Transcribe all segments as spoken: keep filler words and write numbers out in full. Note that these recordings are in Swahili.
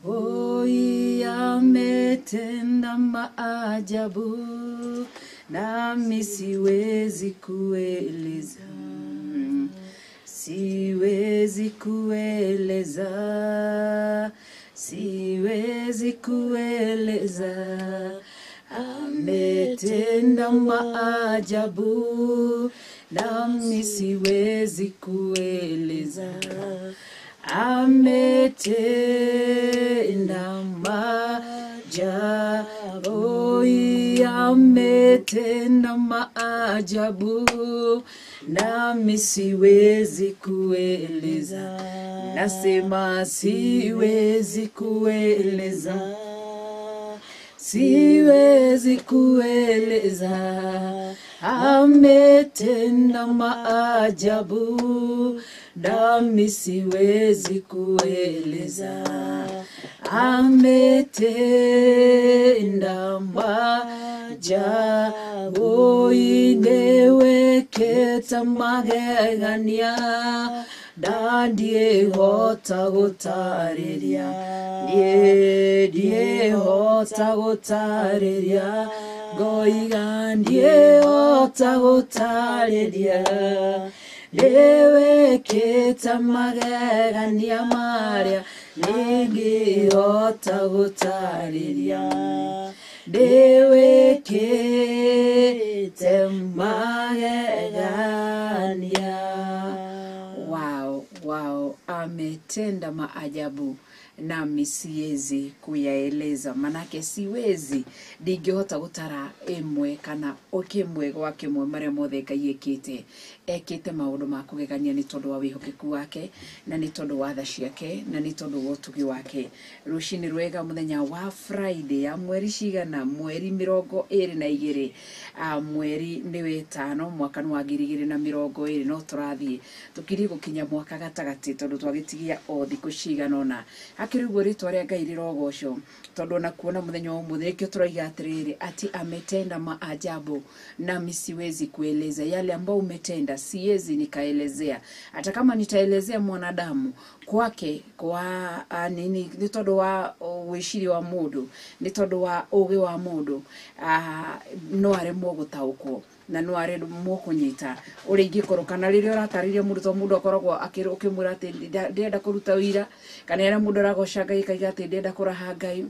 Oi ametenda maajabu, nami siwezi kueleza, siwezi kueleza, siwezi kueleza. Ametenda maajabu, nami siwezi kueleza. Ametenda maajabu, ametenda maajabu, nami siwezi kueleza. Nasema siwezi kueleza, siwezi kueleza. Ametenda maajabu, nami siwezi kueleza. Ametenda maajabu, ineweketa magegania, ndiehota gũtarĩria, ndiehota gũtarĩria, ngoiga ndiehota gũtarĩria. Ndeweketa magegania marĩa ndingĩhota gũtarĩria, ndewekete magegania. Wow, wow, ametenda maajabu, nami siwezi kuyaeleza, manake siwezi ndingĩhota gũtara ĩmwe kana okĩmwe gwa kĩmwe marĩa mothe Ngai ekĩte. Ekĩte maũndũ ma kũgegania nĩ tondũ wa wĩhokeku wake, na nĩ tondũ wa tha ciake, na nĩ tondũ wa ũtugi wake. Rũcinĩ rwega mũthenya wa Friday ya mweri cigana, mweri mĩrongo ĩrĩ na igĩrĩ, mweri nĩ wetano, mwaka wa ngiri igĩrĩ na mĩrongo ĩrĩ, no tũrathiĩ tũkiri gũkinya mwaka gatagatĩ tondũ twagĩtigia o thikũ cigana ũna. Hakĩrĩ guo rĩtwa rĩa Ngai rĩrogocwo, tondũ ona kuona mũthenya wa ũmũthĩ nĩkĩo tũraiga atĩrĩrĩ ati ametenda maajabu, nami siwezi kueleza. Yale ambao umetenda siwezi nikaelezea. Hata kama nitaelezea mwanadamu kwake, kwa a, nini, nĩ tondũ wa wĩciri wa mũndũ, nĩ tondũ wa ũgĩ wa mũndũ, no aremwo gũtaũkwo na no aremwo kũnyita ũrĩa ingĩkorwo. Kana rĩrĩa ũratarĩria mũndũ to mũndũ akoragwo akĩmwĩra atĩ ndĩrenda kũruta wĩra, kana rĩrĩa mũndũ aragoca Ngai kaiga atĩ ndĩrenda kũraha Ngai,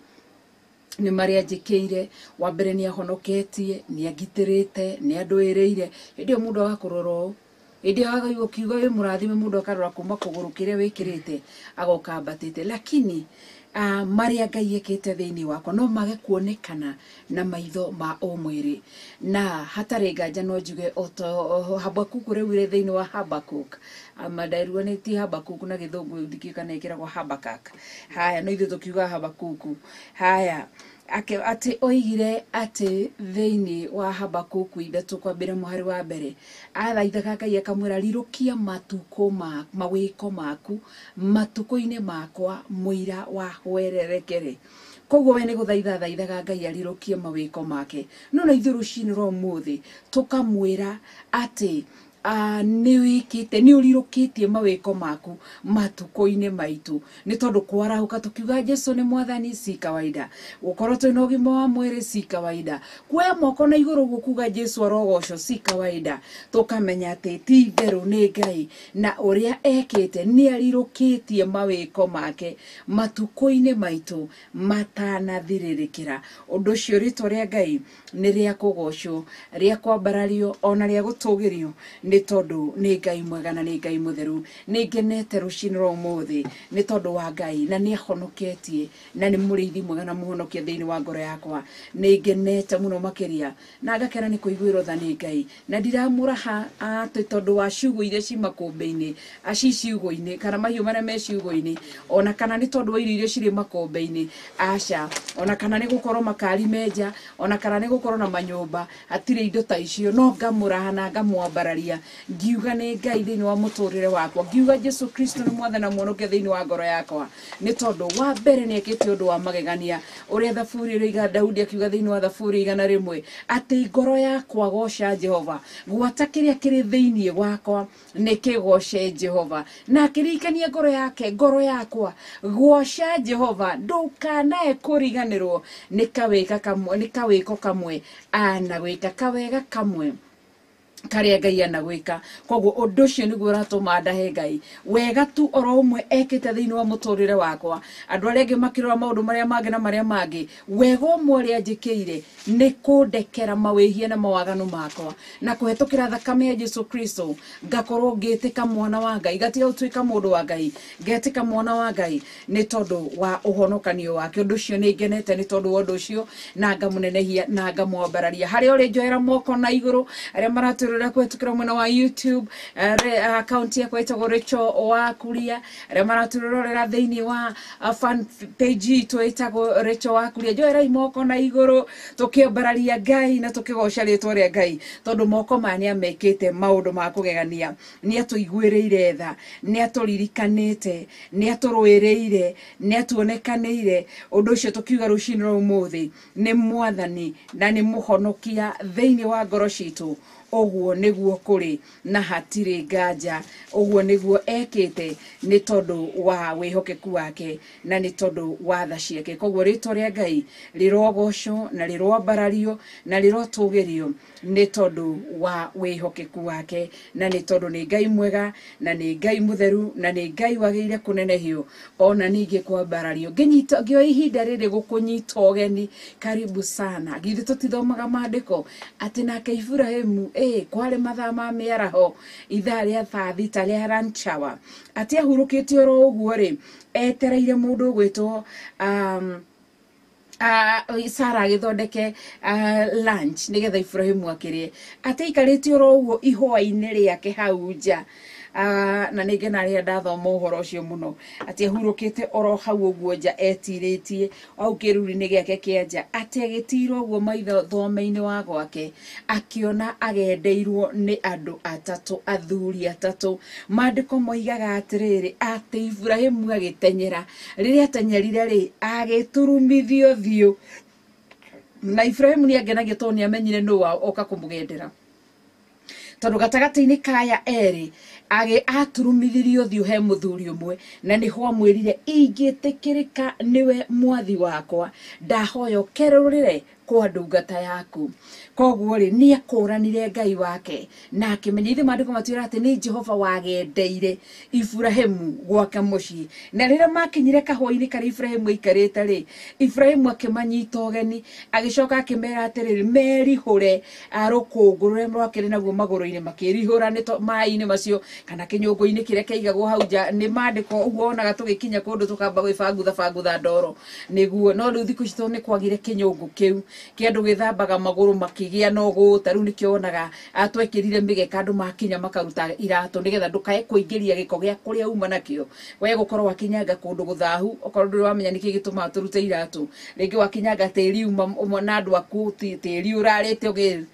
nĩ marĩa njĩkĩire. Wa mbere nĩ ahonoketie, nĩ agitĩrĩte, nĩ andũĩrĩire. Hĩndĩ ĩyo mũndũ agakorora ũũ, hĩndĩ ĩyo agaigua kiugo wĩ mũrathime, mũndũ akarora kuma kũgũrũ kĩrĩa wĩkĩrĩte agoka ambatĩte. Lakini Uh, marĩa Ngai ekĩte thĩinĩ wakwa no mage kuonekana na maitho ma o mwĩrĩ, na hatarĩ nganja no njuge o Habakuku rĩu ĩrĩ thĩinĩ wa Habakuk. Amandairwo nĩ ti Habakuku na gĩthũngũ ndikĩ kana ĩkĩragwo Habakak. Haya, no ithuĩ tũkiuga Habakuku. Haya, ake ati oigire ati thĩinĩ wa Habakuku ithatũ kwambĩra mũhari wa mbere, athaithaga Ngai akamwĩra rirũkia matukũ ma mawĩko maku matukũ-inĩ makwa mũira wa wererekere. Koguo we nĩ gũthaitha thaithaga Ngai arirũkie mawĩko make. No na ithuĩ rũcinĩ rwa ũmũthĩ tũkamwĩra ati Ah, nĩ wĩkĩte, nĩ ũrirũkĩtie mawĩko maku matukũ-inĩ maitũ, nĩ tondũ kwarahũka tũkiuga Jesũ nĩ mwathani si kawaida, gũkorwo twĩna ũgima wa mwĩrĩ si kawaida, kuoya moko na igũrũ gũkuga Jesũ arogocwo si kawaida. Tũkamenya atĩ ti itherũ nĩ Ngai, na ũrĩa ekĩte nĩ arirũkĩtie mawĩko make matukũ-inĩ maitũ matanathirĩrĩkĩra. Ũndũ ũcio rĩtwa rĩa Ngai nĩ rĩa kũgocwo, rĩa kwambarario, ona rĩa gũtũgĩrio, nĩ tondũ nĩ Ngai mwega na nĩ Ngai mũtheru. Nĩ ngenete rũcinĩ rwa ũmũthĩ nĩ tondũ wa Ngai, na nĩ ahonoketie, na nĩ mũrĩithi mwega na mũhonokia thĩinĩ wa ngoro yakwa. Nĩ ngenete mũno makĩria, na ngakena nĩ kũiguĩrwo tha nĩ Ngai, na ndiramũraha atĩ tondũ wa ciugo iria ci makũmbĩ-inĩ, aci ciugo-inĩ kana mahiũ marĩa me ciugo-inĩ, ona kana nĩ tondũ wa irio iria cirĩ makũmbĩ-inĩ, aca, ona kana nĩ gũkorwo makari menja, ona kana nĩ gũkorwo na manyũmba, hatirĩ indo ta icio. No ngamũraha na ngamwambararia ngiuga nĩ Ngai thĩinĩ wa mũtũrĩre wakwa ngiuga Jesu Kristo nĩ mwathani na muonokia thĩinĩ wa ngoro yakwa nĩ tondũ wa mbere nĩ ekĩte ũndũ wa magegania ũrĩa thaburi ĩrĩa Daudi akiuga thĩinĩ wa thaburi igana rĩmwe atĩ ngoro yakwa goca Jehova gwata kĩrĩa kĩrĩ thĩinĩ wakwa nĩ kĩgoce Jehova na akĩririkania ngoro yake ngoro yakwa goca Jehova ndũkanae kũriganĩrwo nĩ kawĩka kamwe nĩ kawĩko kamwe ana gwĩka kawega kamwe karia Ngai anagwĩka koguo ũndũ ũcio nĩguo ũratũma ndahe Ngai wega tu oro ũmwe ekĩte thĩinĩ wa mũtũrĩre wakwa andũ arĩa angĩ makĩrora maũndũ marĩa mangĩ na marĩa mangĩ wega ũmwe ũrĩa njĩkĩire nĩ kũndekera mawĩhia na mawaganu makwa na kũhetũkĩra thakame ya Jesu Kristo ngakorwo ngĩtĩka mwana wa Ngai gatiga gũtuĩka mũndũ wa Ngai ngetĩka mwana wa Ngai nĩ tondũ wa ũhonokanio wake ũndũ ũcio nĩ ngenete nĩ tondũ wa ũndũ ũcio na ngamũnenehia na ngamwambararia harĩa ũrĩ njoera moko na igũrũ arĩa maratũrora kwetukira mwena wa YouTube uh, account ya kwetagwo Rachel wa Kuria arĩa maraturorera thĩinĩ wa uh, fan page itu etagwo Rachel wa Kuria njoera imoko na igũrũ tukĩambararia Ngai na tukĩgoca rĩtwa rĩa Ngai tondũ moko manya mekĩte maũndũ ma kũgegania nĩ atũiguĩrĩire tha nĩ atũririkanĩte nĩ atũrũĩrĩire nĩ atuonekanĩire ũndũ ũcio tukiuga rũcinĩ rwa ũmũthĩ nĩ mwathani na nĩ mũhonokia thĩinĩ wa ngoro citũ oguo nĩguo kũrĩ na hatirĩ nganja oguo nĩguo ekĩte nĩ tondũ wa wĩhokeku wake na nĩ tondũ wa tha ciake koguo rĩtwa rĩa Ngai rĩrogocwo na rĩrwambarario na rĩrotũgĩrio nĩ tondũ wa wĩhokeku wake na nĩ tondũ nĩ Ngai mwega na nĩ Ngai mũtheru na nĩ Ngai wagĩrĩire kũnenehio ona ningĩ kwambarario ngĩnyita ngĩoya ihinda rĩrĩ gũkũnyita ũgeni karibu sana githĩ tũtithomaga maandĩko atĩ nake Iburahĩmu eh kwale mathaa ma mĩaraho ithaa rĩa thaa thita rĩa lunch hour atĩ ahurũkĩte oro ũguo rĩ etereire mũndũ gwĩtwo um uh Sara agĩthondeke uh, lunch nigetha Iburahĩmu akĩrĩe atĩ aikarĩte oro ũguo ihũa-inĩ rĩake hau nja Uh, na nĩngĩ narĩa ndathoma ũhoro ũcio mũno atĩ ahurũkĩte oro hau ũguo nja etirĩtie au kĩruru-inĩ gĩake kĩa nja atĩ agĩtirwo ũguo maitho thome-inĩ wa gwake akĩona agendeirwo nĩ andũ atatũ athuri atatũ maandĩko moigaga atĩrĩrĩ atĩ Iburahĩmu agĩtenyera rĩrĩa atenyerire rĩ agĩturumithio thiũ na Iburahĩmu nĩ angenagio tondũ nĩ amenyire nũũ oka kũmũgendera tondũ gatagatĩ-inĩ kaya erĩ age aturumithirio thiũ he mũthuri ũmwe na nĩho amwĩrire ingĩtĩkĩrĩka nĩwe mwathi wakwa ndahoya ũkerũrĩre kwa ndungata yaku koguo rĩ nĩ akũranire Ngai wake na akĩmenya ithe maandĩko matwĩra atĩ nĩ Jehova wagendeire Iburahĩmu gwake mũciĩ na rĩrĩa makinyire kahũa-inĩ karĩa Iburahĩmu aikarĩte rĩ Iburahĩmu akĩmanyita ũgeni agĩcoka akĩmera atĩrĩrĩ merihũre rũkũngũ rũrĩa rwakĩrĩ naguo magũrũ-inĩ makĩrihũra nĩ maaĩ-inĩ macio kana kĩnyũngũ-inĩ kĩrĩa kĩaigagwo hau nja nĩ maandĩko ũguo onaga tũgĩkinya kũndũ tũkamba gwĩbangutha bangutha ndoro nĩguo no rĩu thikũ ici nĩ kwagire kĩnyũngũ kĩu kĩandũ gĩthambaga magũrũ makĩgĩa na ũgũta rĩu nĩkĩo onaga atwekĩrire mĩgeka andũ makinya makaruta iratũ nĩgetha ndũkae kũingĩria gĩko gĩa kũrĩa uma nakĩo we gũkorwo wakinyanga kũndũ gũthahu okorwo ndũrĩ wamenya nĩkĩ gĩtũmaga tũrute iratũ rĩngĩ wakinyanga tĩri uma na andũ aku tĩri ũrarĩte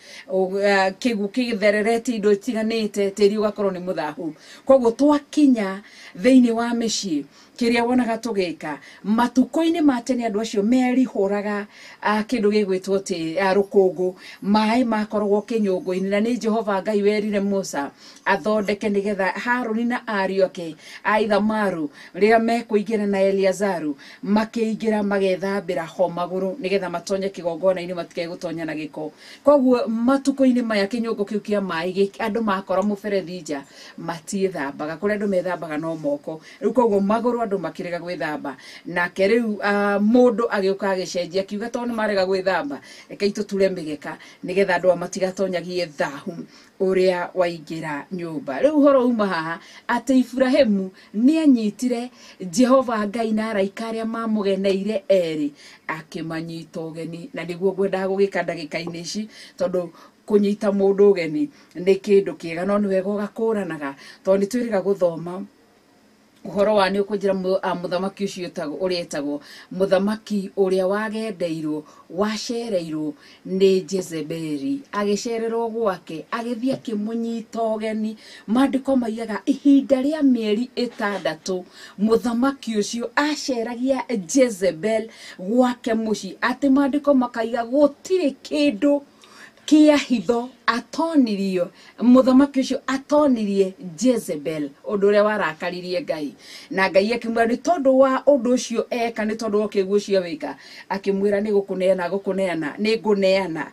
kĩguũ kĩgĩthererete indo itiganĩte tĩri ũgakorwo nĩ mũthahu koguo twakinya thĩinĩ wa mĩciĩ kĩrĩa wonaga tũgĩka matukũ-inĩ ma tene andũ acio merihũraga kĩndũ gĩgwĩtwo rũkũngũ maaĩ makoragwo kĩnyũngũ-inĩ na nĩ Jehova Ngai werire Musa athondeke nĩgetha Harũni na ariũ ake a Ithamaru rĩrĩa mekũingĩra na Eliazaru makĩingĩra magethambĩra ho magũrũ nĩgetha matonye kĩgongona-inĩ matikae gũtonya na gĩko koguo matukũ-inĩ maya kĩnyũngũ kĩu kĩa maaĩ andũ makora mũberethi nja matiĩthambaga kũrĩa andũ methambaga no moko rĩu koguo magũrũ andũ makĩrega gwĩthamba nake rĩu mũndũ agĩũka agĩcenjia akiuga tondũ nĩ marega gwĩthamba reke itũture mĩgeka nĩgetha andũ matigatoonyagie thahu ũrĩa waingĩra nyũmba rĩu ũhoro uma haha atĩ Iburahĩmu nĩ anyitire Jehova Ngai na araika arĩa mamũgeneire erĩ akĩmanyita ũgeni na nĩguo ngwendaga gũgĩka ndagĩka-inĩ ici tondũ kũnyita mũndũ ũgeni nĩ kĩndũ kĩega no nĩ wega ũgakũranaga tondũ nĩ twĩrĩga gũthoma uhoro wa ni ukujira muthamaki ucio tago uretagwo muthamaki uria wagendeirwo wacereirwo ni Jezebeli agicererwo gwake agithia kimunyita ogeni mandiko maiyaga ihinda ria mieri itandatu muthamaki ucio aceragia Jezebel gwake muci ati mandiko makaiga gutire kindu kia hitho atonirio muthamaki ucio atonirie Jezebel undu uria warakaririe Ngai na Ngai akimwira ni tondu wa undu ucio eka ni tondu okiguo cio wika akimwira ni gukuneana gukuneana ni nguneana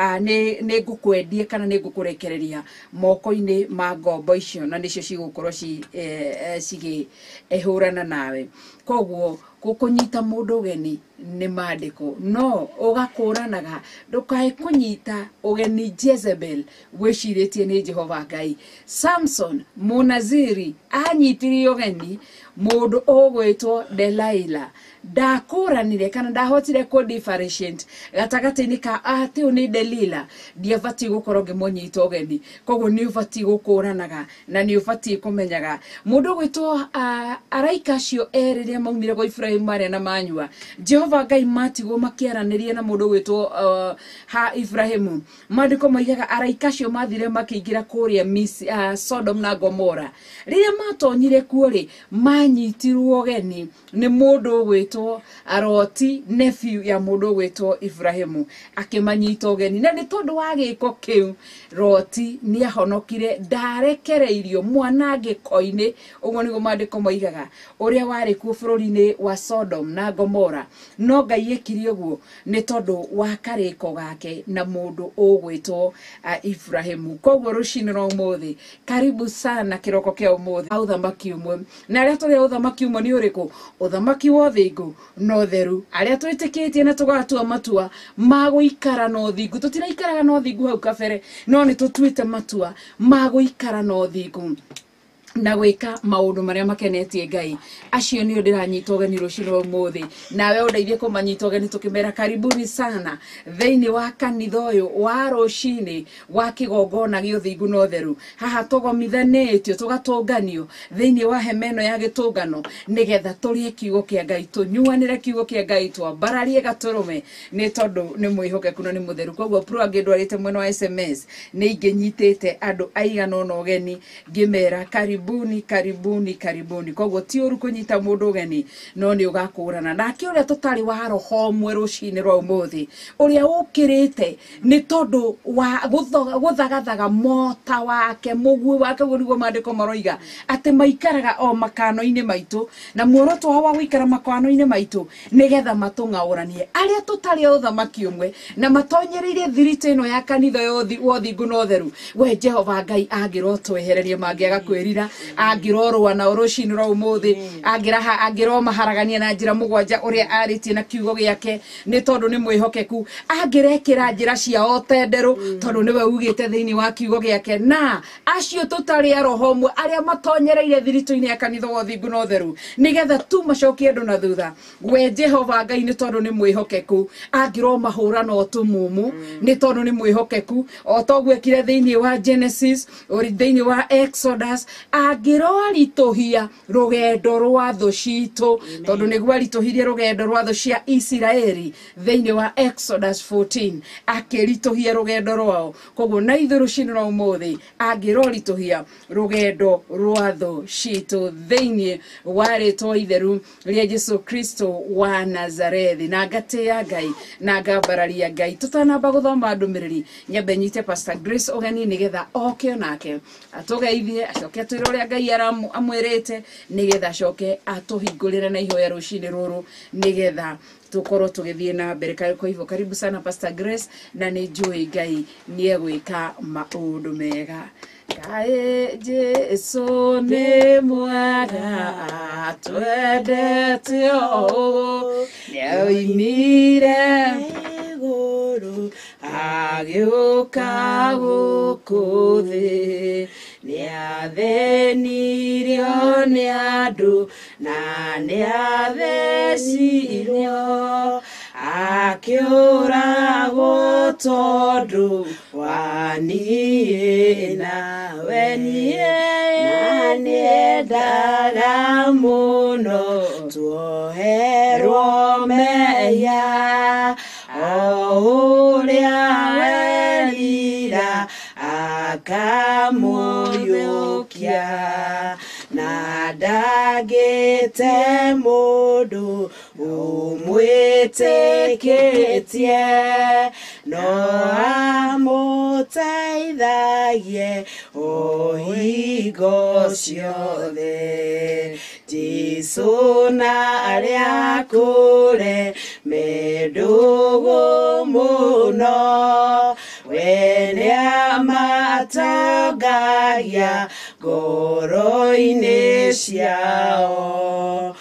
ni ni ngukwendie kana ni ngukurekereria moko-ini ma ngombo icio na nicio cigukorwo ci cigi ehurana nawe koguo gukunyita mundu ugeni ni mandiko no ugakuranaga ndukae kunyita ugeni Jezebel wishiritie ni Jehova Ngai. Samson munaziri anyitiri ugeni mundu ogwitwo Delilah ndakuranire kana ndahotire ko differentiate gatagati-ini ka ati uni Delilah ndiavati gukorwo ngimunyita ugeni koguo ni uvati gukuranaga na ni uvati kumenyaga mundu gwitwo uh, araika cio eriria maumire go Ibrahim mare na manyua Jehova Ngai matigo makiaranirie na mundu gwitwo uh, ha Ibrahimu mandiko maigaga araika cio mathire makiingira kuria Miss uh, Sodom na Gomora riria matonyire kuori manyitirwo ugeni ni mundu gwitwo Aroti nephew ya mundu gwitwo Ibrahimu akimanyita ugeni na ni tondu wa giko kiu Roti ni ahonokire ndarekereirio mwanangiko-ini uguo nigo mandiko maigaga uria wari ku bururi-ini wa Sodom na Gomora no Ngai ekire uguo ni tondu wa kariko gake na mundu ugwitwo uh, Ibrahimu koguo rucini ro umuthi karibu sana kiroko kia umuthi uthamaki umwe na aria turi uthamaki umwe ni uriku uthamaki wothe igu no theru aria twitikitie na tugatua matua maguikara no thingu tutiraikaraga no thingu hau kabere no ni tutuite matua maguikara no thingu na gwika maundu maria makenetie Ngai acio ni ndiranyita ugeni rucini rwa umuthi nawe undeithie kumanyita ugeni tukimera karibuni sana theini wa kanitha uyu wa rucini wa kigongona gio thingu no theru haha tugomithanitio tugatunganio theini wa hemeno ya gitungano nigetha turie kiugo kia Ngai tunyuanire kiugo kia Ngai twambararie gaturume ni tondu ni mwihokeku na ni mutheru koguo pro angindwarite mwena wa S M S ni inginyitite andu aigana no ugeni ngimera karibu karibuni karibuni karibuni koguo ti uru kunyita mundu ugeni no ni ugakurana nake uria tutari wa roho mwe rucini rwa umuthi uria ukirite ni tondu wa guthagathaga mota wake muguo wake gurigo mandiko maroiga ati maikaraga o makano-ini maitu na muoroto wa guikara makano-ini maitu nigetha matung'auranie aria tutari uthamaki umwe na matonyereire thirite ino ya kanitha yothi wothingu no theru we Jehova Ngai angirotwo ehererie mangiaga kwirira angirorwa na urucini rwa umuthi angiraha angiroma haragania na njira mugwanja uria aritie na kiugo giake ni tondu ni mwihokeku angirekira njira cia otenderu tondu niwe ugite thiini wa kiugo giake na acio tutari roho mwe aria matonyereire thirito-ini ya kanitha wothingu no theru nigetha tu macokie andu na thutha we Jehova Ngai ni tondu ni mwihokeku angiroma hura no tumumu ni tondu ni mwihokeku o togwekire thiini wa Genesis ori thiini wa Exodus agiroritohia rugendo rwa thu citu tondu niguo aritohirie rugendo rwa thu cia Isiraeli thiini wa Exodus fourteen akiritohia rugendo rwao koguo na ithuru cini rwa umuthi agiroritohia rugendo rwa thu citu thiini wa ritwa itheru ria Jesu Kristo wa Nazarethi na ngatia Ngai na ngambararia Ngai tutanamba guthoma ndumiriri nyambe nyite Pastor Grace ugeni nigetha oke nake atugeithie acoke atwire uria Ngai amwirite nigetha acoke atuhingurire na ihoya rucini ruru nigetha tukorwo tugithie na mbere. Kwa hivyo karibu sana Pastor Grace na ni njui Ngai ni egwika maundu mega. Kae Jesu ni mwega twendete o nioimire iguru agiuka guku thi niathenirio ni andu na niathecirio akiuragwo tondu wa niĩ nawe niĩ na niendaga muno tuoherwo meya uria werira akamuyukia na ndagite mundu umwitikitie no amuteithagie o hingo ciothe Jesu na aria kure mendugu muno we niamatongagia ngoro-ini ciao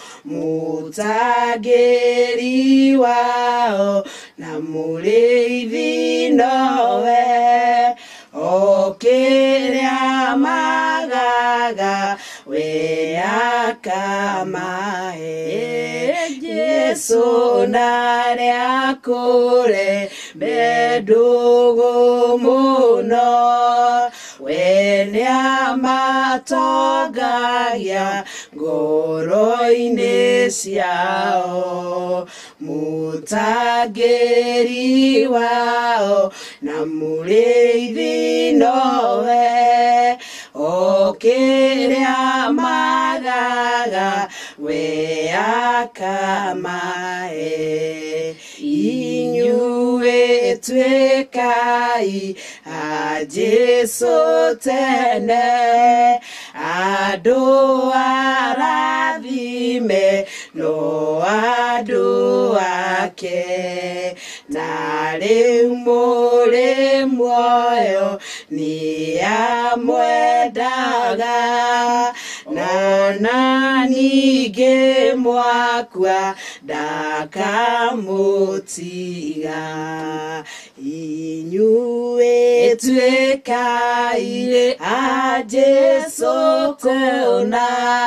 mutangiri wao na muriithi nowe okiria magaga we akamahe Jesu naria kure mendugu muno we niamatongagia ngoro-ini ciao mutangiri wao na muriithi nowe okiria magaga we akamahe inyuĩ tuĩkai a Jesu tene andũ arathime no andũ ake na rĩu mũrĩ muoyo nĩ amwendaga na na ningĩ mwakua ndakamũtiga inyuĩ tuĩkai a Jesu kũna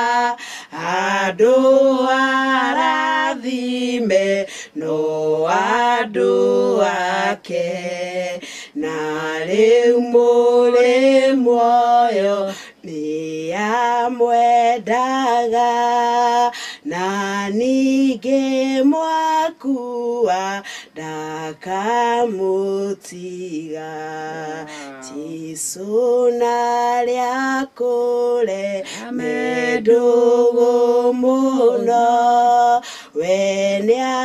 andũ arathime no andũ ake na rĩu mũrĩ muoyo nĩ amwendaga na ningĩ mwakua ndakamũtiga Jesu naria kure mendugu muno we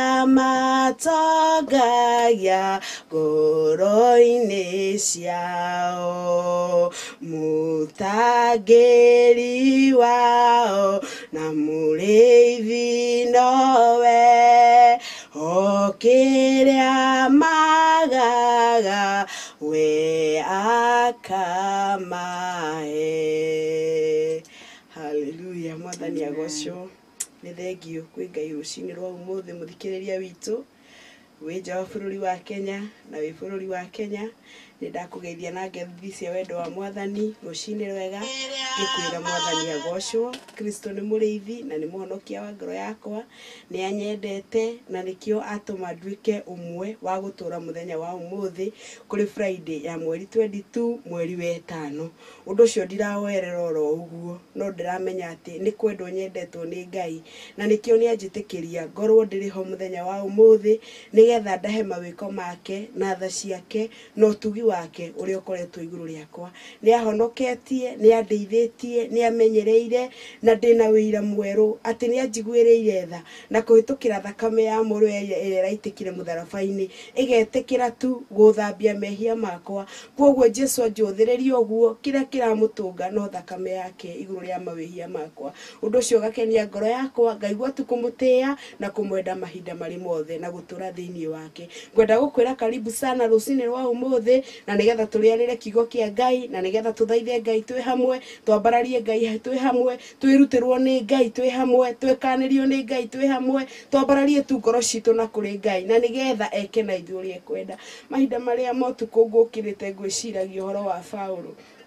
niamatongagia ngoro-ini ciao mutangiri wao na muriithi nowe okiria magaga we akamahe. Hallelujah. Mwathani agocwo nĩ thengio kwĩ Ngai rũcinĩ rwa ũmũthĩ mũthikĩrĩria witũ wĩ nja wa bũrũri wa Kenya na wĩ bũrũri wa Kenya nĩ ndakũgeithia na ngeithi cia wendo wa Mwathani rũcinĩ rwega ngĩkwĩra Mwathani agocwo Kristo nĩ mũrĩithi na nĩ mũhonokia wa ngoro yakwa nĩ anyendete na nĩkĩo atũma nduĩke ũmwe wa gũtũra mũthenya wa ũmũthĩ kũrĩ Friday ya mweri twenty-two mweri wa ĩtano ũndũ ũcio ndirawoerera oro ũguo no ndĩramenya atĩ nĩ kwendwo nyendetwo nĩ Ngai na nĩkĩo nĩanjĩtĩkĩria ngorwo ndĩrĩ ho mũthenya wa ũmũthĩ nĩgetha ndahe mawĩko make na tha ciake no ũtugi wake ũrĩa ũkoretwo igũrũ rĩakwa nĩ ahonoketie nĩ andeithĩtie nĩ amenyereire na ndĩna wĩira mwerũ atĩ nĩ anjiguĩrĩire tha na kũhĩtũkĩra thakame ya mũrũ ĩrĩa ĩraitĩkire mũtharaba-inĩ ĩgetĩkĩra tu gũthambia mehia makwa kwoguo Jesu anjũthĩrĩrie ũguo kĩrĩa kĩramũtũnga no thakame yake igũrũ rĩa mawĩhia makwa ũndũ ũcio ũgakenia ngoro yakwa ngaigua tu kũmũtĩĩa na kũmwenda mahinda marĩ mothe na gũtũra thĩinĩ wake ngwenda gũkwĩra karibu sana rũcinĩ rwa ũmũthĩ na nĩgetha tũrĩanĩre kiugo kĩa Ngai na nĩgetha tũthaithe Ngai twĩ hamwe twambararie Ngai twĩ hamwe twĩrutĩrwo nĩ Ngai twĩ hamwe twĩkanĩrio nĩ Ngai twĩ hamwe twambararie tu ngoro citũ na kũrĩ Ngai na nĩgetha eke na ithuĩ ũrĩa ekwenda mahinda marĩa motu kũngũkĩrĩte ngwĩciragia ũhoro wa Paulo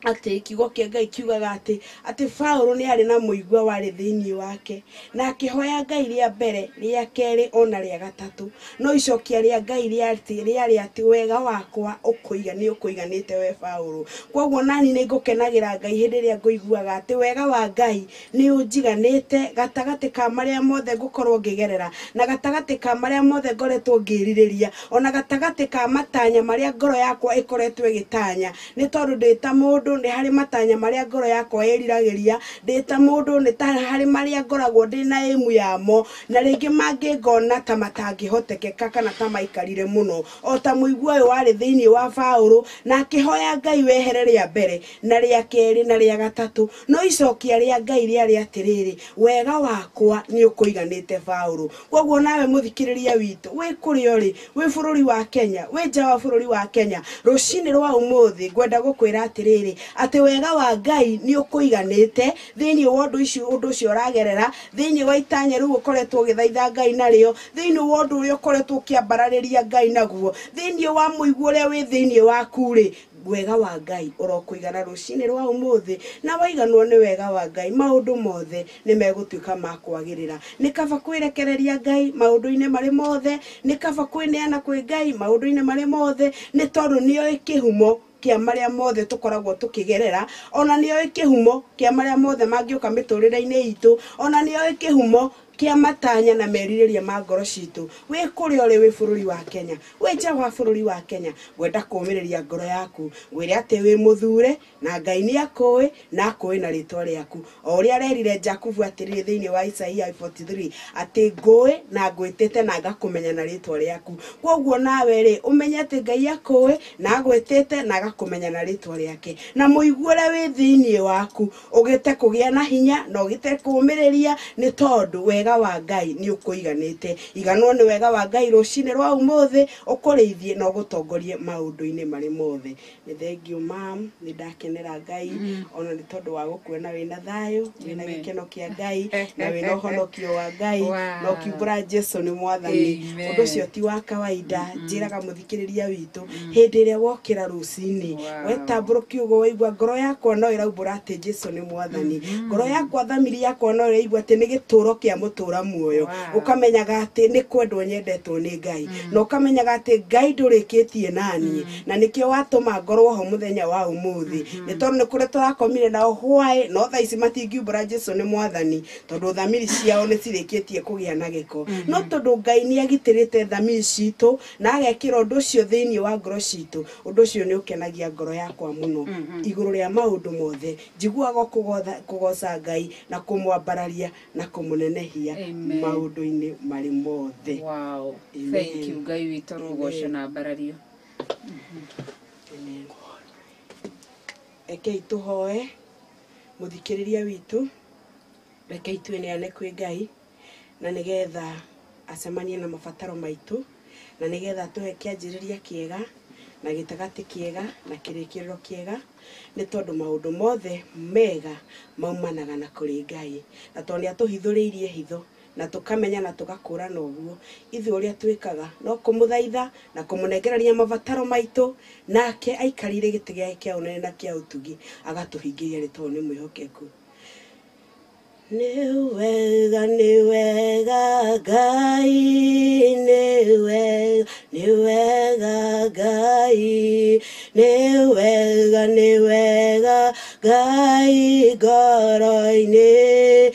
ati kiugo kia Ngai kiugaga ati ati Paulo ni ari na muigua wari thiini wake na akihoya Ngai ria mbere ria keri ona ria gatatu no icokia ria Ngai ria ati ria ria ati wega wakwa ukuiga ni ukuiganite we Paulo kwoguo nani ni ngukenagira Ngai hindi ria nguiguaga ati wega wa Ngai ni unjiganite gatagati ka maria mothe ngukorwo ngigerera na gatagati ka maria mothe ngoretwo ngiririria ona gatagati ka matanya maria ngoro yakwa ikoretwo igitanya ni tondu ndita mundu ni hari matanya maria ngoro yakwa yeriragiria ndita mundu ni ta hari maria ngoragwo ndina emu yamo na ringi mangingona ta matangihotekeka kana ta maikarire muno o ta muigua uyu wari thiini wa Paulo na akihoya Ngai wehere ria mbere na ria keri na ria gatatu no icokia ria Ngai ria ria atiriri wega wakwa ni ukuiganite Paulo kwoguo nawe muthikiriria witu we kuri ori we bururi wa Kenya we nja wa bururi wa Kenya rucini rwa umuthi ngwenda gukwira atiriri ati wega wa Ngai ni ukuiganite thiini wa undu icio undu ucio uragerera thiini wa itanya riu ukoretwo githaitha Ngai nario thiini wa undu uria ukoretwo kiambarariria Ngai naguo thiini wa muiguo uria wi thiini waku ri wega wa Ngai urokuigana rucini rwa umuthi na waiganwo ni wega wa Ngai maundu mothe ni megutuika makwagirira ni kaba kwirekereria Ngai maundu-ine mari mothe ni kaba kwineana kwi Ngai maundu-ine mari mothe ni tondu nio ikihumo kia maria mothe tukoragwo tukigerera ona nio ikihumo kia maria mothe mangioka miturire-ine itu ona nio ikihumo kia matanya na meririria ma ngoro citu we kuri ori we bururi wa Kenya we nja wa bururi wa Kenya gwenda kumiriria ngoro yaku wire ati we muthure na Ngai ni akoi na akoi na ritwa riaku o ria rerire Jakubu atiri thiini wa Isaia forty-three ati ngoi na ngwitite na ngakumenya na ritwa riaku kwoguo nawe ri umenye ati Ngai akoi na ngwitite na ngakumenya na ritwa riake na muigure we thiini waku ugite kugia na hinya na ugite kumiriria ni tondu we wega wa Ngai ni ukuiganite iganwo ni wega wa Ngai rucini rwa umuthi ukurithie na gutongorie maundu-ine mari mothe ni thank you mam ni ndakenera Ngai ona ni tondu wa gukwena wina thayo wina gikeno kia Ngai na wina uhonokio wa Ngai na ukiumbura Jesu ni mwathani undu ucio ti wa kawaida njiraga muthikiriria witu hindi ria wokira rucini wetaburo kiugo waigua ngoro yakwa no iraumbura ati Jesu ni mwathani ngoro yakwa thamiri yakwa no iraigua ati ni gituro kia mutura muoyo ukamenyaga ati ni kwendwo nyendetwo ni Ngai na ukamenyaga ati Ngai ndurikitie nani na nikio watuma ngorwo ho muthenya wa umuthi ni tondu ni kure turakomire na hwae no tha ici matingiumbura Jesu ni mwathani tondu thamiri ciao ni cirikitie kugia na giko no tondu Ngai ni agitirite thamiri citu na agekira undu ucio thiini wa ngoro citu undu ucio ni ukenagia ngoro yakwa muno iguru ria maundu mothe njiguaga kugoca Ngai na kumwambararia na kumunenehia maundu-ine mari mothe. Wow. Amen. Thank you Ngai witu rugoco na mbarario. Amen. Eke tuhoe muthikiriria witu reke itweneane kwi Ngai na nigetha acemanie na mabataro maitu na nigetha tuhe kianjiriria kiega na gitagati kiega na kirikiriro kiega ni tondu maundu mothe mega maumanaga na kuri Ngai na tondu atuhithuriirie hitho na tukamenya na tugakura noguo ithu uria twikaga no kumuthaitha na kumunengereria mabataro maitu nake aikarire giti giake kia unene na kia utugi agatuhingiria ri tondu ni mwihokeku ni wega ni wega Ngai ni wega ni wega Ngai ni wega ni wega Ngai ngoro-ini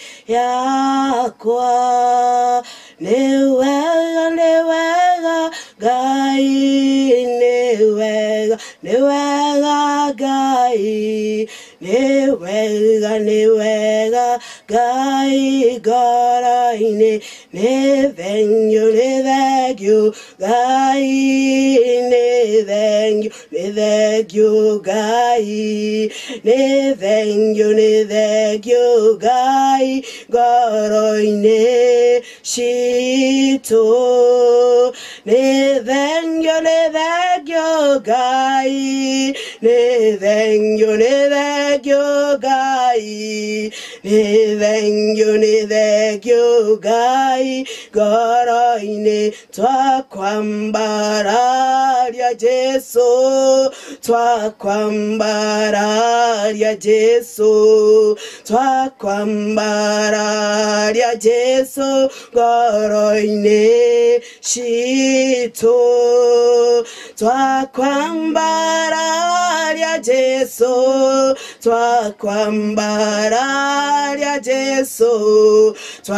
yakwa ni wega ni wega Ngai ni wega ni wega Ngai ni wega ni wega Ngai ngoro-ini ni thenyu ni thenyu Ngai ni thenyu ni thenyu Ngai ni thenyu ni thenyu Ngai ngoro-ini citu ni thenyu ni thenyu Ngai ni thenyu ni thenyu Ngai nĩ thengio nĩ thengio Ngai ngoro-inĩ twakwambararia Jesu twakwambararia Jesu twakwambararia Jesu ngoro-inĩ citũ twakwambararia Jesu twakwambararia Jesu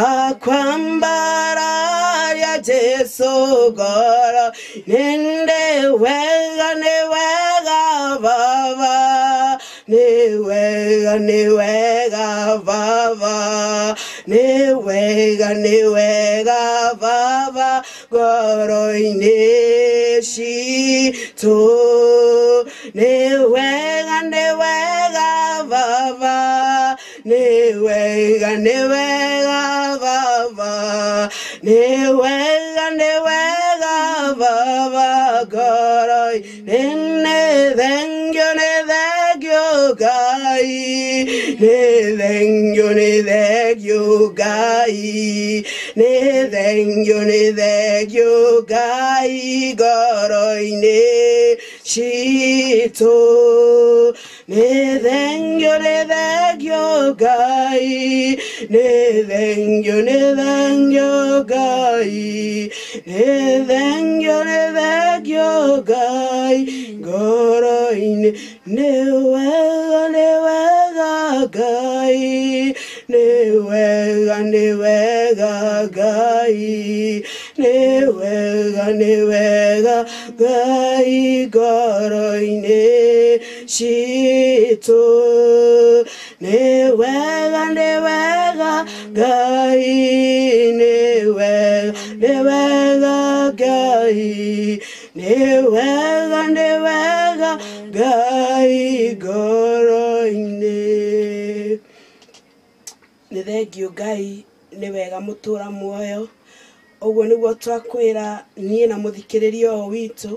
twakwambararia Jesu ngoro nĩ wega nĩ wega Baba nĩ wega nĩ wega Baba nĩ wega nĩ wega Baba ngoro-inĩ citũ nĩ wega nĩ wega Baba nĩ wega nĩ wega Baba nĩ wega nĩ wega Baba ngoro-inĩ nĩ thengio nĩ thengio Ngai nĩ thengio nĩ thengio Ngai nĩ thengio nĩ thengio Ngai ngoro-inĩ citũ nĩ thengio nĩ thengio Ngai nĩ thengio nĩ thengio Ngai nĩ thengio nĩ thengio Ngai ngoro-inĩ nĩ wega nĩ wega Ngai nĩ wega nĩ wega Ngai nĩ wega nĩ wega Ngai ngoro-inĩ citũ nĩ wega nĩ wega Ngai nĩ wega nĩ wega Ngai nĩ wega nĩ wega Ngai ngoro-inĩ nĩ thengio Ngai nĩ wega mũtũra muoyo ũguo nĩguo twakwĩra niĩ na mũthikĩrĩria ũyũ witũ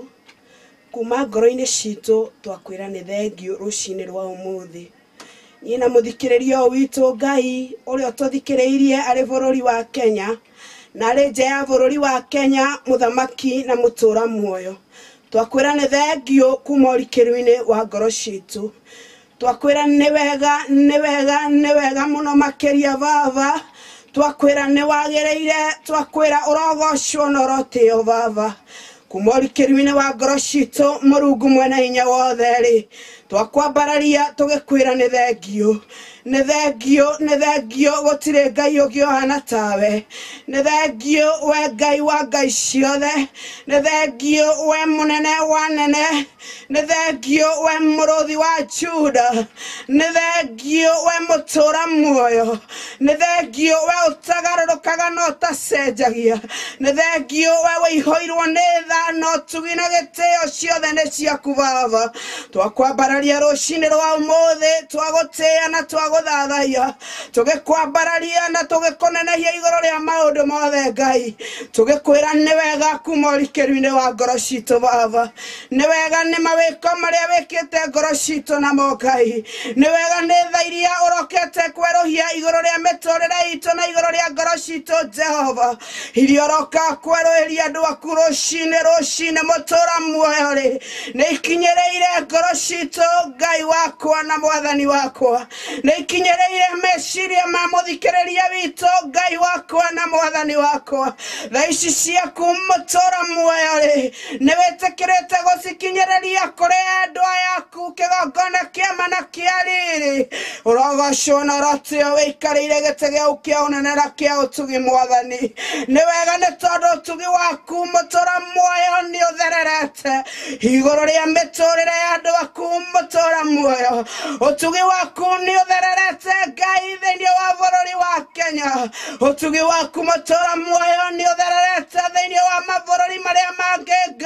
kuma ngoro-inĩ citũ twakwĩra nĩ thengio rũcinĩ rwa ũmũthĩ niĩ na mũthikĩrĩria ũyũ witũ Ngai ũrĩa tũthikĩrĩirie arĩ bũrũri wa Kenya na arĩ nja ya bũrũri wa Kenya mũthamaki na mũtũra muoyo twakwĩra nĩ thengio kuma ũrikĩrũ-inĩ wa ngoro citũ twakwĩra nĩ wega nĩ wega nĩ wega mũno makĩria Baba twakwĩra nĩ wagĩrĩire twakwĩra ũrogocwo na ũrotĩo Baba kuma ũrikĩrũ-inĩ wa ngoro citũ Mũrungu mwene hinya wothe rĩ twakwambararia tũgĩkwĩra nĩ thengio nĩ thengio nĩ thengio gũtirĩ Ngai ũngĩ ũhana tawe nĩ thengio we Ngai wa Ngai ciothe nĩ thengio we mũnene wa nene nĩ thengio we mũrũthi wa Juda nĩ thengio we mũtũra muoyo nĩ thengio we ũtagarũrũkaga no ũtacenjagia nĩ thengio we wĩihũirwo nĩ tha no ũtugi na gĩtĩo ciothe nĩ ciaku Baba twakwambararia rũcinĩ rwa ũmũthĩ twagũtĩĩa na twagũthathaiya tũgĩkwambararia na tũgĩkũnenehia igũrũ rĩa maũndũ mothe Ngai tũgĩkwĩra nĩ wega kuma ũrikĩrũ-inĩ wa ngoro citũ Baba nĩ wega nĩ mawĩko marĩa wĩkĩte ngoro citũ namo Ngai nĩ wega nĩ tha iria ũrokete kwerũhia igũrũ rĩa mĩtũrĩre itũ na igũrũ rĩa ngoro citũ Jehova iria ũroka kwerũhĩria andũ aku rũcinĩ rũcinĩ mũtũra muoyo rĩ nĩ ikinyĩrĩire ngoro citũ Ngai wakwa na mwathani wakwa nĩ ikinyĩrĩire meciria ma mũthikĩrĩria witũ Ngai wakwa na mwathani wakwa tha ici ciaku mũtũra muoyo rĩ nĩ wĩtĩkĩrĩte gũcikinyĩrĩria kũrĩ andũ ayaku kĩgongona kĩa ma na kĩa rĩrĩ ũrogocwo na ũrotĩo wĩikarĩire gĩtĩ gĩaku kĩa ũnene na kĩa ũtugi mwathani nĩ wega nĩ tondũ ũtugi waku mũtũra muoyo nĩ ũthererete igũrũ rĩa mĩtũrĩre ya andũ aku mũtũra muoyo ũtugi waku nĩ ũthererete Ngai thĩinĩ wa bũrũri wa Kenya ũtugi waku mũtũra muoyo nĩ ũthererete thĩinĩ wa mabũrũri marĩa mangĩ Ngai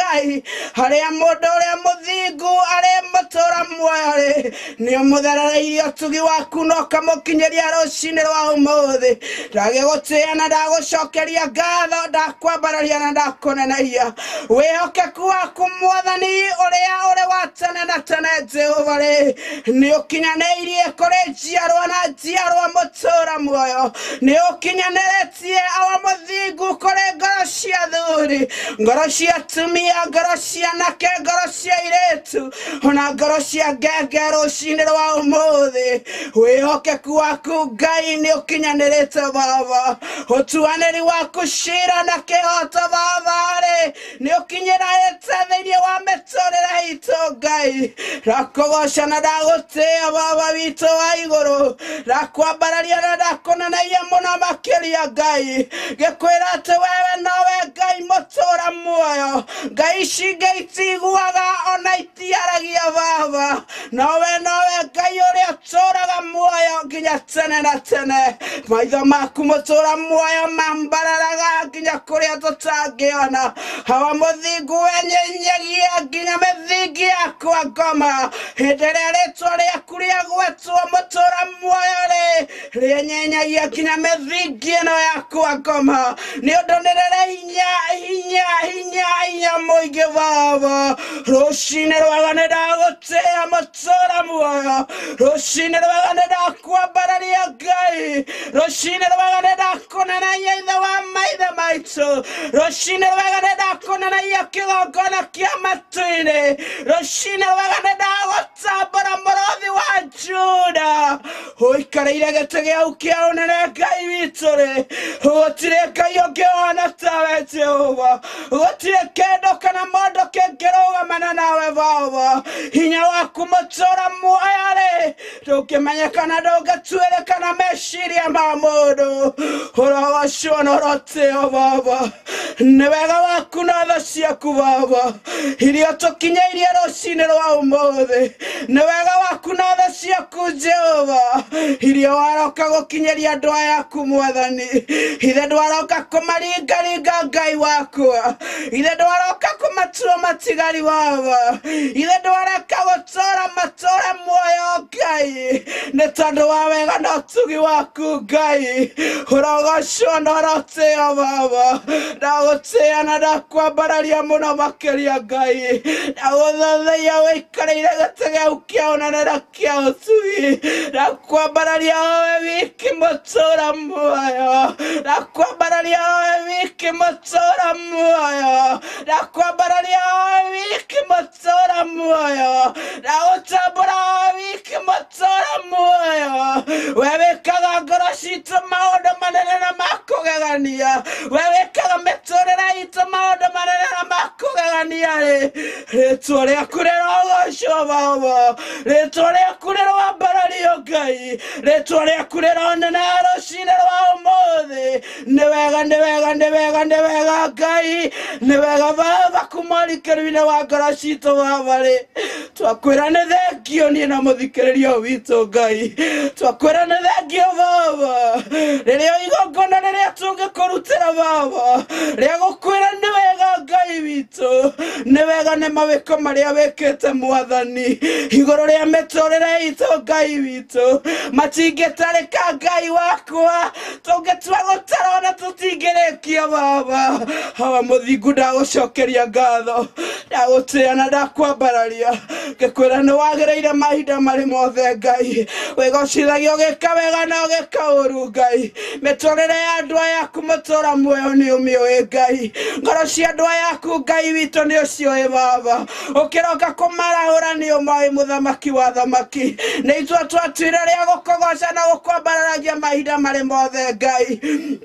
Ngai haria mundu uria muthingu ari mutura muoyo ni umutherereirie utugi waku no kamukinyiria rucini rwa umuthi ndagigutia na ndagucokeria ngatho ndakwambararia na ndakuneneia wihokeku waku mwathani uria uri wa tene na tene Jehova ri ni ukinyaneirie kuri njiarwa na njiarwa mutura muoyo ni ukinyaniretie awa muthingu kuri ngoro cia thuri ngoro cia atumia ngoro cia anake ngoro cia airitu ona ngoro cia ngenge rucini rwa umuthi wihokeku waku Ngai ni ukinyanirite Baba utuaniri waku cira na kihoto Baba ri ni ukinyirite thiini wa miturire itu Ngai rakugoca na ndagutia Baba witu wa iguru rakwambararia na ndakuneneia muno makiria Ngai ngikwira ati wewe nowe Ngai mutura muoyo Ngai cinge itiguaga ona itiaragia Baba nowe nowe Ngai uria turaga muoyo nginya tene na tene maitho maku mutura muoyo mambararaga nginya kuria tutangiona hawa muthingu wenyenyagia nginya mithingi yakwa ngoma hindi ria ritwa riaku riagwetwo mutura muoyo ri rienyenyagia nginya mithingi ino yakwa ngoma ni undu nirire hinya hinya hinya hinya muingi Baba rucini rwaga ni ndagutia mutura muoyo rucini rwaga ni ndakwambararia Ngai rucini rwaga ni ndakuneneia ithe wa maithe maitu rucini rwaga ni ndakuneneia kigongona kia matu-ini rucini rwaga ni ndagutambura murothi wa Juda uikareire giti giaku kia unene Ngai witu ri gutiri Ngai ungi wana tawe Jehova gutiri kindu kana mundu kingirũgamana nawe Baba hinya waku mutura muoyo ri ndũngĩmenyekana ndũngĩtuĩrĩkana meciria ma mũndũ ũrogocio na ũrotĩo Baba nĩ wega waku na tha ciaku Baba iria tũkinyĩirie rũcinĩ rwa ũmũthĩ nĩ wega waku na tha ciaku Jehova iria waroka gũkinyĩria andũ aya aku Mwathani ithe ndwaroka kũmaringaringa Ngai wakwa ithe ndwaroka kũmatua matigari Baba ithe ndwareka gũtũũra matũũre muoyo Ngai nĩ tondũ wa wega na ũtugi waku Ngai ũrogocwo na ũrotĩo Baba ndagũtĩa na ndakwambararia mũno makĩria Ngai ndagũthathaiya wĩikareire gĩtĩ gĩaku kia ũnene na kia ũtugi ndakwambararia we wiki mũtũũra muoyo ndakwambararia we wiki mũtũũra muoyo ndakwambararia we wiki mũtũũra muoyo ndagũtambũra we wiki mũtũũra muoyo we wĩkaga ngoro citũ maũndũ manene na ma kũgegania we wĩkaga mĩtũrĩre itũ maũndũ manene na ma kũgegania rĩ rĩtwa rĩaku rĩrogocwo Baba rĩtwa rĩaku rĩrwambarario Ngai rĩtwa rĩaku rĩroneneha rũcinĩ rwa ũmũthĩ nĩ wega nĩ wega nĩ wega nĩ wega Ngai nĩ wega Baba kuma ũrikĩrĩru-inĩ wa ngoro citũ Baba rĩ twakwĩra nĩ thengio niĩ na mũthikĩrĩria witũ Ngai twakwĩra nĩ thengio Baba rĩrĩa igongona rĩrĩa tũngĩkũrutĩra Baba rĩa gũkwĩra nĩ wega Ngai witũ nĩ wega nĩ mawĩko marĩa wĩkĩte Mwathani igũrũ rĩa mĩtũrĩre itũ Ngai witũ matingĩtarĩka Ngai wakwa tũngĩtua gũtara ona tũtingĩrĩkia Baba hawa mũthingu ndagũcokeria ngatho ndagũtĩa na ndakwambararia ngĩkwĩra nĩ wagĩrĩire mahinda marĩ mothe Ngai wĩgocithagio ũgĩka wega na ũgĩka ũũru Ngai mĩtũrĩre ya andũ aya aku mũtũũra muoyo nĩ ũmĩũĩ Ngai ngoro cia andũ aya aku Ngai witũ nĩ ũciũĩ Baba ũkĩroka kũmarahũra nĩ ũmoĩ mũthamaki wa thamaki nĩ itua twatuire rĩa gũkũgoca na gũkwambararagia mahinda marĩ mothe Ngai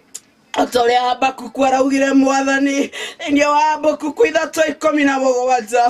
Otoria Habakuku araugire Mwathani thĩinĩ wa Habakuku ithatũ ikũmi na mũgwanja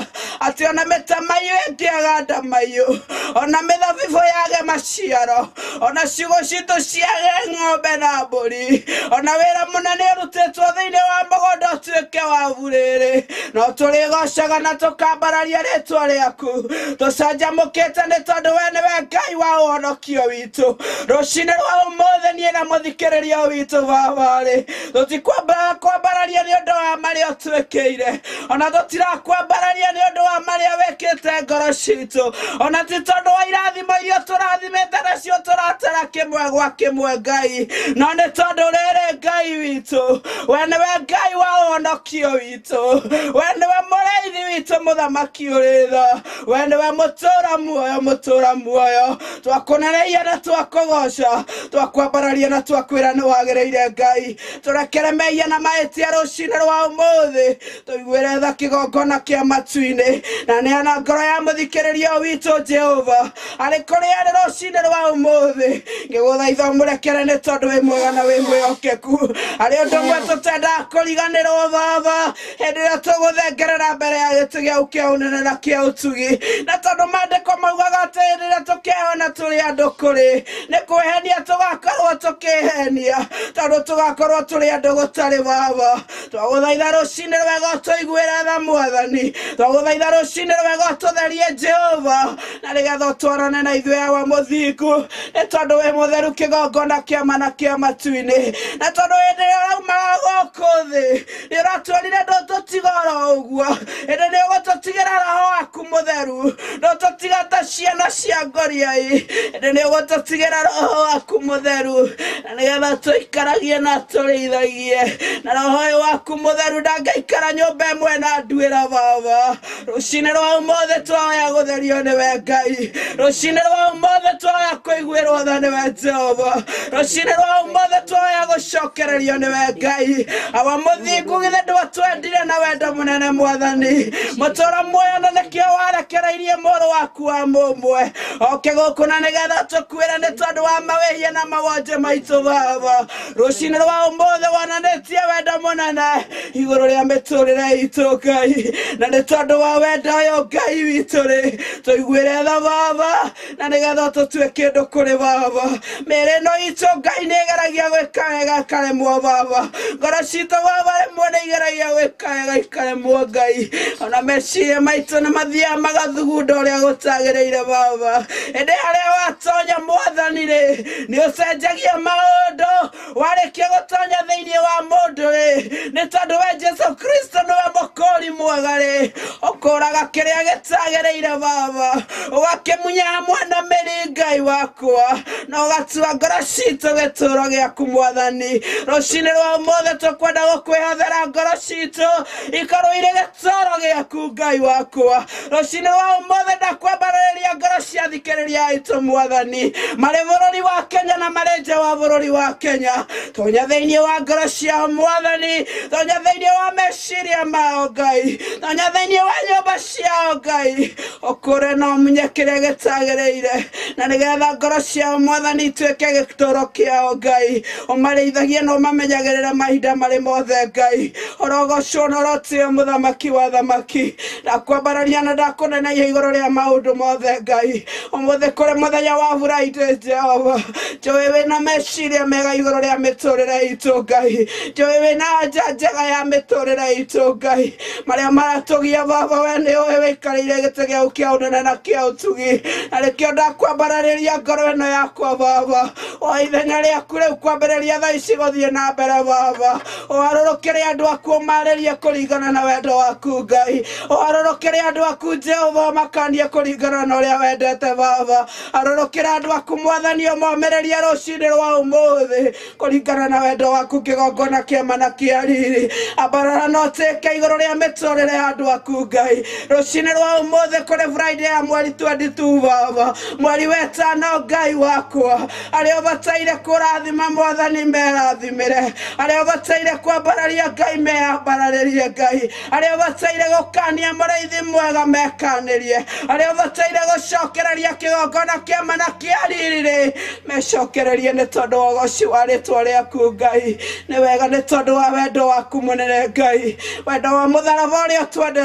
ati ona metamayo ĩngĩaganda mayo, ona mĩthabibũ yage maciaro, ona ciugo citũ ciage ng'ombe na mbũri, ona wĩra mũnene ũrutĩtwo thĩinĩ wa mũgũnda ũtuĩke wa burĩrĩ, no tũrĩgocaga na tũkambararia rĩtwa rĩaku, tũcanjamũkĩte nĩ tondũ we nĩwe Ngai wa ũhonokio witũ. Rũcinĩ rwa ũmũthĩ niĩ na mũthikĩrĩria witũ Baba-rĩ, tũtikwambara kwambararia nĩ ũndũ wa marĩa ũtwĩkĩire, ona tũtirakwambararia nĩ ũndũ wa marĩa wĩkĩte ngoro citũ, ona ti tondũ wa irathimo iria tũrathimĩte nacio tũratara kĩmwe gwa kĩmwe Ngai, no nĩ tondũ rĩrĩ Ngai witũ, we nĩwe Ngai wa ũhonokio witũ, we nĩwe mũrĩithi witũ mũthamaki ũrĩ tha, we nĩwe mũtũũra muoyo mũtũũra muoyo, twakũneneia na twakũgoca, twakwambararia na twakwĩra nĩ wagĩrĩire Ngai, tũrekere mehia na mahĩtia rũcinĩ rwa ũmũthĩ, tũiguĩre tha kĩgongona kĩa matu-inĩ, na neana ngoro ya mũthikĩrĩria witũ Jehova arĩ kũrĩa arĩ rũcinĩ rwa ũmũthĩ, ngĩgũthaitha ũmũrekere nĩ tondũ wĩ mwega na wĩ mwĩhokeku, arĩ ũndũ ũmwe tũtendaga kũriganĩrwo Baba, hĩndĩ ĩrĩa tũgũthengerera mbere ya gĩtĩ gĩaku kĩa ũnene na kĩa ũtugi, na tondũ maandĩko maugaga atĩ hĩndĩ ĩrĩa tũkehona tũrĩ andũ kũrĩ, nĩ kwĩhenia tũgakorwo tũkĩhenia, tondũ tũgakorwo tũrĩ andũ gũtarĩ Baba. Twagũthaitha rũcinĩ rwega ũtũiguĩre tha Mwathani, twagũthaitha rũcinĩ rwega ũtũtherie Jehova, na nĩgetha ũtwarane na ithuĩ awa mũthingu, nĩ tondũ wĩ mũtheru kĩgongona kĩa mana kĩa matu-inĩ, na tondũ hĩndĩ ĩrĩa ũraumaga gũkũ thĩ nĩ ũratwĩrire ndũtũtiga oro ũguo, hĩndĩ nĩ ũgũtũtigĩra Roho waku mũtheru, ndũtũtiga ta ciana cia ngoriai, hĩndĩ nĩ ũgũtũtigĩra Roho waku mũtheru, na nĩgetha tũikaragie na tũrĩithagie, na Roho ũyũ waku mũtheru ndangĩikara nyũmba ĩmwe na nduĩra Baba. Rũcinĩ rwa ũmũthĩ twoya gũtherio nĩwe Ngai, rũcinĩ rwa ũmũthĩ twoya kũiguĩrwo tha nĩwe Jehova, rũcinĩ rwa ũmũthĩ twoya gũcokererio nĩwe Ngai, awa mũthingu githĩ ndwatwendire na wendo mũnene Mwathani, mũtũũra muoyo na nĩkĩo warekereirie mũrũ waku wa mũmwe oke gũkũ na nĩgetha tũkuĩre nĩ tondũ wa mawĩhia na mawonje maitũ Baba. Rũcinĩ rwa ũmũthĩ wonanĩtie wendo mũnene igũrũ rĩa mĩtũrĩre itũ Ngai, na nĩ tondũ wa wendo ũyũ Ngai witũ-rĩ, tũiguĩre tha Baba, na nĩgetha tũtue kĩndũ kũrĩ Baba. Mĩĩrĩ ĩno itũ Ngai nĩ ĩgeragia gwĩka wega ĩkaremwo Baba, ngoro citũ Baba rĩmwe nĩ igeragia gwĩka wega ikaremwo Ngai, ona meciria maitũ nĩ mathiaga magathugunda ũrĩa gũtagĩrĩire Baba. Hĩndĩ harĩa watonya Mwathani-rĩ, nĩ ũcenjagia maũndũ, warĩkia gũtonya thĩinĩ wa mũndũ-rĩ, nĩ tondũ we Jesu Kristo nĩwe mũkũũri mwega-rĩ, ũkũũraga kĩrĩa gĩtagĩrĩire Baba, ũgakĩmunya hamwe na mĩri Ngai wakwa, na ũgatua ngoro citũ gĩtũũro gĩaku Mwathani. Rũcinĩ rwa ũmũthĩ tũkwenda gũkwĩhothera ngoro citũ ikorwo irĩ gĩtũũro gĩaku Ngai wakwa. Rũcinĩ rwa ũmũthĩ ndakwambararia ngoro cia thikĩrĩria aitũ Mwathani, marĩ bũrũri wa Kenya na marĩ nja wa bũrũri wa Kenya, tonya thĩinĩ wa ngoro ciao Mwathani, tonya thĩinĩ wa meciria mao Ngai, tonya thĩinĩ wa nyũmba ciao Ngai, ũkũre na ũmenye kĩrĩa gĩtagĩrĩire, na nĩgetha ngoro ciao Mwathani ituĩke gĩtũũro kĩao Ngai, ũmarĩithagie na ũmamenyagĩrĩre mahinda marĩ mothe Ngai. Orogocwo na ũrotio mũthamaki wa thamaki, ndakwambararia na ndakũneneia igũrũ rĩa maũndũ mothe Ngai. Ũmũthĩ kũrĩ mũthenya wa Friday Jehova, njũĩ wĩna meciria mega igũrũ rĩa mĩtũrĩre itũ Ngai, njũĩ wĩna nja njega ya mĩtũrĩre itũ Ngai, marĩa maratũgia Baba we nĩ ũĩ wĩikarĩire gĩtĩ gĩaku kĩa ũnene na kĩa ũtugi, na nĩkĩo ndakwambararĩria ngoro ĩno yakwa Baba, o ithenya rĩaku rĩu kwambĩrĩria thaa ici gũthiĩ na mbere Baba, ũharũrũkĩre andũ aku ũmarĩrie kũringana na wendo waku Ngai, ũharũrũkĩre andũ aku Jehova makanie kũringana na ũrĩa wendete Baba, harũrũkĩre andũ aku Mwathani ũmomĩrĩrie rũcinĩ rwa ũmũthĩ kũringana na wendo waku kĩgongona kĩa mana kĩa riri, ambarara na ũtĩke igũrũ rĩa mĩtũrĩre ya andũ aku Ngai. Rũcinĩ rwa ũmũthĩ kũrĩ Friday ya mweri twenty-two Baba, mweri wetano Ngai wakwa, arĩa ũbataire kũrathima Mwathani merathimĩre, arĩa ũbataire kwambararia Ngai meambararĩrie Ngai, arĩa ũbataire gũkania mũrĩithi mwega mekanĩrie, arĩa ũbataire gũcokereria kĩgongona kĩa mana kĩa riri-rĩ mecokererie nĩ tondũ wa ũgoci wa rĩtwa rĩaku Ngai. Nĩ wega nĩ tondũ wa wendo waku mũnene Ngai, wendo wa mũtharaba ũrĩa twendete naguo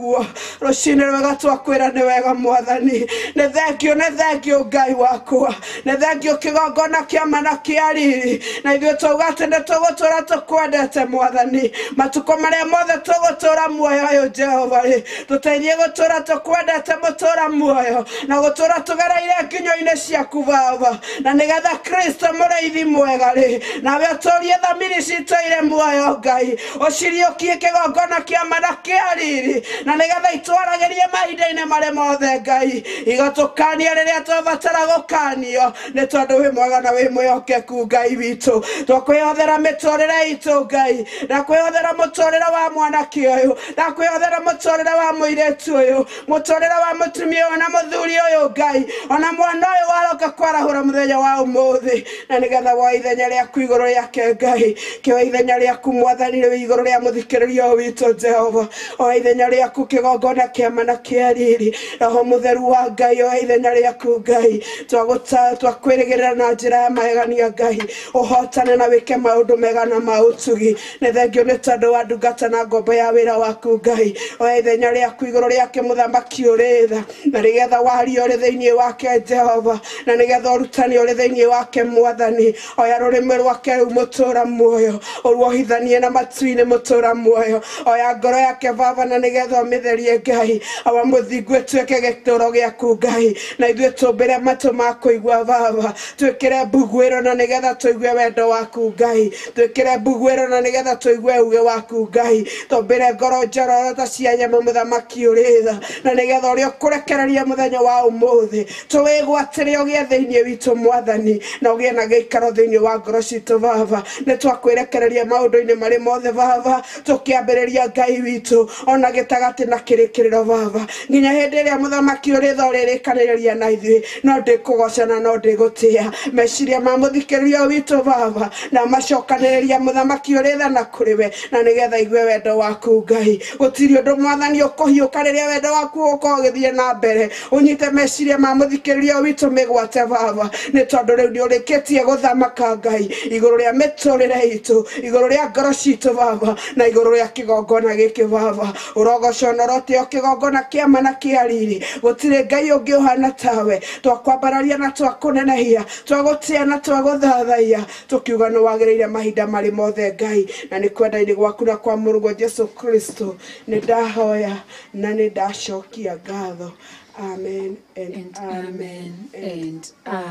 naguo rucine rwega twakwira ni wega mwathani ne thengio ne thengio Ngai wakwa ne thengio kigongona kia mana kia riri na ithuĩ twauga atĩ nĩ tũgũtũra tũkwendete mwathani matuko marĩa mothe tũgũtũra muoyo ũyũ Jehova rĩ tũteithie gũtũra tũkwendete mũtũra muoyo na gũtũra tũgereire nginyo-inĩ ciaku Baba na nĩgetha Kristo mũrĩithi mwega rĩ nawe ũtũrie thamiri citũ irĩ muoyo Ngai ũciriũkie kĩgongona kĩa mana kĩa riri na nĩgetha itwaragĩrie mahinda-inĩ marĩ mothe Ngai igatũkania rĩrĩa twabatara gũkanio nĩ tondũ wĩ mwega na wĩ mwĩhokeku Ngai witũ twakwĩhothera mĩtũrĩre itũ Ngai ndakwĩhothera mũtũrĩre wa mwanake ũyũ ndakwĩhothera mũtũrĩre wa mũirĩtu ũyũ mũtũrĩre wa mũtumia ũyũ na mũthuri ũyũ Ngai ona mwana ũyũ waroka kwarahũra mũthenya wa ũmũthĩ na nĩgetha wa ithenya rĩaku igũrũ rĩake Ngai kĩoya ithenya rĩaku mwathani rĩu igũrũ rĩa mũthikĩrĩria ũyũ witũ Jehova oya ithenya rĩaku kĩgongona kĩa mana kĩa riri roho mũtheru wa Ngai oya ithenya rĩaku Ngai twakwĩrĩgĩrĩra na njĩra ya magegania Ngai ũhotane na wĩke maũndũ mega na ma ũtugi nĩ thengio nĩ tondũ wa ndungata na ngombo ya wĩra waku Ngai oya ithenya rĩaku igũrũ rĩake mũthamaki ũrĩ tha na nĩgetha waria ũrĩ thĩinĩ wake Jehova na nĩgetha ũrutani ũrĩ thĩinĩ wake mwathani oya rũrĩmĩ rwake rĩu mũtũra muoyo ũruohithanie na matu-inĩ mũtũra muoyo oya ngoro yake Baba na nĩgetha ũmĩtherie Ngai awa mũthingu ĩtuĩke gĩtũũro gĩaku Ngai na ithuĩ tũmbĩre matũ ma kũigua Baba twĩkĩre mbuguĩro na nĩgetha tũigue wendo waku Ngai twĩkĩre mbuguĩro na nĩgetha tũigue uge waku Ngai tũmbĩre ngoro njororo ta cia nyamũ mũthamaki ũrĩ tha na nĩgetha ũrĩa ũkũrekereria mũthenya wa ũmũthĩ tũwĩgwatĩre ũgĩe thĩinĩ witũ mwathani na ũgĩe na gĩikaro thĩinĩ wa ngoro citũ Baba nĩ twakwĩrekereria maũndũ-inĩ marĩ mothe Baba tũkĩambĩrĩria Ngai witũ ona gĩtagatĩ na kĩrĩkĩrĩro Baba nginya hĩndĩ ĩrĩa mũthamaki ũrĩ tha ũrĩrĩkanĩrĩria na ithuĩ no ndĩkũgocana no ndĩgũtĩa meciria ma mũthikĩrĩria witũ Baba na macokanĩrĩria mũthamaki ũrĩ tha na kũrĩ we na nĩgetha igue wendo waku Ngai gũtirĩ ũndũ mwathani ũkũhiũka rĩrĩa wendo waku ũgũkorwo ũgĩthiĩ na mbere ũnyite meciria ma mũthikĩrĩria witũ mĩgwate Baba nĩ tondũ rĩu nĩ ũrĩkĩtie gũthamaka Ngai igũrũ rĩa mĩtũrĩre itũ igũrũ rĩa ngoro citũ Baba na igũrũ rĩa kĩgongona gĩkĩ Baba ũrogocwo na ũrotĩo kĩgongona kĩa mana kĩa riri gũtirĩ Ngai ũngĩ ũhana tawe twakwambararia na twakũnenehia twagũtĩa na twagũthathaiya tũkiuga nĩ wagĩrĩire mahinda marĩ mothe Ngai na nĩ kwenda-inĩ gwaku na kwa mũrũgwo Jesu Kristo nĩ ndahoya na nĩ ndacokia ngatho amen and, and amen and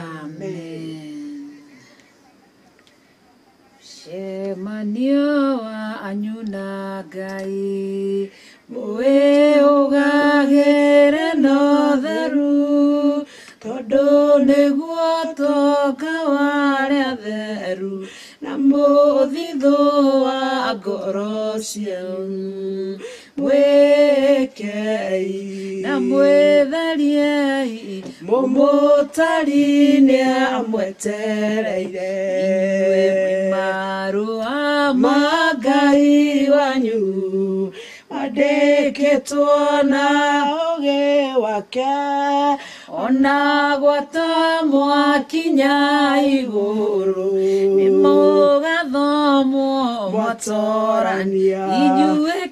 amen. Shemanio wa anyuna Ngai mwĩũgagĩre na ũtheru tondũ nĩguo toka warĩa theru na mũthithũ wa ngoro cianyu mwĩkei na mwĩtheriei mũmũtari nĩamwetereire inyuĩ marũa ma Ngai wanyu mandĩkĩtwo na ũũgĩ wake ona gwata mwakinya igũrũ nĩ mũgathomwo mwatorania inyuĩ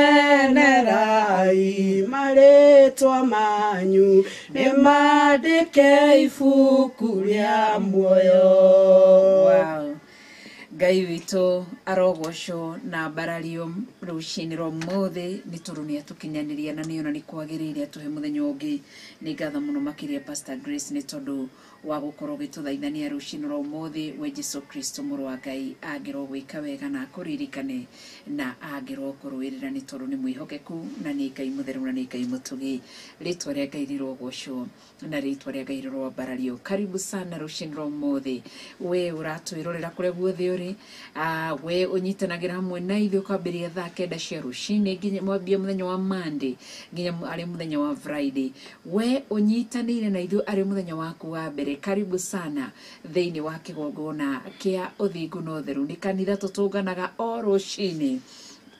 kenerai marĩtwa manyu nĩ mandĩke ibuku rĩa muoyo. Wow. Ngai witũ arogocwo na mbarario rũcinĩ rwa ũmũthĩ nĩ tondũ nĩ atũkinyanĩria na nĩ ona nĩ kwagĩrĩire atũhe mũthenya ũngĩ nĩ ngatho mũno makĩria Pastor Grace nĩ tondũ wa gũkorwo gĩtũthaithania rũcinĩ rwa ũmũthĩ we Jesu Kristo mũrũ wa Ngai angĩrwo gwĩka wega na akũririkane na angĩrwo kũrũĩrĩra nĩ tondũ nĩ mwĩhokeku na nĩ Ngai mũtheru na nĩ Ngai mũtugi rĩtwa rĩa Ngai rĩrogocwo na rĩtwa rĩa Ngai rĩrombarario. Karibu sana rũcinĩ rwa ũmũthĩ we ũratwĩrorera kũrĩa guothe ũrĩ Uh, we ũnyitanagĩra hamwe na ithuĩ kwambĩrĩria thaa kenda cia rũcinĩ nginya mwambie mũthenya wa Monday nginya arĩ mũthenya wa Friday we ũnyitanĩire na ithuĩ arĩ mũthenya waku wa mbere. Karibu sana thĩinĩ wa kĩgongona kĩa ũthingu na ũtheru. Nĩ kanitha tũtũnganaga o rũcinĩ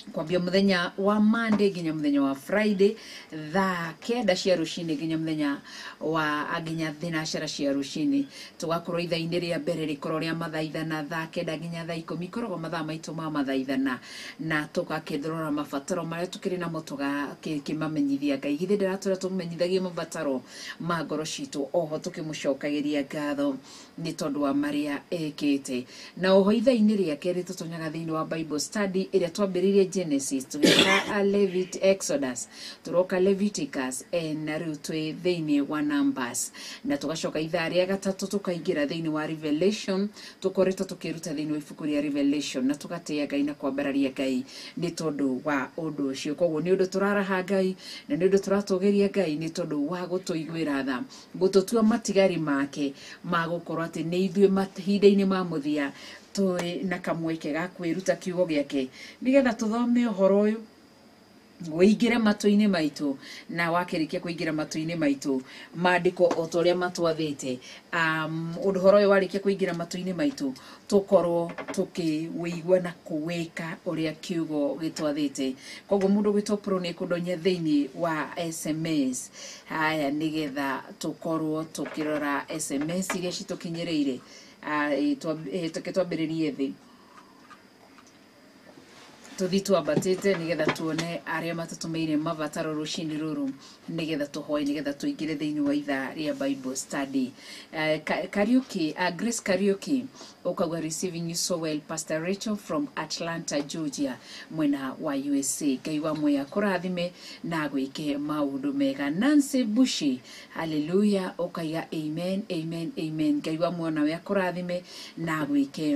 kwambia muthenya wa Monday nginya muthenya wa Friday thaa kenda cia rucini nginya muthenya wa aginya thinashara cia rucini tugakorwo ithaini ria mbere rikoro ria mathaithana thaa kenda nginya thaa ikumi korwo mathaa maitu ma mathaithana na tugakithorora mabataro maria tukiri namo tugakimamenyithia Ngai githĩ ndĩratwĩra tũmenyithagie mabataro ma ngoro citu oho tukimucokagiria ngatho ni tondu wa maria ekite na oho ithaini ria keri tutonyaga thiini wa Bible study iria twambiririe Genesis tugoka Levit Exodus turoka Leviticus na riu twi thiini wa Numbers na tugacoka ithaa ria gatatu tukaingira thiini wa Revelation tukoretwo tukiruta thiini wa ibuku ria Revelation na tugateya Ngai na kwambararia Ngai ni tondu wa undu ucio koguo ni undu turaraha Ngai na ni undu turatogeria Ngai ni tondu wa gutuiguira tha gututua matigari make ma gukorwo ati ni ithue mahinda-ini ma muthia toi na kamweke ga kwiruta kiugo giake nigetha tuthome uhoro uyu guingire matu-ini maitu na wakirikia kuingira matu-ini maitu maandiko otoria matwathite um uhoro uyu warikia kuingira matu-ini maitu tukorwo tukiwigwa na kuweka uria kiugo gitwathite koguo mundu gwitwo pro ni kundonya thiini wa S M S haya nigetha tukorwo tukirora S M S iria citukinyereire uh tukitwambiririe thi tuthi twambatite nigetha tuone aria matatumeire mabataro rucini ruru nigetha tuhoe nigetha tuingire thiini wa ithaa ria Bible study uh, karaoke uh, Grace Karaoke ukagwa receiving you so well Pastor Rachel from Atlanta Georgia mwena wa U S A Ngai wa moya kurathime na gwike maundu mega Nancy Bushi hallelujah ukaiga amen amen amen Ngai wa moya nawe kurathime na gwike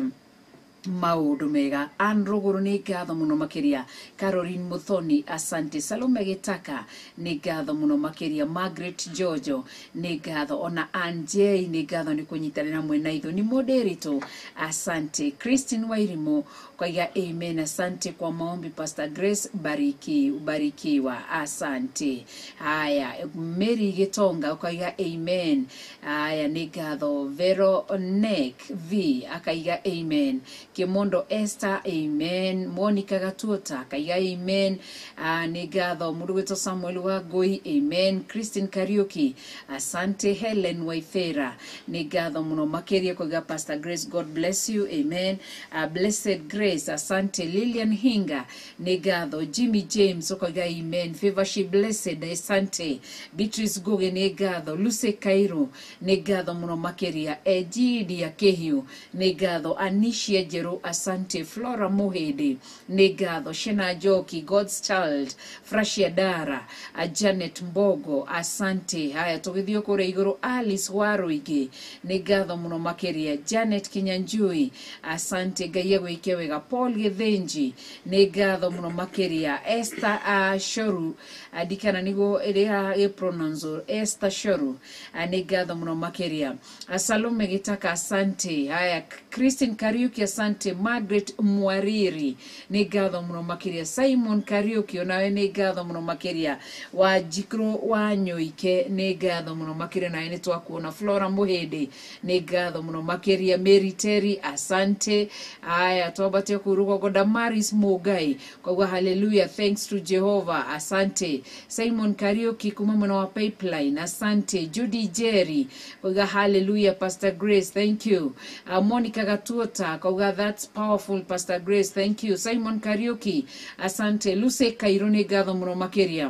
maundu mega Androguru ni ngatho muno makiria Caroline Muthoni asante Salome Gitaka ni ngatho muno makiria Margaret Jojo ni ngatho ona Anje ni ngatho ni kunyitanira mwena itho ni Moderito asante Christine Wairimo kwaiga amen asante kwa maombi Pastor Grace bariki ubarikiwa asante haya Mary Gitonga kwaiga amen haya ni ngatho Vero Neck V akaiga amen Kimondo Esther amen Monica Gatuota kaiga amen uh, ni ngatho mundu gwitwo Samuel Wagoi amen Christine Karaoke asante Helen Waifera ni ngatho muno makiria kwaiga Pastor Grace God bless you amen uh, Blessed Grace asante Lilian Hinga ni ngatho Jimmy James kwaiga amen Favor she blessed asante Beatrice Goge ni ngatho Lucy Cairo ni ngatho muno makiria Ejidi ya Kehiu ni ngatho Anishia Jero asante Flora Mohede ni ngatho Shena Joki God's Child Frashia Dara Janet Mbogo asante haya tugithio kure iguru Alice Waruige ni ngatho muno makiria Janet Kinyanjui asante Ngai gwike wega Paul Githenji ni ngatho muno makiria Esther uh, Shoru adikana nigo area e pronounce Esther Shoru ni ngatho muno makiria Salome Gitaka asante haya Christine Karaoke asante Margaret Mwariri ni ngatho muno makiria Simon Karaoke onawe ni ngatho muno makiria wa Jikro wa Nyoike ni ngatho muno makiria na ni twakuona Flora Muhede ni ngatho muno makiria Mary Terry asante aya twabatie kurugo goda Maris Mugai kwa hallelujah thanks to Jehovah asante Simon Karaoke kuma mwana wa Pipeline asante Judy Jerry kwa hallelujah Pastor Grace thank you uh, Monica Gatuota kwa that's powerful Pastor Grace thank you Simon Karaoke asante Lucy Cairo ni ngatho muno makiria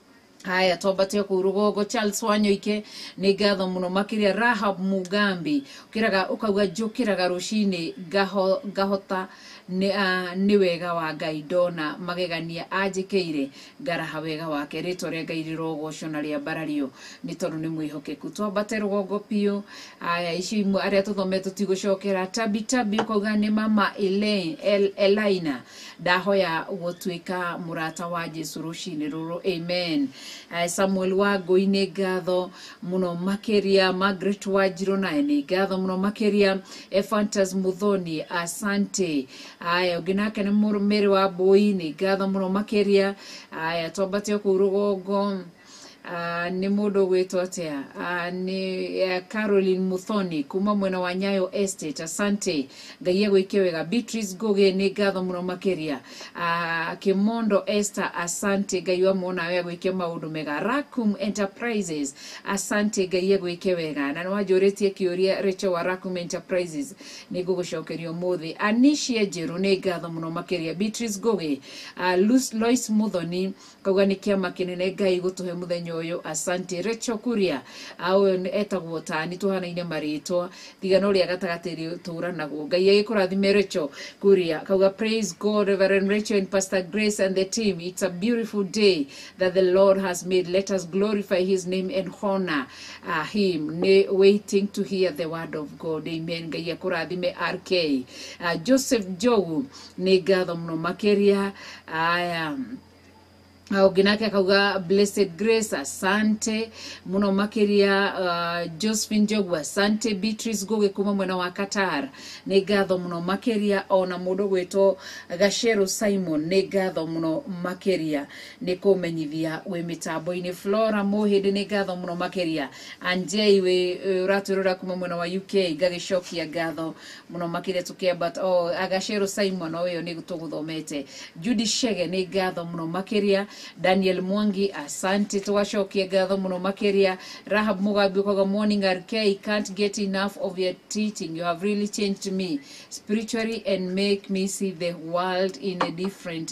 haya twabatie kurugogo Charles Wanyoike ni ngatho muno makiria Rahab Mugambi ukiraga ukauga jukiraga rucini gaho gahota ni uh, ni wega wa Ngai dona magegania ajikeire ngaraha wega wake rito ria Ngai rirogoco na ria barario ni tondu ni mwihokeku twambate rugongo pio aya ici imwe aria tuthomete tigucokera tabi tabi ukauga ni mama Elaine El, Elina ndahoya gutwika murata wa Jesu rucini ruru amen uh, Samuel Wagoi ni ngatho muno makiria Margaret Wajiro nae ni ngatho muno makiria Ephantas Muthoni asante aya uginake ni murumeri wa Boi ni ngatho muno makiria aya twambatie ku rugongo uh, ni mudo gwitwo atia uh, ni uh, Caroline Muthoni kuma mwena wa Nyayo Estate. Asante Ngai agwike wega. Beatrice Goge ni ngatho muno makeria. uh, Kimondo Esther asante Ngai wa muona we agwike maundu mega. Rakum Enterprises asante Ngai agwike wega. Na nwajoretie kiuria Rachel wa Rakum Enterprises ni gugucokerio muthi. Anishia Jeru ni ngatho muno makeria. Beatrice Goge uh, Lois Muthoni kauga ni kiama kinene Ngai gutuhe muthenya uyu. Asante Rachel Kuria au etagwo tani tuhanaine maritwa tigano ria gatagati tura nago Ngai agikurathime Rachel Kuria kauga praise God Reverend Rachel and Pastor Grace and the team. It's a beautiful day that the Lord has made. Let us glorify his name and honor uh, him. Ne waiting to hear the word of God. Amen. Ngai agikurathime R K uh, Joseph Jogu ni ngatho muno makeria. I am au ginake kauga Blessed Grace asante muno makeria. uh, Josephine Jogu asante. Beatrice Goge kuma mwena wa Qatar ni ngatho muno makeria. Ona mudo gwito Gashero Simon ni ngatho muno makeria ni kumenyithia we mitambo ini. Flora Mohede ni ngatho muno makeria. Anjei we uraturura kuma mwena wa U K gagicokia ngatho muno makeria tukia but oh Agashero Simon oyo ni gutuguthomete. Judy Shege ni ngatho muno makeria. Daniel Mwangi asante tuwacokie ngatho muno makeria. Rahab Mugabi kwa morning R K can't get enough of your teaching. You have really changed me spiritually and make me see the world in a different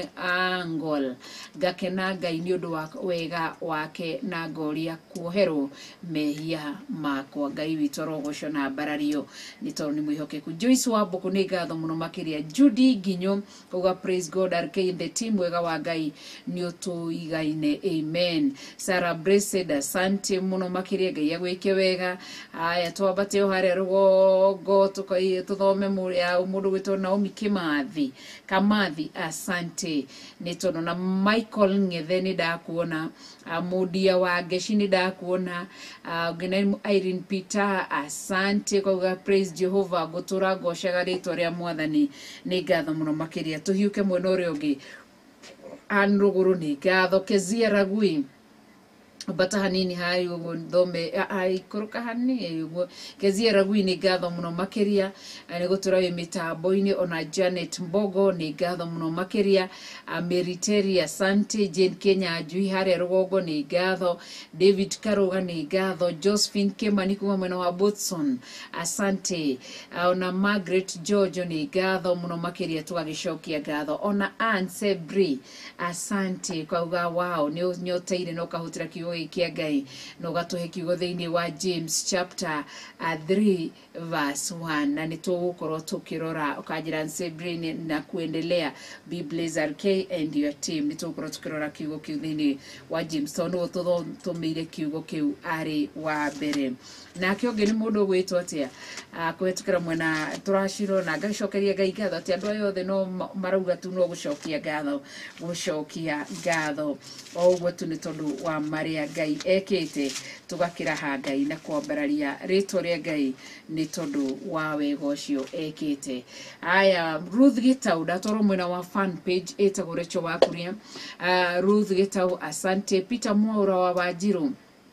angle. Gakena Ngai ni undu wa wega wake na ngoria kuoherwo mehia makwa. Ngai witu rogoco na barario ni tondu ni mwihokeku. Joyce Wambuku ni ngatho muno makeria. Judy Ginyo uga praise God R K in the team wega wa Ngai ni utuigaine. Amen. Sarah Blessed asante muno makeria. Ngai agwike wega. Aya twabate hare rugo tukai tuthome mu ya mundu gwitwo Naomi Kimathi Kamathi asante ni tondu na Michael Ngethe ni ndakuona. uh, Mudia wa Geshi ni ndakuona. uh, Gina Irene Peter asante kwa praise Jehovah gutura goshaga ritwa ria mwathani ni ngatho muno makeria. Tuhiuke mwena uria ungi anruguru ni ngatho. Kezia Ragui bata hanini hai ugo thome ai kuruka hani ugo Kezia Ragui ni ngatho muno makeria ni gutura we mitambo-ini. Ona Janet Mbogo ni ngatho muno makeria. Meriteri asante. Jane Kenya Ajui hare rugogo ni ngatho. David Karuga ni ngatho. Josephine Kimani kuma mwena wa Botson asante. Ona Margaret George ni ngatho muno makeria tugagicokia ngatho. Ona Anne Sebri asante kwa uga wao ni nyoteire no kahutira kigo kia Ngai no gatuhe kigo thiini wa James chapter uh, three verse one. Na nitugukorwo tukirora ukajira Sebri na kuendelea. Be blessed R K and your team. Nitugukorwo tukirora kigo kiu thiini wa James tono tuthomire kigo kiu ari wa mbere. Na kio ngeni mundu gwitwo atia uh, kwetukira mwena turashiro na ngacokeria Ngai ngatho ati andu ayothe no marauga tu no gucokia ngatho gucokia ngatho o uguo tu ni tondu wa maria Ngai ekete tugakira ha Ngai na kwambararia ritwa ria Ngai ni tondu wa wega ucio ekete. Aya Ruth Gitau ndatoro mwena wa fan page etagwo Rachel wa Kuria. uh, Ruth Gitau asante. Peter Mwaura wa Wanjiru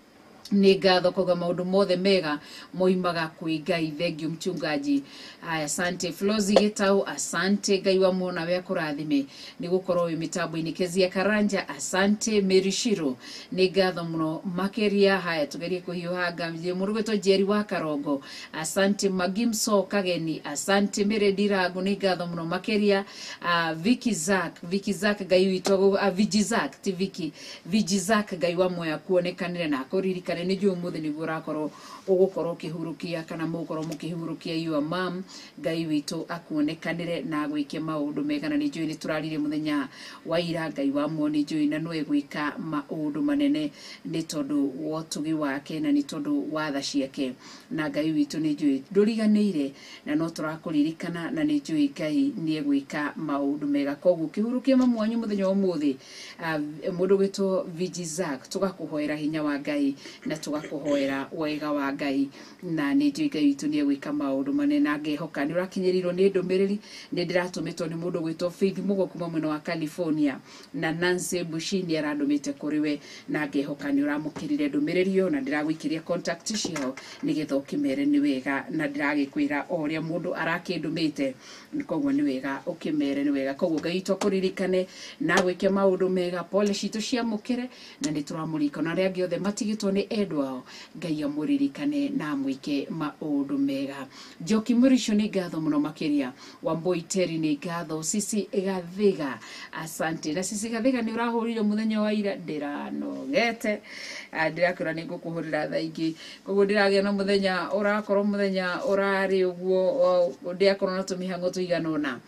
ni ngatho kuga maundu mothe mega moimaga kwi Ngai. Thengiu mchungaji. Aya asante. Flozi Gitau asante. Ngai wa muona we akurathime ni gukorwo wi mitambo-ini. Kezia Karanja asante. Mary Shiro ni ngatho muno makeria. Haya tugerie kuhiuha ngamje murugweto Jerry wa Karongo asante. Magimso Kageni asante. Mere Diragu ni ngatho muno makeria. uh, Vicky Zack Vicky Zack Ngai witwa uh, Vigi Zack ti Vicky Vigi Zack Ngai wa moya kuonekanire na kuririka ni ju muthe ni burakorwo ugukorwo kihurukia kana mukorwo mukihurukia your mom. Ngai witu akuonekanire na gwikia maundu mega. Na ni ju ni turarire muthenya wa ira Ngai wa muoni ju na no egwika maundu manene ni tondu wotugi wake na ni tondu wa tha ciake. Na Ngai witu ni ju nduriganire na no turakuririkana na ni ju Ngai ni egwika maundu mega. Koguo kihurukia mamwanyu muthenya wa muthi uh, mundu gwitwo Vigi Zack tugakuhoera hinya wa Ngai na tugakuhoera wega wa Ngai na nĩ njũĩ Ngai witũ nĩ egwĩka maũndũ manene na ngehoka nĩ ũrakinyĩrĩirwo nĩ ndũmĩrĩri nĩ ndĩratũmĩtwo nĩ mũndũ gwĩtwo Faith Mugo kuma mwena wa California na Nancy Bushini arandũmĩte kũrĩ we na ngehoka nĩ ũramũkĩrire ndũmĩrĩri ĩyo na ndĩragwĩkĩria contact ciao nĩgetha ũkĩmere nĩ wega na ndĩragĩkwĩra o ũrĩa mũndũ arakĩndũmĩte koguo nĩ wega ũkĩmere nĩ wega koguo Ngai witũ akũririkane na gwĩke maũndũ mega pole citũ ciamũkĩre na nĩ tũramũrika na arĩa angĩ othe matigĩtwo nĩ endwa ao Ngai amũririkane na amwĩke maũndũ mega. Njoki Mũricho nĩ ngatho mũno makĩria, Wambui Terry nĩ ngatho, Sisi Gathiga asante na Sisi Gathiga nĩ ũrahũrire mũthenya wa ira ndĩranogete ndĩrakĩra nĩ ngũkũhũrĩra thaa ingĩ koguo ndĩragĩa na mũthenya ũrakorwo mũthenya ũrarĩ ũguo ndĩakorwo na tũmĩhang'o tũigana ũna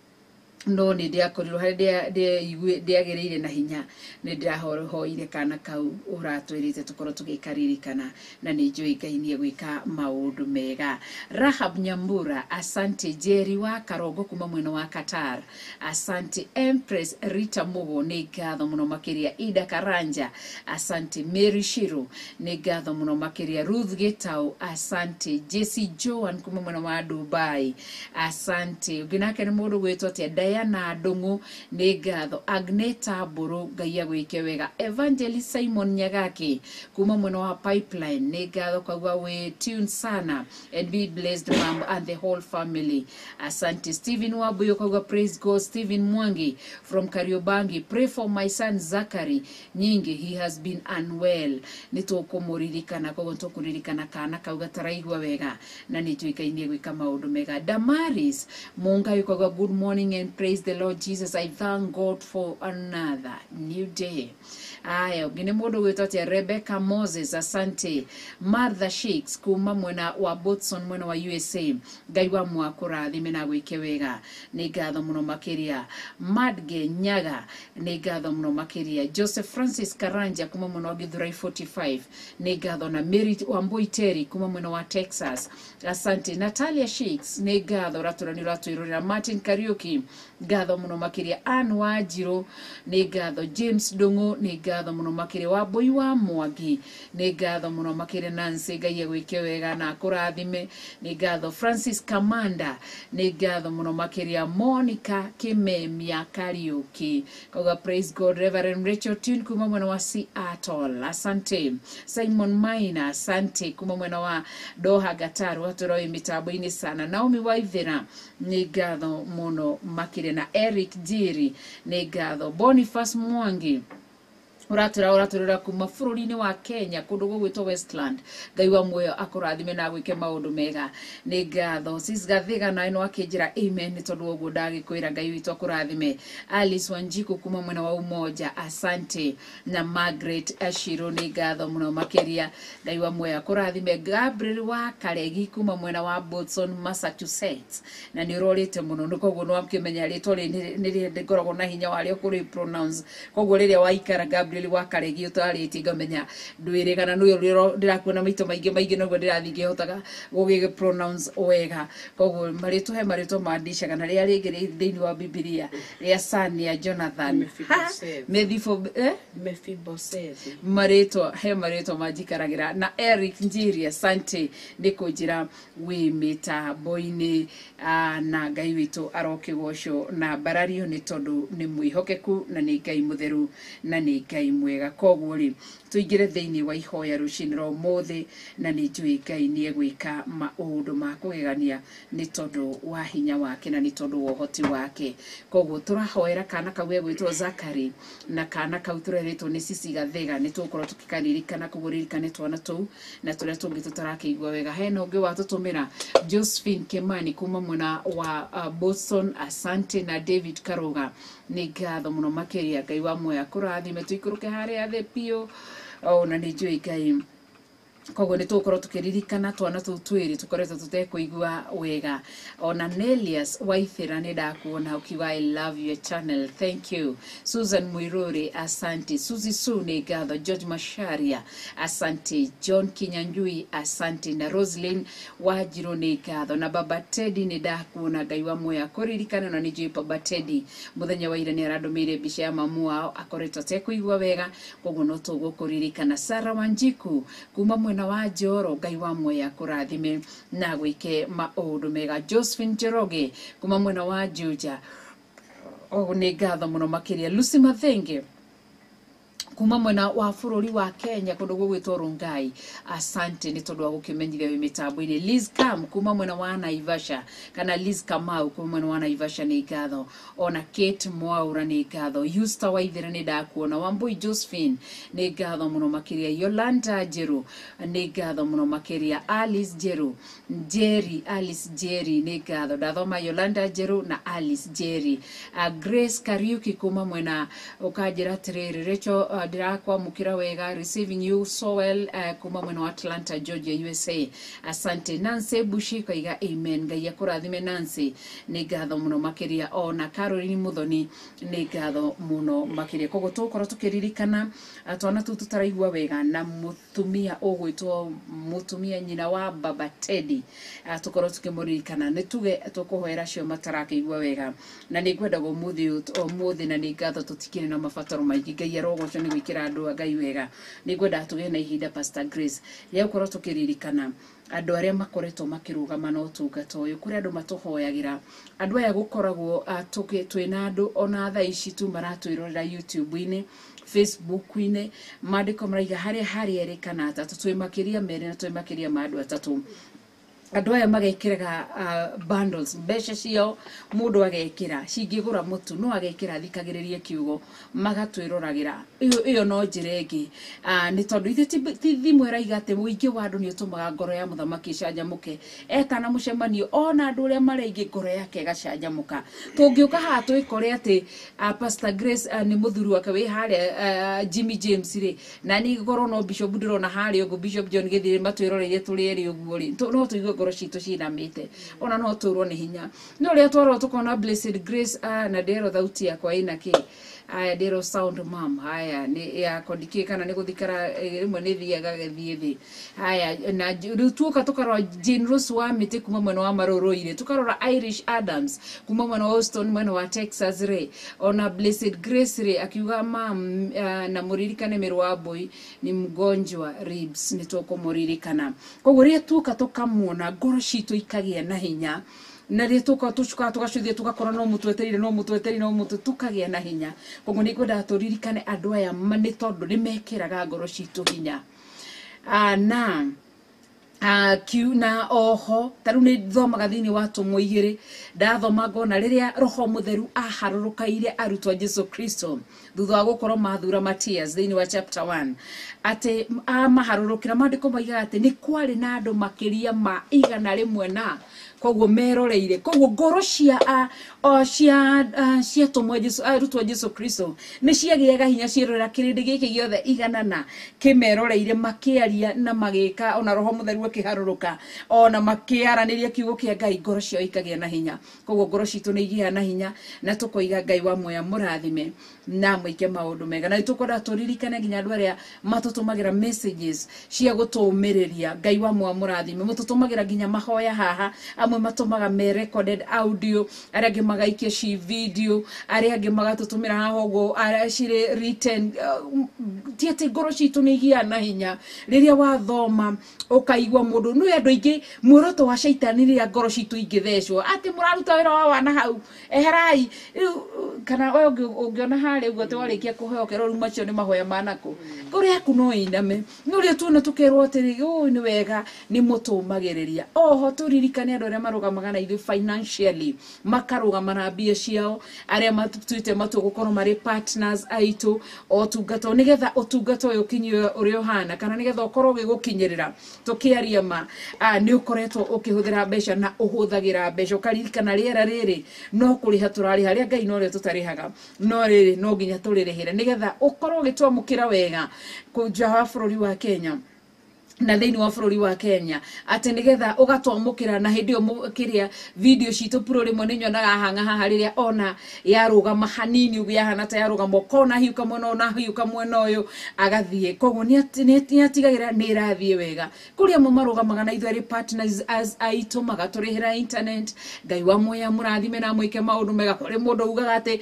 no nĩ ndĩakorirwo harĩ ndĩagĩrĩire na hinya nĩ ndĩrahoire kana kau ũratwĩrĩte tũkorwo tũgĩkaririkana na nĩ njũĩ Ngai nĩ egwĩka maũndũ mega. Rahab Nyambura asante, Jerry wa Karongo kuma mwena wa Qatar asante, Empress Rita Mugo nĩ ngatho mũno makĩria, Ida Karanja asante, Mary Shiro nĩ ngatho mũno makĩria, Ruth Gitau asante, Jesse Joan kuma mwena wa Dubai asante, ũngĩ nake nĩ mũndũ gwĩtwo atĩa na Ndungu nĩ ngatho, Agneta Mburu Ngai agwĩke wega, Evangelist Simon Nyagaki kuma mwena wa Pipeline nĩ ngatho kwa we tune sana and be blessed mom and the whole family asante, Stephen Wabuyo kwa praise God, Stephen Mwangi from Kariobangi pray for my son Zachary Nyingi he has been unwell nĩ tũkũmũririkana koguo tũkũririkana kana kau gataraigua wega na nĩ njũĩ Ngai nĩ egwĩka maũndũ mega. Damaris Mungai kwa good morning and praise the Lord Jesus. I thank God for another new day. Aya, ngine mũndũ gwĩtwo atĩa Rebecca Moses asante, Martha Shakes kuma mwena wa Botson mwena wa U S A Ngai wa mwakũrathime na gwĩke wega nĩ ngatho mũno makĩria. Madge Nyaga nĩ ngatho mũno makĩria, Joseph Francis Karanja kuma mwena wa Githurai forty-five nĩ ngatho na Mary Wambui Terry kuma mwena wa Texas asante, Natalia Shakes nĩ ngatho ratũrani ratwĩrorera, Martin Kariuki ngatho mũno makĩria, Ann Wanjiru nĩ ngatho, James Ndungu nĩ ngatho mũno makĩria, Wambui wa Mwangi nĩ ngatho mũno makĩria, Nancy Ngai agwĩke wega na akũrathime nĩ ngatho, Francis Kamanda nĩ ngatho mũno makĩria, Monica Kimemia Kariuki koga praise God, Reverend Rachel Tune kuma mwena wa Seattle asante, Simon Maina asante kuma mwena wa Doha Qatar watũroi mitambo-inĩ sana, Naomi Waithera nĩ ngatho mũno makĩria na Eric Jiri nĩ ngatho, Boniface Mwangi uratura uraturira kuma bũrũri-inĩ wa Kenya kũndũ gũgwĩtwo Westland Ngai wa muoyo akũrathime na gwĩke maũndũ mega nĩ ngatho. Sis Gathiga nawe no akĩnjĩra amen nĩ tondũ ũguo ndagĩkwĩra Ngai witũ akũrathime. Alice Wanjiku kuma mwena wa Umoja asante, na Margaret Ashiro nĩ ngatho mũno makĩria Ngai wa muoyo akũrathime. Gabriel wa Karegi kuma mwena wa Boston Massachusetts na nĩ ũrorĩte mũno nĩ koguo no akĩmenya rĩtwa nĩ rĩkoragwo na hinya warĩo kũrĩ pronounce koguo rĩrĩa waikara Gabriel wa Karegi utarĩtie ngamenya ndwĩrĩgana nĩyo ndĩrakuona maitho maingĩ maingĩ noguo ndĩrathi ngĩhotaga gũgĩ pronounce wega koguo marĩtwa he marĩtwa mandishaga na rĩa rĩngĩ thĩinĩ wa Biblia rĩa Sania Jonathan Mephibosheth marĩtwa he marĩtwa manjikaragĩra na Eric Njiri asante nĩ kũnjĩra wĩ mĩtambo-inĩ na Ngai witũ arokĩgocwo na mbarario nĩ tondũ nĩ mwĩhokeku na nĩ Ngai mũtheru na nĩ Ngai mwega koguo rĩ tuingĩre thĩinĩ wa ihoya rũcinĩ rwa ũmũthĩ na nĩ njũĩ Ngai nĩ egwĩka maũndũ ma kũgegania nĩ tondũ wa hinya wake na nĩ tondũ wa ũhoti wake. Koguo tũrahoera kana kau gwĩtwo Zachary na kana kau tũrerĩtwo nĩ Sisi Gathiga nĩ tũgũkorwo tũkĩkaririkana kũgũririkana twana tũu na tũrĩa tũngĩ tũtarakĩigua wega. Hena ũngĩ watũtũmĩra Josephine Kimani kuma mwena wa uh, Boston asante, na David Karuga nĩ ngatho mũno makĩria Ngai wa muoyo akũrathime. Tuikũrũke harĩa thĩ piũ o na nĩ njũĩ Ngai koguo nä tå korwo tå kä ririkana twana tå twä rä tå koretwo tå tekå igua wega. Ona Nelius Waithira nä ndakuona å kiuga I love your channel, thank you. Susan Muiruri asante. Suzy Su nä ngatho. George Masharia asante. John Kinyanjui asante. Na Roslyn Wajiro nä ngatho. Na Baba Teddy nä ndakuona, Ngai wa muoya kå ririkana. Na nä njui Baba Teddy må thenya wa ira nä arandå mä ire mbica ya mamu wao akoretwo tekå igua wega, koguo no tå gå kå ririkana. Sarah Wanjiku kuma mwena wa Njoro, Ngai wa muoya kurathime na gwike maundu mega. Josephine Njoroge kuma mwena wa Juja, o nä ngatho muno makiria. Lucy Mathenge kuma mwena wa bururi wa Kenya kundu gugwitwo Rungai, asante ni tondu wa gukimenyithia wi mitambo-ini. Liz Cam kuma mwena wa Naivasha, kana Liz Kamau kuma mwena wa Naivasha ni ngatho. Ona Kate Mwaura ni ngatho. Yusta Waithira ni ndakuona. Wambui Josephine ni ngatho muno makiria. Yolanda Jeru ni ngatho muno makiria. Alice Jeru, Jerry Alice Jerry ni ngatho. Ndathoma Yolanda Jeru na Alice Jerry. Uh, Grace Kariuki kuma mwena ukajira tiriri. Recho uh, ndirakwa mukira wega, receiving you so well uh, kuma mwena wa Atlanta Georgia U S A, asante. Nancy Bushi kaiga amen. Ngai akurathime Nancy ni ngatho muno makiria. Ona Caroline Muthoni ni ngatho muno makiria. Koguo tukorwo tukiririkana twana tu tutaraigua wega na mutumia ugwitwo mutumia nyina wa Baba Teddy, tukorwo tukimuririkana ni tuge tukuhoera cio matarakeigua wega. Na ni ngwenda go muthi umuthi na ni ngatho tutikire na mabataro maingi. Ngai arogoco ni gwikira andu Ngai wega. Ni ngwenda tuge na ihinda Pastor Grace ya gukorwo tukiririkana andu aria makoretwo makirugama na utungata uyu, kuri andu matuhoyagira, andu aya gukoragwo tuki twina andu ona tha ici tu maratwirorera YouTube-ini, Facebook-ini, mandiko maraiga haria haria erikana atatu twi makiria mere na twi makiria ma andu atatu. Andu aya magekiraga uh, bundles mbeca cio mundu agekira cingigura mutu no agekira thikagiririe kiugo magatwirораgira. Iyo iyo no njiregi uh, ni tondu ithe ti thimwe raiga ate muingi wa andu ni utumaga ngoro ya muthamaki canjamuke etana mucemanio ona andu ria mareingi ngoro yake gacanjamuka. Tungiuka ha twikore ati uh, Pastor Grace uh, ni muthuru wake wi haria uh, Jimmy James ri na ni ngoro no Bishop ndirona haria ugu Bishop John Githiri matwiroreire turi eri uguo ri no tuigue ngoro citu cinamite ona no turwo ni hinya no ria twarwo tukona Blessed Grace uh, na ndero thauti yakwa ina ki aya ndero sound mom haya ni ya kondiki kana ni guthikara rimwe ni thiaga githie thi haya na riu tuka tukarwa Jane Rose wa miti kuma mwena wa Maroroire, tukarora Irish Adams kuma mwena wa Houston mwena wa Texas re, ona Blessed Grace re akiuga mam uh, na muririkane Meru wa Boy ni mgonjwa ribs ni tukumurikana. Koguo ria tuka tukamuona ngoro citu ikagia na hinya na ria tuka tucuka tugacuthia tugakora no mutweterire no mutweterire no mutu tukagia na hinya. Koguo ni ngwenda turirikane andu aya ni tondu ni mekiraga ngoro citu hinya. Ah, na Uh, kiu na oho taru ni thomaga thini watu muigire ndathoma ngona riria Roho Mutheru aharurukaire arutwa Jesu Kristo thutha wa gukorwo mathura Matias thini wa chapter one ati amaharurukira mandiko maiga ati ni kwari na andu makiria ma igana rimwe na koguo meroreire koguo ngoro cia a o cia cia tumwe Jesu arutwa Jesu Kristo ni ciagiaga hinya cirorera kirindi giki giothe igana na kimeroreire makiaria na magika ona Roho Mutheru akiharuruka ona makiaraniria kiugo kia Ngai ngoro cio ikagia na hinya. Koguo ngoro citu ni igia na hinya na tukoiga Ngai wa muoya murathime na mwike maundu mega na tukoda turirikane nginya andu aria matutumagira messages cia gutumiriria Ngai wa muoya murathime mututumagira nginya mahoya haha amwe matumaga me recorded audio aria angi magaikia ci video aria angi magatutumira haha uguo aria cire written uh, tiete ngoro citu ni igia na hinya riria wathoma ukaigwa mundu no andu ingi muoroto wa shaitani riria ngoro citu ingithecwo ati muraruta wira wa wana hau eherai kana we ungiona hali uguo te warikia kuheyokero ru macio ni mahoya manako ngoro yaku no iname no ria tuona tukerwo ati uu ni wega ni mutumagiriria. Oho turirikane andu aria marugamaga na ithu financially makarugama na mbia ciao aria matutwite matu gukorwo mari partners aitu o tungato nigetha utungato uyu kinyio urio hana kana nigetha ukorwo gigukinyirira tukiaria ma a ni ukoretwo ukihuthira mbeca na uhuthagira mbeca ukaririkana riera riri no kuriha turari haria Ngai no ria tutarihaga no riri no nginya turirihire nigetha ukorwo gitwamukira wega kuja wa bururi wa Kenya na thĩinĩ wa bũrũri wa Kenya atĩ nĩgetha ũgatwamũkĩra na hĩndĩ ĩyo kĩrĩa video citũ puro rĩmwe nĩ nyonaga hanga haha rĩrĩa ona yarũgama hanini ũguo yahana ta yarũgama kona hiuka mwena na hiuka mwena ũyũ agathiĩ koguo nĩ atigagĩra nĩ irathiĩ wega kũrĩa mo marũgamaga na ithuĩ arĩ partners as aitũ magatũrĩhĩra internet Ngai wa muoya mũrathime na mwĩke maũndũ mega kũrĩ mũndũ ugaga atĩ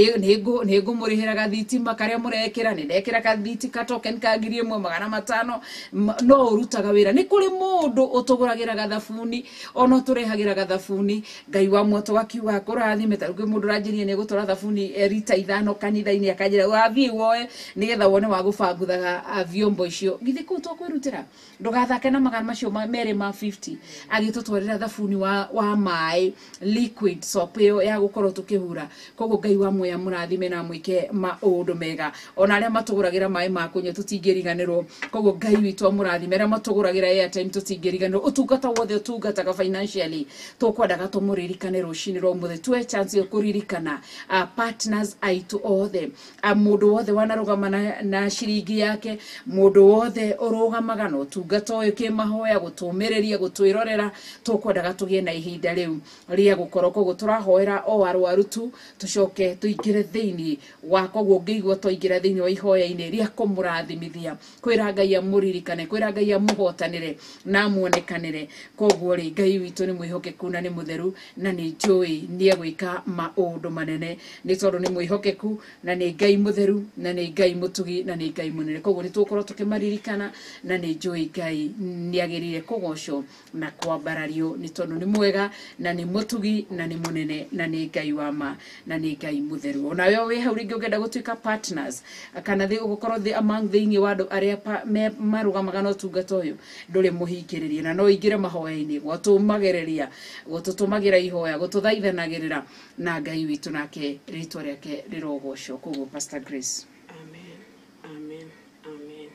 nĩ ngũmũrĩhĩra gathitima karĩa mũrekĩra nĩ ndekĩra gathiti ka token ka ngiri ĩmwe magana matano no urutaga wira ni kuri mundu utuguragira gathabuni ono turehagira gathabuni Ngai wa mwoto wakiuga kurathime taruge mundu ranjirie ni gutora thabuni rita ithano kanitha-ini akajira wathi woe nigetha wone wa gubanguthaga vyombo icio githi ku to kwirutira ndugathake na magana macio mere ma fifty agitutwarira thabuni wa wa mai liquid soap yo ya gukorwo tukihura koguo Ngai wa muoya murathime na mwike maundu mega ona aria matuguragira mai ma kunye tutingiriganirwo koguo Ngai witu murathime mera matuguragira airtime tutingiriganirwo utungata wothe utungataga financially tukwendaga tumuririkane rucini ro muthe twe chance yo kuririkana uh, partners aitu othe uh, mundu wothe wanarugama na, na shiringi yake mundu wothe urugamaga no tungata uyu kimahoya gutumiriria gutwirorera tukwendaga tugie na ihinda riu ria gukorwo koguo turahoera o arwaru tu tucoke tuingire thiini wa koguo ngeigua tuingire thiini wa ihoya-ini ria kumurathimithia kwira Ngai amuririkane kwira Ngai amuhotanire na muonekanire koguo ri Ngai witu ni mwihokeku na ni mutheru na ni njui ni egwika maundu manene ni tondu ni mwihokeku na ni Ngai mutheru na ni Ngai mutugi na ni Ngai munene koguo ni tukorwo tukimaririkana na ni njui Ngai ni agirire kugocwo na kwambarario ni tondu ni mwega na ni mutugi na ni munene na ni Ngai wa ma na ni Ngai mutheru ona yo wi hau ringi ungenda gutuika partners kana thi gukorwo thi among thiini wa andu aria marugamaga no tungata uyu nduri muhingiririe na no ingire mahoya-ini gutumagereria gututumagira ihoya gututhaithanagirira na Ngai witu nake ritwa riake rirogocwo koguo Pastor Grace. Amen, amen, amen.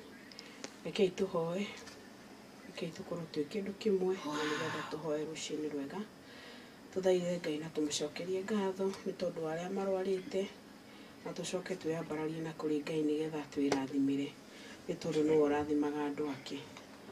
Rekei tuhoe rekei tukorwo twi kindu kimwe na nigetha tuhoe rucini rwega tuthaithe Ngai na tumucokerie ngatho ni tondu aria marwarite na tucoke twiyambararie na kuri Ngai nigetha twirathimire ni tondu no urathimaga andu ake.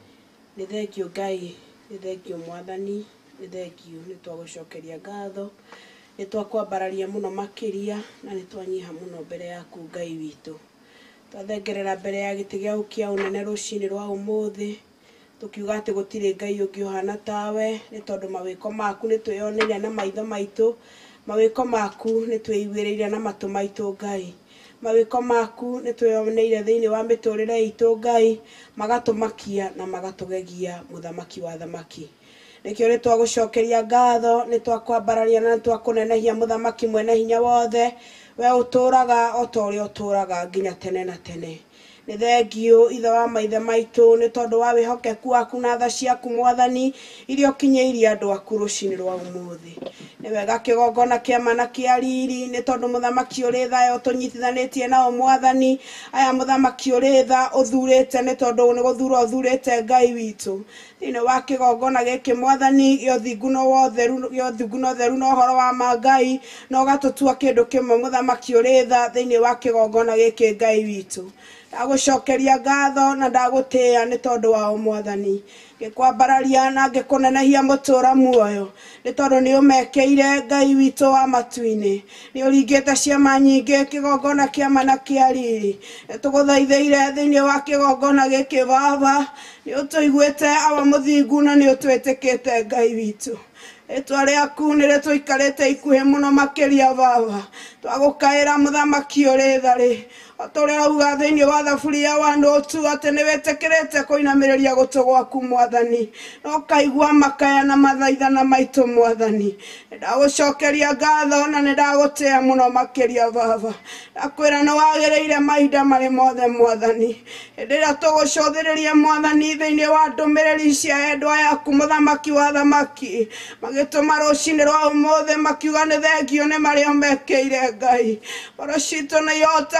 Ni thengio Ngai, ni thengio Mwathani, ni thengio ni twagucokeria ngatho ni twakwambararia muno makiria na ni twanyiha muno mbere yaku Ngai witu twathengerera mbere ya giti giaku kia unene rucini rwa umuthi tukiuga ati gutire Ngai ungi uhana tawe ni tondu mawiko maku ni twiyoneire na maitho maitu mawiko maku ni twiguiriire na matu maitu Ngai mawiko maku ni twiyoneire thiini wa miturire itu Ngai magatumakia na magatugegia muthamaki wa thamaki nikio ni twagucokeria ngatho ni twakwambararia na twakunenehia muthamaki mwene hinya wothe we uturaga otori uturaga nginya tene na tene ni thengio ithe wa maithe maitu ni tondu wa wihokeku waku na tha ciaku Mwathani irio kinyeirie andu aku rucini rwa umuthi ni wega kigongona kia mana kia riri ni tondu muthamaki uri tha utunyitithanitie nao Mwathani aya muthamaki uri tha uthurite ni tondu ni guthura uthurite Ngai witu thiini wa kigongona giki Mwathani gio thingu no wotheru gio thingu no theru no horo wa Ngai no gatutua kindu kimwe muthamaki uri tha thiini wa kigongona giki Ngai witu ndagucokeria ngatho na ndagutia ni tondu wa Mwathani gikwambararia na gikunenehia mutura muoyo ni tondu ni umekeire Ngai witu wa matuini ni uringite ciama nyingi kigongona kia mana kia riri tuguthaithiire thiini wa kigongona giki Baba ni utuiguite awa muthingu na ni utwitikite Ngai witu etwa riaku ni ritwikarite ikuhe muno makiria Baba twagukaira muthamaki uri thari otoria uga thiini wa thaburia wa ndotu ati ni wetekerete kuinamiriria gutu gwaku Mwathani no kaigua makaya na mathaithana maitu Mwathani ndagucokeria ngatho na ni ndagutia muno makiria Baba ndakwira no wagereire mahinda mari mothe Mwathani ndira tugucothiriria Mwathani thiini wa ndumiriri cia endwa yaku muthamaki wa thamaki magituma rucini rwa umuthi makiuga ni thengio ni mario mekeire Ngai barocito na yotagwo ni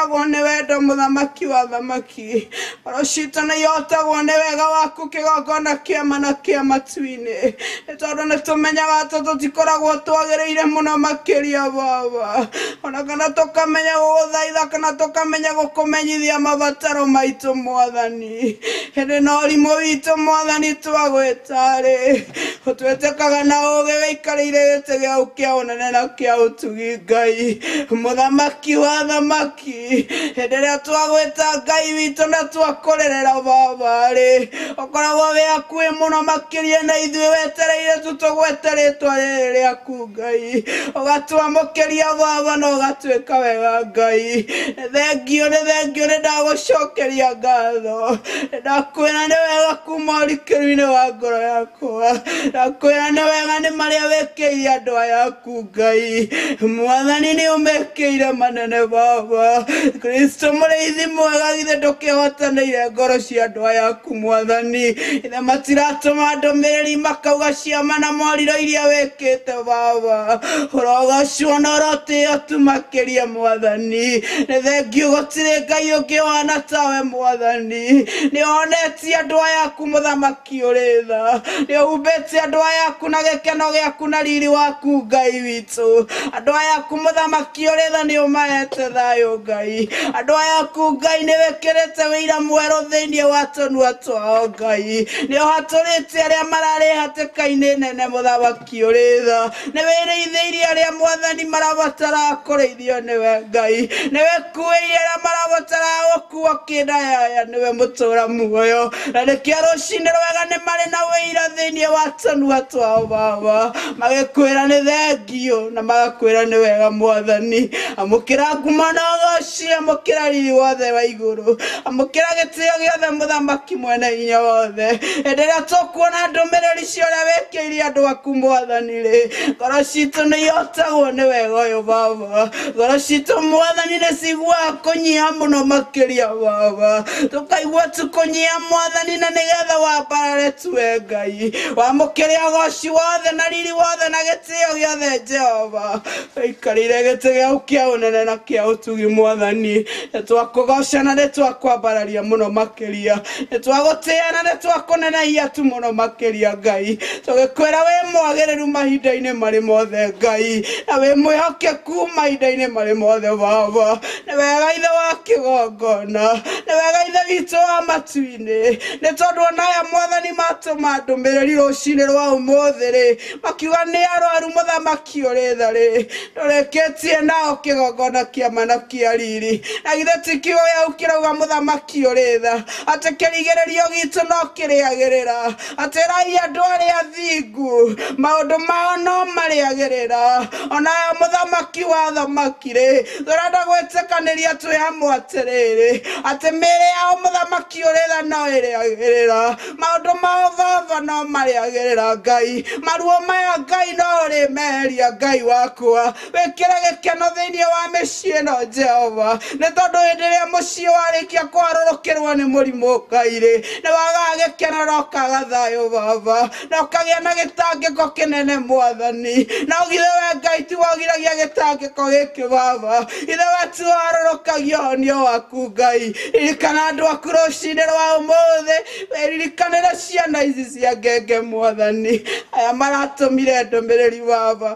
wendo muthamaki wa thamaki ngoro citũ nĩ ihotagwo nĩ wega waku kĩgongona kĩa mana kĩa matu-inĩ nĩ tondũ nĩ tũmenyaga atĩ tũtikoragwo twagĩrĩire mũno makĩria baba ona kana tũkamenya gũgũthaitha kana tũkamenya gũkũmenyithia mabataro maitũ mwathani hĩndĩ na ũrimũ witũ mwathani twagwĩtarĩ ũtwĩtĩkaga na ũũgĩ wĩikarĩire gĩtĩ gĩaku kĩa ũnene na kĩa ũtugi Ngai mũthamaki wa thamaki hĩndĩ ĩrĩa twagwĩta Ngai witũ na twakũrĩrĩra baba rĩ ũkoragwo wĩ hakuhĩ mũno makĩria na ithuĩ wetereire tu tũgwete rĩtwa rĩrĩ rĩaku Ngai ũgatwamũkĩria baba na ũgatuĩka wega Ngai nĩ thengio nĩ thengio nĩ ndagũcokeria ngatho ndakwĩra nĩ wega kuma ũrikĩru-inĩ wa ngoro yakwa ndakwĩra nĩ wega nĩ marĩa wĩkĩire andũ aya aku Ngai mwathani nĩ ũmekĩire manene baba Kristo mũrĩithi mwega githĩ ndũkĩhotanĩire ngoro cia andũ aya aku mwathani ithe matiratũma ndũmĩrĩri makauga ciama na morirũ iria wĩkĩte baba ũrogocwo na ũrotĩo tu makĩria mwathani nĩ thengio gũtirĩ Ngai ũngĩ wana tawe mwathani nĩ onetie andũ aya aku mũthamaki ũrĩ tha nĩ ũhumbĩte andũ aya aku na gĩkeno gĩaku na riri waku Ngai witũ andũ aya aku mũthamaki ũrĩ tha nĩ ũmahete thayũ Ngai andũ aya aku Ngai nĩ wĩkĩrĩte wĩira mwerũ thĩinĩ wa tũnua twao Ngai nĩ ũhatũrĩte arĩa mararĩ hatĩka-inĩ nene mũthamaki ũrĩ tha nĩ wĩrĩithĩirie arĩa mwathani marabatara kũrĩithio nĩwe Ngai nĩ wĩkuĩire arĩa marabatara gũkuo kĩndayaya nĩwe mũtũra muoyo na nĩkĩo rũcinĩ rwega nĩ marĩ na wĩira thĩinĩ wa tũnua twao baba magĩkwĩra nĩ thengio na magakwĩra nĩ wega mwathani amũkĩra ngumo na ũgooci amũkĩra riri wothe wa igũrũ amũkĩra gĩtĩo gĩothe mũthamaki mwene hinya wothe hĩndĩ ĩrĩa tũkuona ndũmĩrĩri cia ũrĩa wĩkĩire andũ aku mwathani rĩ ngoro citũ nĩ ihotagwo nĩ wega ũyũ baba ngoro citũ mwathani nĩ ciguaga kũnyiha mũno makĩria baba tũkaigua tu kũnyiha mwathani na nĩgetha wambarare tuwe Ngai wamũkĩre ũgooci wothe na riri wothe na gĩtĩo gĩothe Jehova wĩikarĩire gĩtĩ gĩaku kĩa ũnene na kĩa ũtugi mwathani nĩ twakũgoca na nĩ twakwambararia mũno makĩria nĩ twagũtĩĩa na nĩ twakũnenehia tu mũno makĩria Ngai tũgĩkwĩra wĩ mwagĩrĩru mahinda-inĩ marĩ mothe Ngai na wĩ mwĩhokeku mahinda-inĩ marĩ mothe baba nĩ wega ithe wa kĩgongona nĩ wega ithe witũ wa matu-inĩ nĩ tondũ ona aya mwathani matũma ndũmĩrĩri rũcinĩ rwa ũmũthĩ rĩ makiuga nĩ arwaru mũthamaki ũrĩ tha rĩ ndũrĩkĩtie nao kĩgongona kĩa mana kĩa riri na githĩ ti kiugo gĩaku kĩrauga mũthamaki ũrĩ tha atĩ kĩrigĩrĩrio gitũ no kĩrĩagĩrĩra atĩ rai andũ arĩa athingu maũndũ mao no marĩagĩrĩra ona aya mũthamaki wa thamaki rĩ tũrenda gwĩtĩkanĩria twĩ hamwe atĩrĩrĩ atĩ mĩĩrĩ yao mũthamaki ũrĩ tha no ĩrĩagĩrĩra maũndũ mao baba no marĩagĩrĩra Ngai maruo maya Ngai no ũrĩmeheria Ngai wakwa wĩkĩre gĩkeno thĩinĩ wa mĩciĩ ĩno Jehova nĩ tondũ hĩndĩ ĩrĩa mũciĩ warĩkia kwarũrũkĩrwo nĩ mũrimũ Ngai rĩ nĩ wagaga gĩkeno na ũkaga thayũ baba na ũkagĩa na gĩtangĩko kĩnene mwathani na githĩ we Ngai ti wogiragia gĩtangĩko gĩkĩ baba ithe we ti warũrũkagia ũhonio waku Ngai ririkana andũ aku rũcinĩ rwa ũmũthĩ wĩririkanĩre ciana ici cia ngenge mwathani aya maratũmire ndũmĩrĩri baba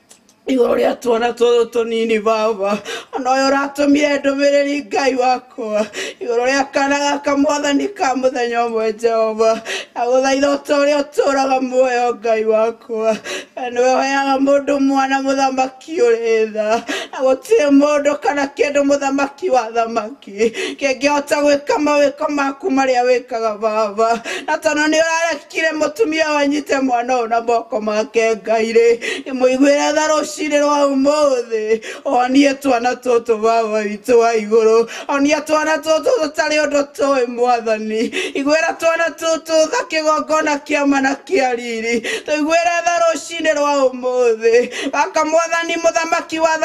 igũrũ rĩa twana tũtũ tũnini baba ona ũyũ ũratũmire ndũmĩrĩri Ngai wakwa igũrũ rĩa kana gaka mwathani ka mũthenya ũmwe Jehova ndagũthaitha o ta ũrĩa ũtũũraga muoyo Ngai wakwa nĩwe ũheaga mũndũ mwana mũthamaki ũrĩ tha na gũtirĩ mũndũ kana kĩndũ mũthamaki wa thamaki kĩngĩhota gwĩka mawĩko maku marĩa wĩkaga baba na tondũ nĩ ũrarekire mũtumia wanyite mwana ũyũ na moko make Ngai rĩ mũiguĩre tha rũcinĩ rwa ũmũthĩ onie twana tũtũ baba witũ wa igũrũ onia twana tũtũ tũtarĩ ũndũ tũĩ mwathani iguĩra twana tũtũ tha kĩgongona kĩa mana kĩa riri tũiguĩre tha rũcinĩ rwa ũmũthĩ gaka mwathani mũthamaki wa thamaki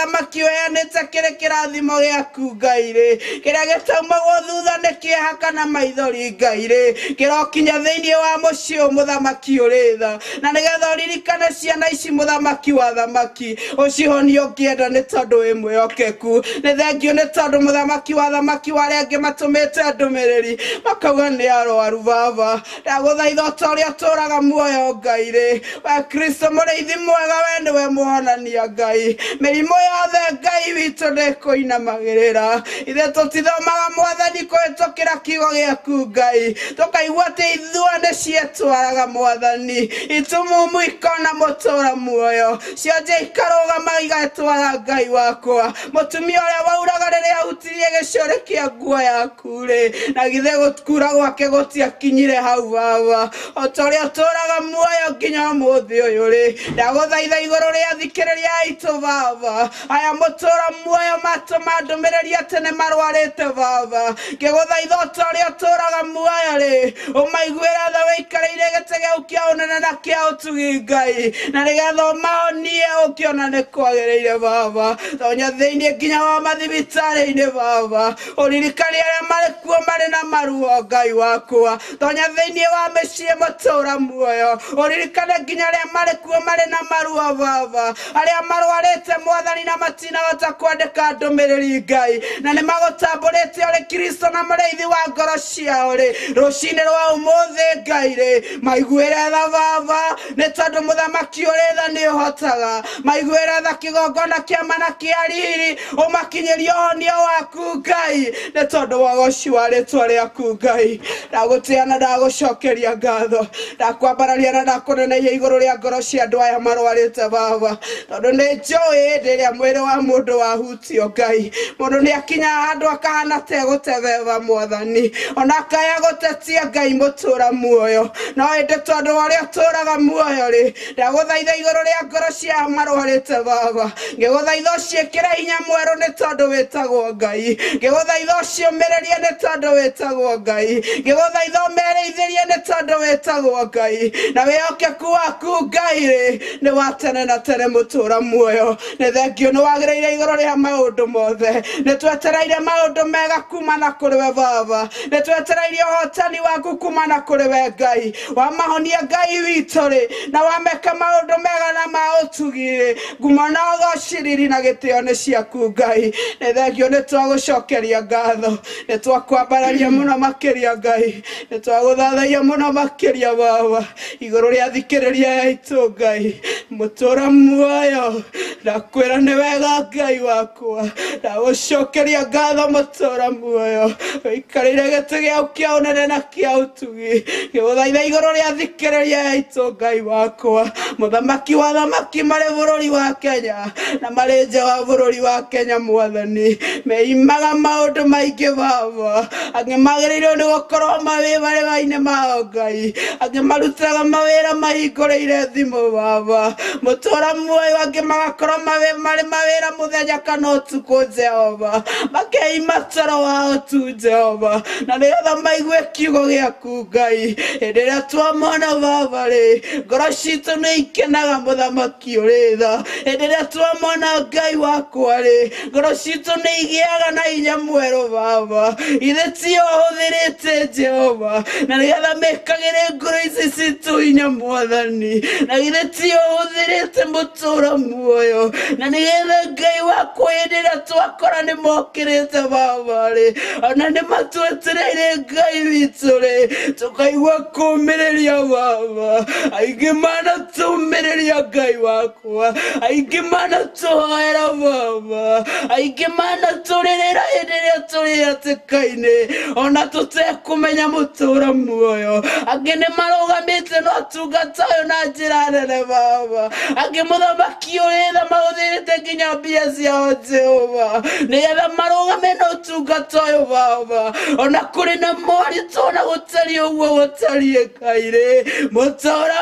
weanĩte kĩrĩ kĩrathimo gĩaku Ngai rĩ kĩrĩa gĩtaumagwo thutha nĩ kĩeha kana maithori Ngai rĩ kĩrokinya thĩinĩ wa mũciĩ ũyũ mũthamaki ũrĩ tha na nĩgetha ũririkane ciana ici mũthamaki wa thamaki ũcihonie ũngĩenda nĩ tondũ wĩ mwĩhokeku nĩ thengio nĩ tondũ mũthamaki wa thamaki warĩa angĩ matũmĩte ndũmĩrĩri makauga nĩ arwaru baba ndagũthaitha o ta ũrĩa ũtũũraga muoyo Ngai rĩ we Kristo mũrĩithi mwega we nĩwe mũhonania Ngai mĩrimũ yothe Ngai witũ ndĩkũinamagĩrĩra ithe tũtithomaga mwathani kũhĩtũkĩra kiugo gĩaku Ngai tũkaigua atĩ ithua nĩ cietwaraga mwathani itumumu ikona mũtũũra muoyo cionje ikarũgama igatwara Ngai wakwa mũtumia ũrĩa wauraga rĩrĩa ahutirie gĩcũrĩ kĩa nguo yaku rĩ na githe gũkura gwake gũtiakinyire hau baba o ta ũrĩa ũtũũraga muoyo nginya ũmũthĩ ũyũ rĩ ndagũthaitha igũrũ rĩa thikĩrĩria aitũ baba aya mũtũũra muoyo matũma ndũmĩrĩri atĩ nĩ marwarĩte baba ngĩgũthaitha o ta ũrĩa ũtũũraga muoyo rĩ ũmaiguĩre tha wĩikarĩire gĩtĩ gĩaku kĩa ũnene na kĩa ũtugi Ngai na nĩgetha ũmahonie ũkĩona nĩ kwagĩrĩire baba tonya thĩinĩ nginya wa mathibitarĩ-inĩ baba ũririkane arĩa marĩ kuo marĩ na maruo Ngai wakwa tonya thĩinĩ wa mĩciĩ mũtũũra muoyo ũririkane nginya arĩa marĩ kuo marĩ na maruo baba arĩa marwarĩte mwathani na matinahota kwandĩka ndũmĩrĩri Ngai na nĩ magũtambũrĩte ũrĩ Kristo na mũrĩithi wa ngoro ciao rĩ rũcinĩ rwa ũmũthĩ Ngai rĩ maiguĩre tha baba nĩ tondũ mũthamaki ũrĩ tha nĩ ũhotaga maiguĩre tha kĩgongona kĩa mana kĩa riri ũmakinyĩrie ũhonio waku Ngai nĩ tondũ wa ũgoci wa rĩĩtwa rĩaku Ngai ndagũtĩĩa na ndagũcokeria ngatho ndakwambararia na ndakũneneia igũrũ rĩa ngoro cia andũ aya marwarĩte baba tondũ nĩ njũĩ hĩndĩ ĩrĩa mwĩrĩ wa mũndũ wahutio Ngai mũndũ nĩ akinyaga handũ akahana ta egũtebeba mwathani ona akaya gũtetia Ngai mũtũũra muoyo no hĩndĩ tondũ wa ũrĩa ũtũũraga muoyo rĩ ndagũthaitha igũrũ rĩa ngoro cia marwarĩte baba ngĩgũthaitha ũciĩkĩre hinya mwerũ nĩ tondũ wĩtagwo Ngai ngĩgũthaitha ũciũmĩrĩrie nĩ tondũ wĩtagwo Ngai ngĩgũthaitha ũmerĩithĩrie nĩ tondũ wĩtagwo Ngai na wĩhokeku waku Ngai rĩ nĩ wa tene na tene mũtũũra muoyo nĩ thengio nĩ wagĩrĩire igũrũ rĩa maũndũ mothe nĩ twetereire maũndũ mega kuma na kũrĩ we baba nĩ twetereire ũhotani waku kuma na kũrĩ we Ngai wamahonia Ngai witũ rĩ na wameka maũndũ mega na ma ũtugi rĩ ngumo na ũgociriri na gĩtĩo nĩ ciaku Ngai nĩ thengio nĩ twagũcokeria ngatho nĩ twakwambararia mũno makĩria Ngai nĩ twagũthathaia mũno makĩria baba igũrũ rĩa thikĩrĩria yaitũ Ngai mũtũũra muoyo ndakwĩra nĩ wega Ngai wakwa ndagũcokeria ngatho mũtũũra muoyo wĩikarĩire gĩtĩ gĩaku kĩa ũnene na kĩa ũtugi ngĩgũthaitha igũrũ rĩa thikĩrĩria yaitũ Ngai wakwa mũthamaki wa thamaki marĩ bũrũri wa Kenya na marĩ nja wa bũrũri wa Kenya mwathani meimaga maũndũ maingĩ baba angĩ magĩrĩirwo nĩ gũkorwo mawĩra-inĩ mao Ngai angĩ marutaga mawĩra mahingũrĩire thimũ baba mũtũũra muoyo angĩ magakorwo marĩ mawĩra mũthenya kana ũtukũ Jehova makeima toro wao tu Jehova na nĩgetha maigue kiugo gĩaku Ngai hĩndĩ ĩrĩa twamona baba rĩ ngoro citũ nĩ ikenaga mũthamaki ũrĩ tha hĩndĩ ĩrĩa twamona Ngai wakwa rĩ ngoro citũ nĩ igĩaga na hinya mwerũ baba ithe tio ũhũthĩrĩte Jehova na nĩgetha mekagĩre ngoro ici citũ hinya mwathani na ithe tio ũhũthĩrĩte mũtũũra muoyo na nĩgetha Ngai wakwa hĩndĩ ĩrĩa twakora nĩ mokĩrĩte baba rĩ ona nĩ matwetereire Ngai witũ rĩ tũkaigua kũũmĩrĩria baba aingĩ manatũũmĩrĩria Ngai wakwa aingĩ manatũhoera baba aingĩ manatũrĩrĩra hĩndĩ ĩrĩa tũrĩ hatĩka-inĩ ona tũtekũmenya mũtũũra muoyo angĩ nĩ marũgamĩte na ũtungata ũyũ na njĩra nene baba angĩ mũthamaki ũrĩ tha mahũthĩrĩte nginya mbia ciao Jehova nĩgetha marũgame na ũtungata ũyũ baba ona kũrĩ na moritũ na gũtariĩ ũguo gũtariĩ Ngai rĩ mũtũũra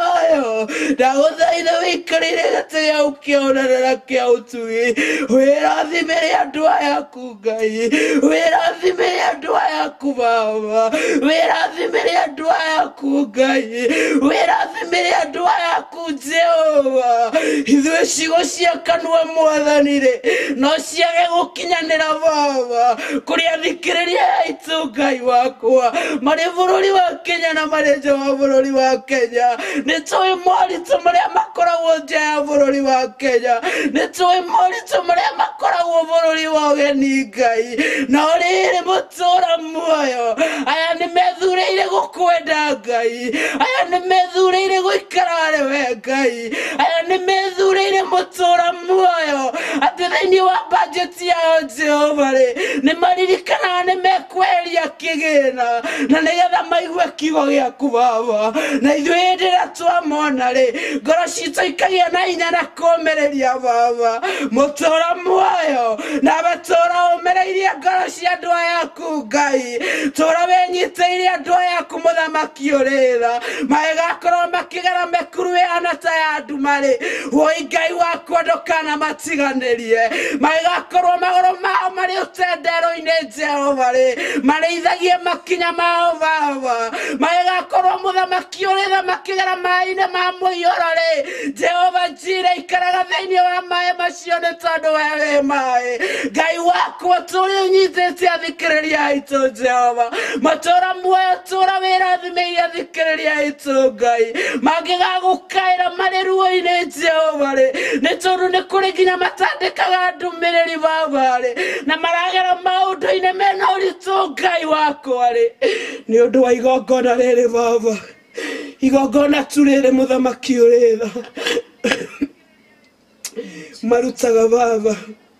muoyo ndagũthaitha wĩikarĩire gĩtĩ gĩaku kĩa ũnene na kĩa ũtugi wĩrathimĩre andũ aya aku Ngai wĩrathimĩre wĩrathimĩre andũ ayaku Baba, wĩrathimĩre andũ ayaku Ngai, wĩrathimĩre andũ ayaku Jehova. Ithuĩ ciugo cia kanua Mwathani rĩ no ciage gũkinyanĩra Baba kũrĩ athikĩrĩria aitũ Ngai wakwa marĩ bũrũri wa Kenya na marĩ nja wa bũrũri wa Kenya. Nĩ tũĩ moritũ marĩa makoragwo nja ya bũrũri wa Kenya, nĩ tũĩ moritũ marĩa makoragwo bũrũri wa ũgeni Ngai, no rĩrĩ mũtũũra muoyo aya nĩ methuurĩire gũkwenda Ngai, aya nĩ methuurĩire gũikara arĩ we Ngai, aya nĩ methuurĩire mũtũũra muoyo atĩ thĩinĩ wa bajeti yao Jehova rĩ nĩ maririkanaga nĩ mekweheria kĩgĩna na nĩgetha maigue kiugo gĩaku Baba. Na ithuĩ hĩndĩ ĩrĩa twamona rĩ ngoro citũ ikagĩa na hinya na kũũmĩrĩria Baba. Mũtũũra muoyo nawe tũũra ũmĩrĩirie ngoro cia andũ ayaku Ngai, tũũra wĩnyitĩire andũ ayaku Mũthamaki ũrĩ tha, magakorwo makĩgera mĩkuru ĩhana ta ya nduma rĩ, woi Ngai wakwa ndũkanamatiganĩrie, magakorwo magũrũ mao marĩ ũtendero-inĩ Jehova rĩ, marĩithagie makinya mao Baba, magakorwo Mũthamaki ũrĩ tha makĩgera maaĩ-inĩ ma mũiyũro rĩ, Jehova njira ikaraga thĩinĩ wa maaĩ macio nĩ tondũ we wĩ maaĩ. Ngai wakwa tũrĩ ũnyitĩte athikĩrĩria aitũ Jehova, matũũra muoyo tũũra wĩrathimĩire athikĩrĩria aitũ Ngai, mangĩgagũkaĩra marĩ ruo-inĩ Jehova rĩ, nĩ tondũ nĩ kũrĩ nginya matandĩkaga ndũmĩrĩri Baba rĩ, na maragera maũndũ-inĩ mena ũritũ Ngai wakwa rĩ, nĩ ũndũ wa igongona rĩrĩ Baba, igongona tu rĩrĩ Mũthamaki ũrĩ tha marutaga Baba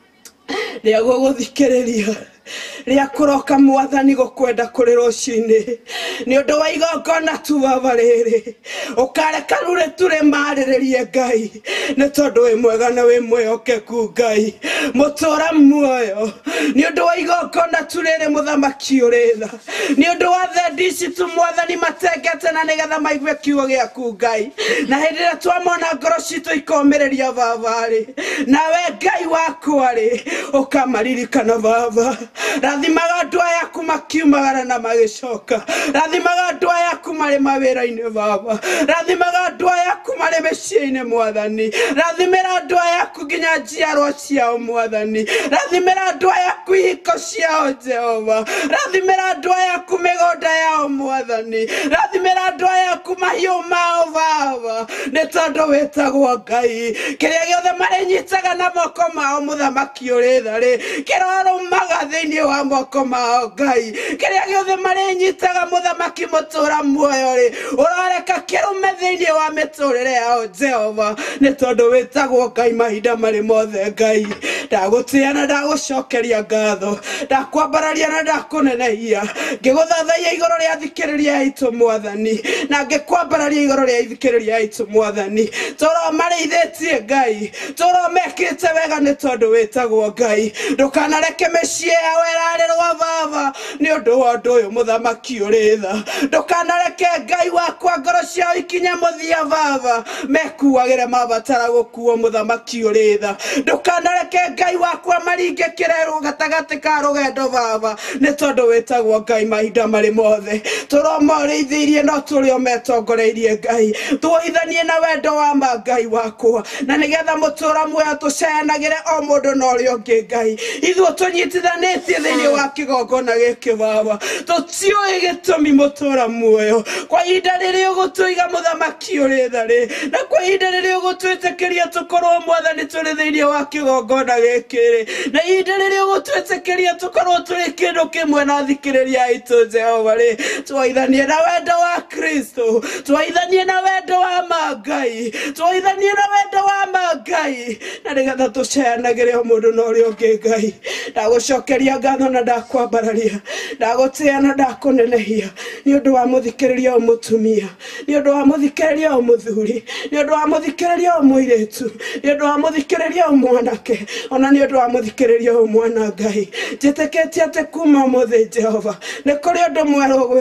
rĩa gũgũthikĩrĩria, rĩa kũroka Mwathani gũkwenda kũrĩ rũciinĩ, nĩ ũndũ wa igongona tu Baba rĩrĩ, ũkareka rũrĩ tũrĩ marĩrĩrie Ngai, nĩ tondũ wĩ mwega na wĩ mwĩhokeku Ngai. Mũtũũra muoyo nĩ ũndũ wa igongona tu rĩrĩ Mũthamaki ũrĩ tha, nĩ ũndũ wa thendi ici tu Mwathani matengete na nĩgetha maigue kiugo gĩaku Ngai, na hĩndĩ ĩrĩa twamona ngoro citũ ikomĩrĩria Baba rĩ, nawe Ngai wakwa rĩ ũkamaririkana Baba. Rathimaga andũ ayaku makiumagara na magĩcoka, rathimaga andũ ayaku marĩ mawĩra-inĩ Baba, rathimaga andũ ayaku marĩ mĩciĩ-inĩ Mwathani, rathimĩra andũ ayaku nginya njiarwa ciao Mwathani, rathimĩra andũ ayaku ihiko ciao Jehova, rathimĩra andũ ayaku mĩgũnda yao Mwathani, rathimĩra andũ ayaku mahiũ mao Baba, nĩ tondũ wĩtagwo Ngai. Kĩrĩa gĩothe marĩnyitaga na moko mao Mũthamaki ũrĩ tha rĩ kĩrorũmaga thĩinĩ wa moko mao Ngai, kĩrĩa gĩothe marĩnyitaga Mũthamaki mũtũũra muoyo rĩ ũrareka kĩrũme thĩinĩ wa mĩtũrĩre yao Jehova, nĩ tondũ wĩtagwo Ngai mahinda marĩ mothe Ngai. Ndagũtĩĩa na ndagũcokeria ngatho, ndakwambararia na ndakũnenehia, ngĩgũthathaiya igũrũ rĩa athikĩrĩria aitũ Mwathani, na ngĩkwambararia igũrũ rĩa athikĩrĩria aitũ Mwathani, tũro marĩithĩtie Ngai, tũro mekĩte wega nĩ tondũ wĩtagwo Ngai. Ndũkanareke mĩciĩ yao ĩrarĩrwo Baba nĩ ũndũ wa ũndũ ũyũ Mũthamaki ũrĩ tha, ndũkanareke Ngai wakwa ngoro ciao ikinye mũthia Baba mekuagĩre mabatara gũkuo Mũthamaki ũrĩ tha, ndũkanareke Ngai wakwa maringe kĩrerwo gatagatĩ ka rũgendo Baba nĩ tondũ wĩtagwo Ngai mahinda marĩ mothe. Tũromorĩithĩirie no tũrĩ o metongoreirie Ngai, tuoithanie na wendo wa ma Ngai wakwa, na nĩgetha mũtũũra muoyo tũceanagĩre o mũndũ na ũrĩa ũngĩ Ngai, ithuĩ tũnyitithanĩtie thĩinĩ wa kĩgongona gĩkĩ Baba, tũtiũĩ gĩtũmi mũtũũra muoyo kwa ihinda rĩrĩ ũgũtũiga Mũthamaki ũrĩ tha rĩ, na kwa ihinda rĩrĩ ũgũtwĩtĩkĩria tũkorwo Mwathani tũrĩ thĩinĩ wa kĩgongona gĩkĩ rĩ, na ihinda rĩrĩ ũgũtwĩtĩkĩria tũkorwo tũrĩ kĩndũ kĩmwe na athikĩrĩria aitũ Jehova rĩ, twaithanie na wendo wa Kristo, twaithanie na wendo wa ma Ngai, twaithanie na wendo wa ma Ngai, na nĩgetha tũceanagĩre o mũndũ na ũrĩa ũngĩ Ngai. Ndagũcokeria ngatho na ndakwambararia, ndagũtĩĩa na ndakũnenehia nĩ ũndũ wa mũthikĩrĩria o mũtumia, nĩ ũndũ wa mũthikĩrĩria o mũthuri, nĩ ũndũ wa mũthikĩrĩria o mũirĩtu, nĩ ũndũ wa mũthikĩrĩria o mwanake, ona nĩ ũndũ wa mũthikĩrĩria o mwana Ngai. Njĩtĩkĩtie atĩ kuma ũmũthĩ Jehova nĩ kũrĩ ũndũ mwerũ ũgwĩka Baba,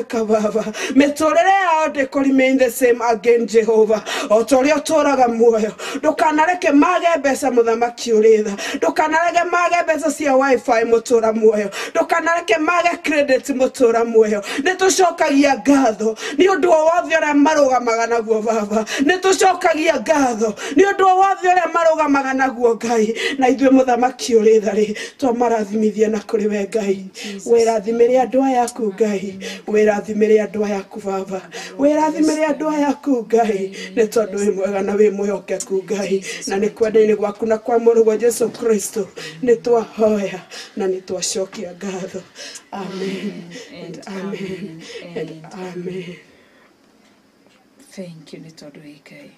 Baba. Metorere yao ndiko remain the same again, Jehovah. Otorio toraga muoyo. Ndukanareke mage mbeca muthamaki uritha. Ndukanareke mage mbeca cia wifi mutura muoyo. Ndukanareke mage credit mutura muoyo. Nitucokagia ngatho ni undu wothe uria marugamaga naguo Baba. Nitucokagia ngatho ni undu wothe uria marugamaga naguo Ngai. Na ithuĩ muthamaki uritha ri twamarathimithia na kuri we Ngai. Wirathimire andu aya aku Ngai. Wirathimire andu aya aku Baba. Wirathimire andu aya aku Ngai. Nĩ tondũ wĩ mwega na wĩ mwĩhokeku Ngai. Na nĩ kwenda-inĩ gwaku na kwa mũrũ wa Jesu Kristo nĩ twahoya na nĩ twacokia ngatho. Amen and amen and amen. Thank you, nĩ tondũ wĩ Ngai.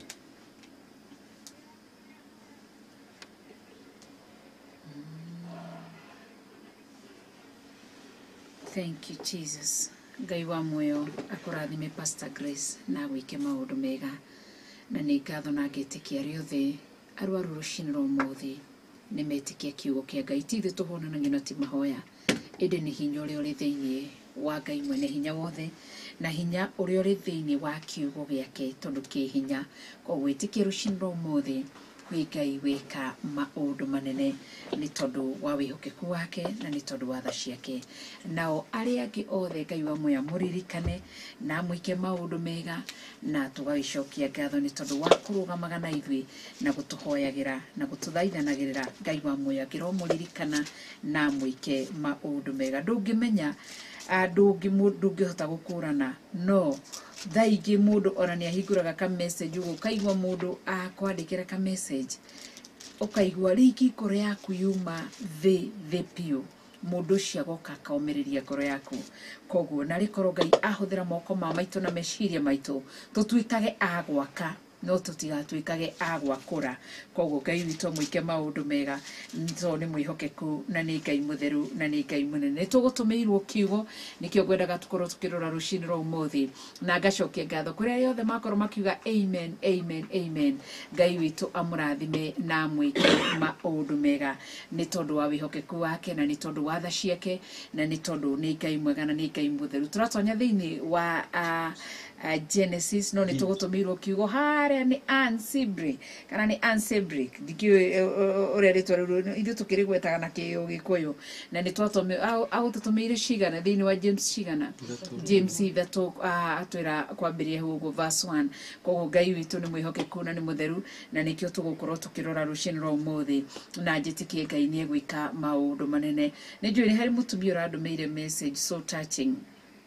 Thank you, Jesus. Ngai wa muoyo akũrathime Pastor Grace na gwĩke maũndũ mega. Na nĩ ngatho na ngĩtĩkia riothe arwaru rũcinĩ rwa ũmũthĩ nĩ metĩkia kiugo kĩa Ngai. Ti ithuĩ tũhonanagia na ti mahoya, ĩndĩ nĩ hinya ũrĩa ũrĩ thĩinĩ wa Ngai mwene hinya wothe, na hinya ũrĩa ũrĩ thĩinĩ wa kiugo gĩake tondũ kĩ hinya. Koguo ĩtĩkia rũcinĩ rwa ũmũthĩ kwĩ Ngai wĩka maũndũ manene nĩ tondũ wa wĩhokeku wake na nĩ tondũ wa tha ciake. Nao arĩa angĩ othe Ngai wa muoyo mũririkane na mwĩke maũndũ mega na tũgagĩcokia ngatho nĩ tondũ wa kũrũgamaga na ithuĩ na gũtũhoyagĩra na gũtũthaithanagĩrĩra. Ngai wa muoyo angĩromũririkana na mwĩke maũndũ mega. Ndũngĩmenya ndũngĩ ndũngĩhota gũkũrana no thaa ingĩ mũndũ ona nĩ ahingũraga ka message ũguo ũkaigua mũndũ akwandĩkĩra ka message ũkaigua rĩngĩ ngoro yaku yuma thĩ thĩ biũ, mũndũ ũcio agoka akaũmĩrĩria ngoro yaku. Koguo na rĩkorwo Ngai ahũthĩra moko ma maitũ na meciria maitũ tũtuĩkage a gwaka no tũtigatuĩkage a gwakũra. Koguo Ngai witũ mwĩke maũndũ mega tondũ nĩ mwĩhokeku na nĩ Ngai mũtheru na nĩ Ngai mũnene. Nĩ tũgũtũmĩirwo kiugo nĩkĩo ngwendaga tũkorwo tũkĩrora rũcinĩ rwa ũmũthĩ na ngacokia ngatho kũrĩa yothe makorwo makiuga amen amen amen. Ngai witũ amũrathime na mwĩke maũndũ mega nĩ tondũ wa wĩhokeku wake na nĩ tondũ wa tha ciake na nĩ tondũ nĩ Ngai mwega na nĩ Ngai mũtheru. Tũratonya thĩinĩ wa uh, Uh, Genesis no nĩ tũgũtũmĩirwo kiugo harĩa nĩ Ann Sibri kana nĩ Ann Sibri ndikiũĩ ũrĩa rĩtwa rĩu ithuĩ tũkĩrĩgwetaga na Kĩgĩkũyũ na nĩ twatũmĩirwo agũtũtũmĩire cigana thĩinĩ wa James cigana James ithatũ atwĩra kwambĩrĩria ũguo verse one. Koguo Ngai witũ nĩ mwĩhokeku na nĩ mũtheru na nĩkĩo tũgũkorwo tũkĩrora rũcinĩ rwa ũmũthĩ na njĩtĩkie Ngai nĩ egwĩka maũndũ manene. Nĩ njũĩ nĩ harĩ mũtumia ũrandũmĩire message so touching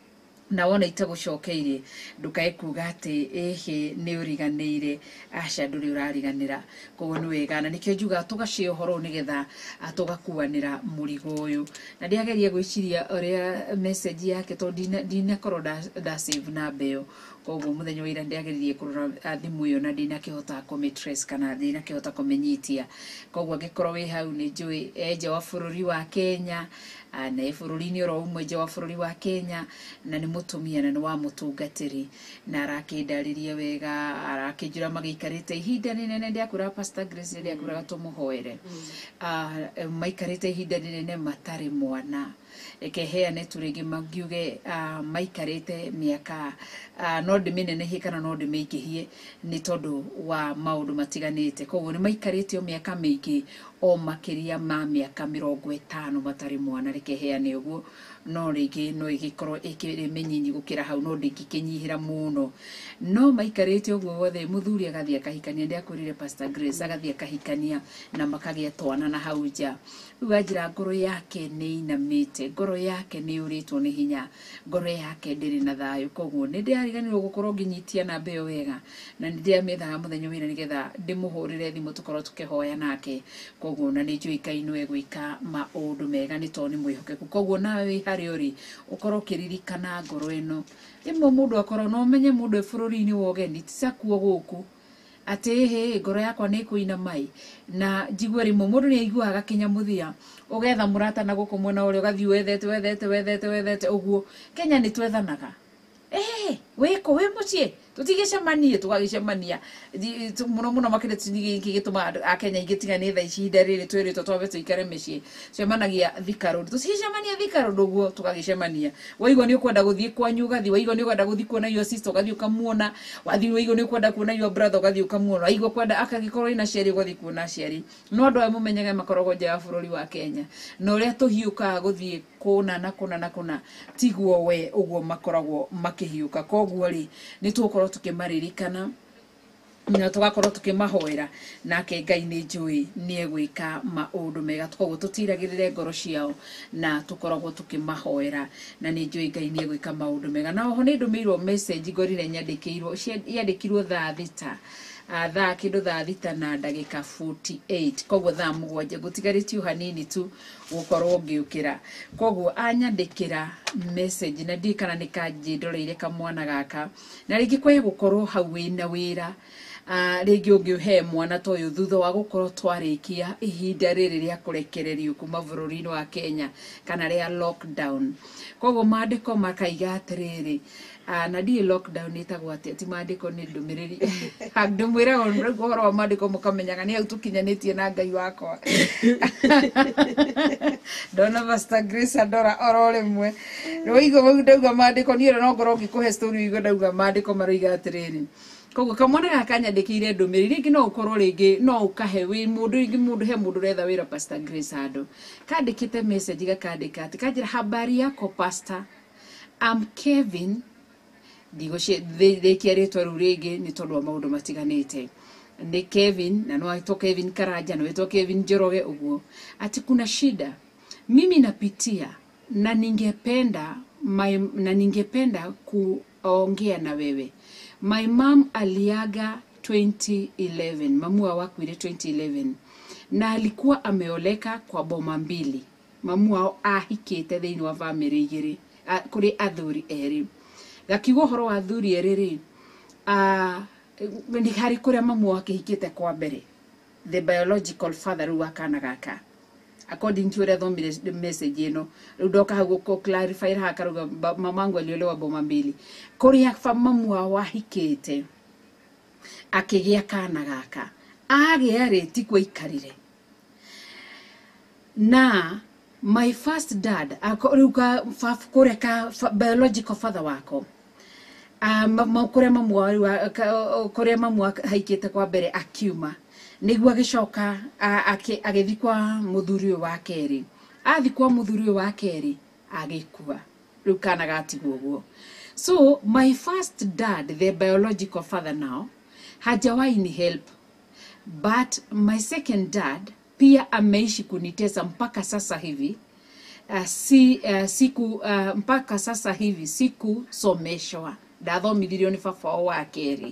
na wona itagũcokeire ndukae kuga atĩ ehe nĩ ũriganĩire. Aca ndũrĩ ũrariganĩra. Koguo nĩ wega na nĩkĩo njuga tũgacie ũhoro nĩgetha tũgakuanĩra mũrigo ũyũ. Na ndiageria gwĩciria ũrĩa message yake tondũ ndinakorwo nda save namba ĩyo. Koguo mũthenya wa ira ndiageririe kũrora thimũ ĩyo na ndinakĩhota kũmĩtrace kana ndinakĩhota kũmĩnyitia. Koguo angĩkorwo wĩ hau nĩ njũĩ enja wa bũrũri wa Kenya na e bũrũri-inĩ oro ũmwe nja wa bũrũri wa Kenya na nĩ mũtumia na nĩ wa mũtungatĩri na arakĩndarĩria wega arakĩnjũra magĩikarĩte ihinda rĩnene. Ndiakwĩra Pastor Grace ndiakwĩraga tũmũhoere maikarĩte ihinda rĩnene matarĩ mwana. Reke heane tu rĩngĩ mangiuge maikarĩte mĩaka no ndĩmĩnenehie kana no ndĩmĩingĩhie nĩ tondũ wa maũndũ matiganĩte. Koguo nĩ maikarĩte o mĩaka mĩingĩ o makĩria ma mĩaka mĩrongo ĩtano matarĩ mwana. Reke heane ũguo no rĩngĩ no ĩgĩkorwo ĩkĩrĩ mĩnyinyi gũkĩra hau no ndĩngĩkĩnyihĩra mũno. No maikarĩte ũguo wothe mũthuri agathiĩ akahikania. Ndiakwĩrire Pastor Grace agathiĩ akahikania na makagĩa twana na hau nja. Rĩu anjĩra ngoro yake nĩ inamĩte, ngoro yake nĩ yũrĩtwo nĩ hinya, ngoro yake ndĩrĩ na thayũ. Koguo nĩ ndĩrariganĩrwo gũkorwo ngĩnyitia namba ĩyo wega na nĩ ndĩramĩethaga mũthenya wĩra nĩgetha ndĩmũhũrĩre thimũ tũkorwo tũkĩhoya nake. Koguo na nĩ njũĩ Ngai nĩ egwĩka maũndũ mega nĩ tondũ nĩ mwĩhokeku. Koguo nawe wĩ harĩa ũrĩ ũkorwo ũkĩririkana ngoro ĩno. Rĩmwe mũndũ akorwo no ũmenye mũndũ e bũrũri-inĩ wa ũgeni ti cakuo gũkũ atĩ hĩ ngoro yakwa nĩ kũina mai na njigua rĩmwe mũndũ nĩ aiguaga kĩnyamũthia ũgetha mũrata na gũkũ mwena ũrĩa ũgathiĩ wethete wethete wethete wethete ũguo. Kenya nĩ twethanaga eh wĩko wĩ mũciĩ tutigicemanie tugagicemania muno muno makire tigi gituma akenya igitiga tha icinda riri twirito twabe tuikare micii cemanagia Thika Road tutigicemania Thika Road uguo tugagicemania waigwa ni ukwenda guthii kwanyu ugathi waigwa ni ukwenda guthii kuona your sister ugathi ukamuona wathi waigwa ni ukwenda kuona your brother ugathi ukamuona waigwa kwenda akagikorwo ina ciari ugathi kuona ciari no andu aya mumenyaga makorogo nja ya bururi wa Kenya no uria tuhiuka guthii kuna na kuna na kuna tiguo we uguo makoragwo makihiuka koguo ri ni tukorwo tukimaririkana na tugakorwo tukimahoera nake Ngai ni njui ni egwika maundu mega koguo tutiragirire ngoro ciao na tukoragwo tukimahoera na ni njui Ngai ni egwika maundu mega na oho ni ndumirwo message ngorire nyandikirwo yandikirwo thaa thita Uh, thaa kindu thaa thita na ndagika forty-eight koguo thaa mugwanja gutigarĩtio hanini tu gukorwo ngiukira koguo anyandikira message na ndikana nikanjindoreire kamwana gaka na ringi kwe gukorwo hau wina wira uh, ringi ungiuhe mwana toyo thutha wa gukorwo twarikia ihinda riri ria kurekererio kuma bururi-ini wa Kenya kana ria lockdown koguo maandiko makaiga atiriri Ah na di lockdown itagwo ati ati maandiko ni ndumiriri ndumwira ngoro wa maandiko mukamenyaga ni autukinyanitie na Ngai wakwa Dona Pastor Grace Adora orore mwe roigo mugudauga maandiko ni no ngoro ngikuhe story igo dauga maandiko maroiga atiriri koguo kamwana gakanyandikire ndumiriri ringi no ukorwo ringi no ukahe wi mundu ringi mundu he mundu retha wira Pastor Grace Ado kandikite message gakandika ati kanjira habari yako pastor I'm Kevin digo she de kiaretwa rurege ni tondu wa maundu matiganite ni Kevin na no aito Kevin Karaja no aito Kevin Joroge uguo ati kuna shida mimi napitia na ningependa my, na ningependa kuongea na wewe my mom aliaga twenty eleven mamu wako ile twenty eleven na alikuwa ameoleka kwa boma mbili mamu wao ahikite thiini wa family igiri kuri athuri eri gakigo horo wa thuri eriri ah uh, ndi hari kuria mamu wake hikite kwa mbere the biological father wa kana gaka according to the thomire message ino ndoka hago ko clarify ha karuga mamangu aliolewa boma mbili kuria mamu wa hikite akigia kana gaka age areti kwa ikarire na my first dad akuruka kureka biological father wako um kure mamu wa kure mamu haikite kwa mbere akiuma nigwa gicoka agithikwa muthuri wa keri athikwa muthuri wa keri agikua rukana gatigwo guo so my first dad the biological father now hajawahi ni help but my second dad pia ameishi kunitesa mpaka sasa hivi uh, si uh, siku uh, mpaka sasa hivi siku someshwa datho milioni fafa wa keri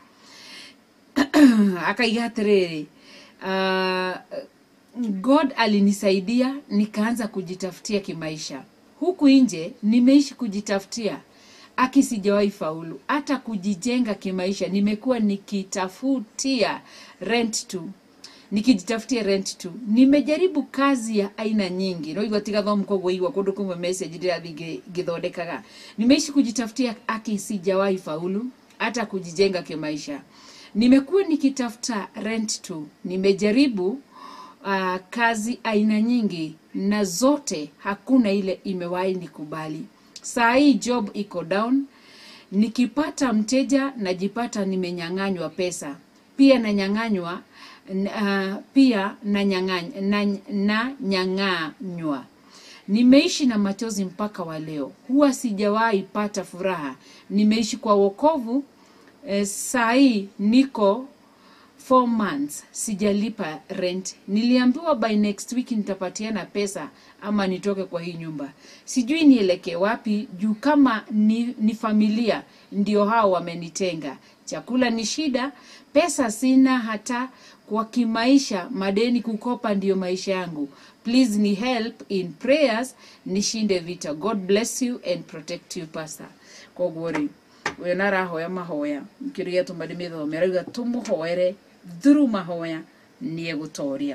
akaigaterere uh, God alinisaidia nikaanza kujitafutia kimaisha huku nje nimeishi kujitafutia aki sijawahi faulu hata kujijenga kimaisha nimekuwa nikitafutia rent tu nikijitafutia rent tu nimejaribu kazi ya aina nyingi no igatiga tho mkogo igwa kundu kumwe message ndira thingi githondekaga nimeishi kujitafutia aki sijawahi faulu hata kujijenga kimaisha nimekuwa nikitafuta rent tu nimejaribu uh, kazi aina nyingi na zote hakuna ile imewahi nikubali saa hii job iko down nikipata mteja najipata nimenyang'anywa pesa pia nanyang'anywa uh, pia nanyang'anywa na, na nyang'anywa nimeishi na machozi mpaka wa leo huwa sijawahi pata furaha nimeishi kwa wokovu eh, saa hii niko four months sijalipa rent niliambiwa by next week nitapatiana pesa ama nitoke kwa hii nyumba sijui nielekee wapi juu kama ni, ni familia ndio hao wamenitenga chakula ni shida pesa sina hata kwa kimaisha madeni kukopa ndio maisha yangu please ni help in prayers nishinde vita God bless you and protect you pastor kogori we narahoya mahoya kiria tumadimithomera iga tumuhoere through mahoya nie gutoria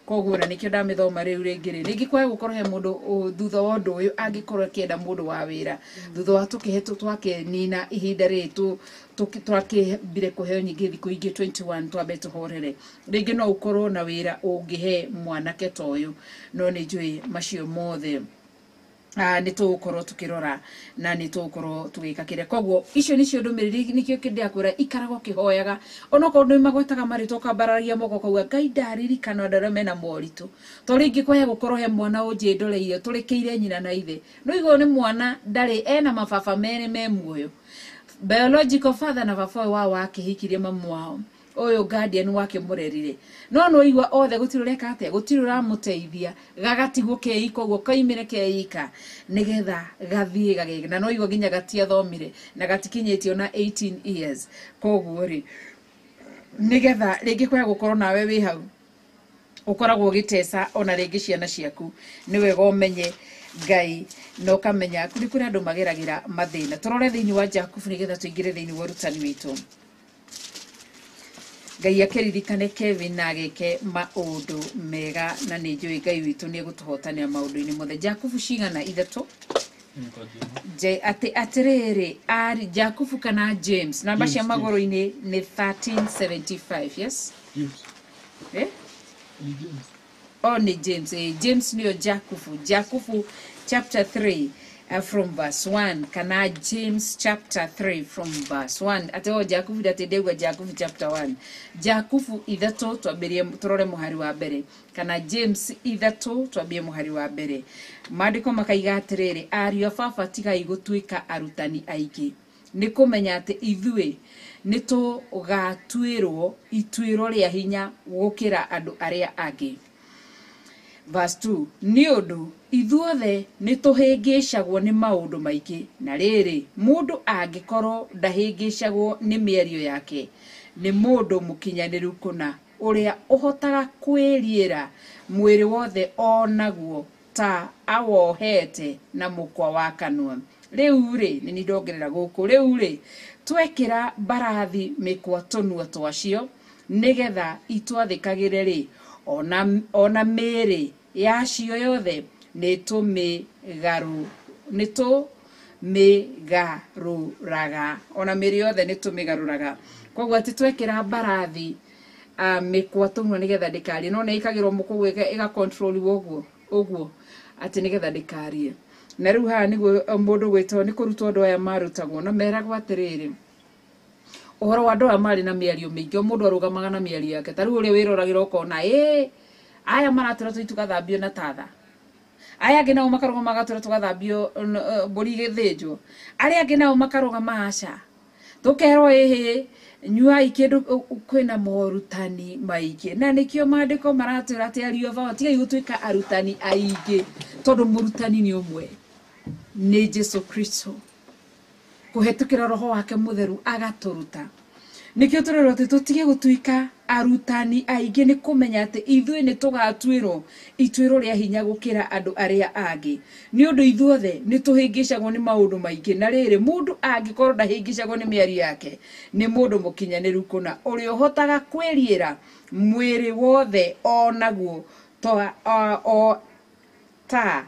koguo na nikio ndamithoma riu ringi ri ringi kwa gukorwo he mundu thutha wa undu uyu angikorwo kienda mundu wa wira thutha wa tukihetu twake nina ihinda ritu twakibire kuheo nyingi thiku ingi twenty-one twabe tuhorere ringi no ukorwo na wira ungihe mwanake ta uyu no ni njui macio mothe ah ni tugukorwo tukirora na ni tugukorwo tugika kire koguo icio nicio ndumiriri nikio kindiakwira ikarago kihoyaga onoko ndu magwetaga marito kambaragia moko kauga Ngai ndaririkana ndarame na moritu to ringi kwaya gukorwo he mwana unjindoreire tulikiire nyina na ithe no igo ni mwana ndari ena mababa mere me muoyo biological father na baba wa wake hikirie mamu wao oyo guardian wake murerire no no igwa othe gutirureka ate gutirura muteithia gagatigwo keiko guo kaimire keika nigetha gathie gagege na no igwa ginya gatia thomire na gatikinyetio na eighteen years koguo ri nigetha ringi kwa gukorwo nawe wi hau ukoragwo gitesa ona ringi ciana ciaku niwe gomenye Ngai no kamenya kuri kuri andu mageragira mathina turore thiini wa Jakubu nigetha tuingire thiini wa rutani witu Ngai akiririkane Kevin na ageke maundu mega na ni njui Ngai witu ni gutuhotania maundu-ini mothe Jakubu cigana ithatu je ati atiriri ari Jakubu kana James namba cia magoro-ini ni thirteen seventy-five yes Yes. eh James. Oh, ni James. Eh, James niyo Jakubu. Jakubu chapter three uh, from verse one. Kana James chapter three from verse one. Ate o Jakubu datedegwa Jakubu chapter one. Jakubu ithato twabirie turore muhari wa mbere. Kana James ithato twabie muhari wa mbere. Maandiko makaiga atiriri ario baba tigai gutuika arutani aigi. Ni kumenya ati ithue nito gatuirwo ituiro ria hinya gukira andu aria angi. Verse two ni undu ithuothe nituhingicagwo ni maundu maingi na riri mundu angikorwo ndahingicagwo ni mierio yake ni mundu mukinyaniru kuna uria uhotaga kwiriira mwiri wothe onaguo ta awohete na mukwa wa kanua riu ri ni ndongerera guku riu ri twekira barathi mikwa tonua twacio nigetha itwathikagire ri ona ona mere yacio yothe nitumigaru nitumigaruraga ona mere yothe nitumigaruraga koguo ati twekira barathi a mikwa tonua nigetha ndikari no neikagirwo mukugu iga control woguo uguo ati nigetha ndikarie na riu ha niguo mundu gwitwo ni kurutwo andu aya marutagwo na meragwo atiriri uhoro wa andu aya mari na miario mingi mundu arugamaga na miario yake ta riu uria wiroragira ukona eh aya maratira tuituka thambio na tatha aya angi nao makaruga magatura tugathambio mburi githinjwo aria angi nao makaruga maasha tukerwo ehe nyuai kindu kwina morutani maingi na nikio maandiko maratira ati ario baba tigai gutuika arutani aingi tondu murutani ni umwe ni Jesu Kristo kuhetukira roho wake mutheru agaturuta nikio turero ati tutige gutuika arutani aingi ni kumenya ati ithui ni tugatuiro ituiro ria hinya gukira andu aria angi ni undu ithuothe ni tuhingicagwo ni maundu maingi na riri mundu angikorwo ndahingicagwo ni miari yake ni mundu mukinyaniru kuna uri uhotaga kwiriira mwiri wothe onaguo to o ta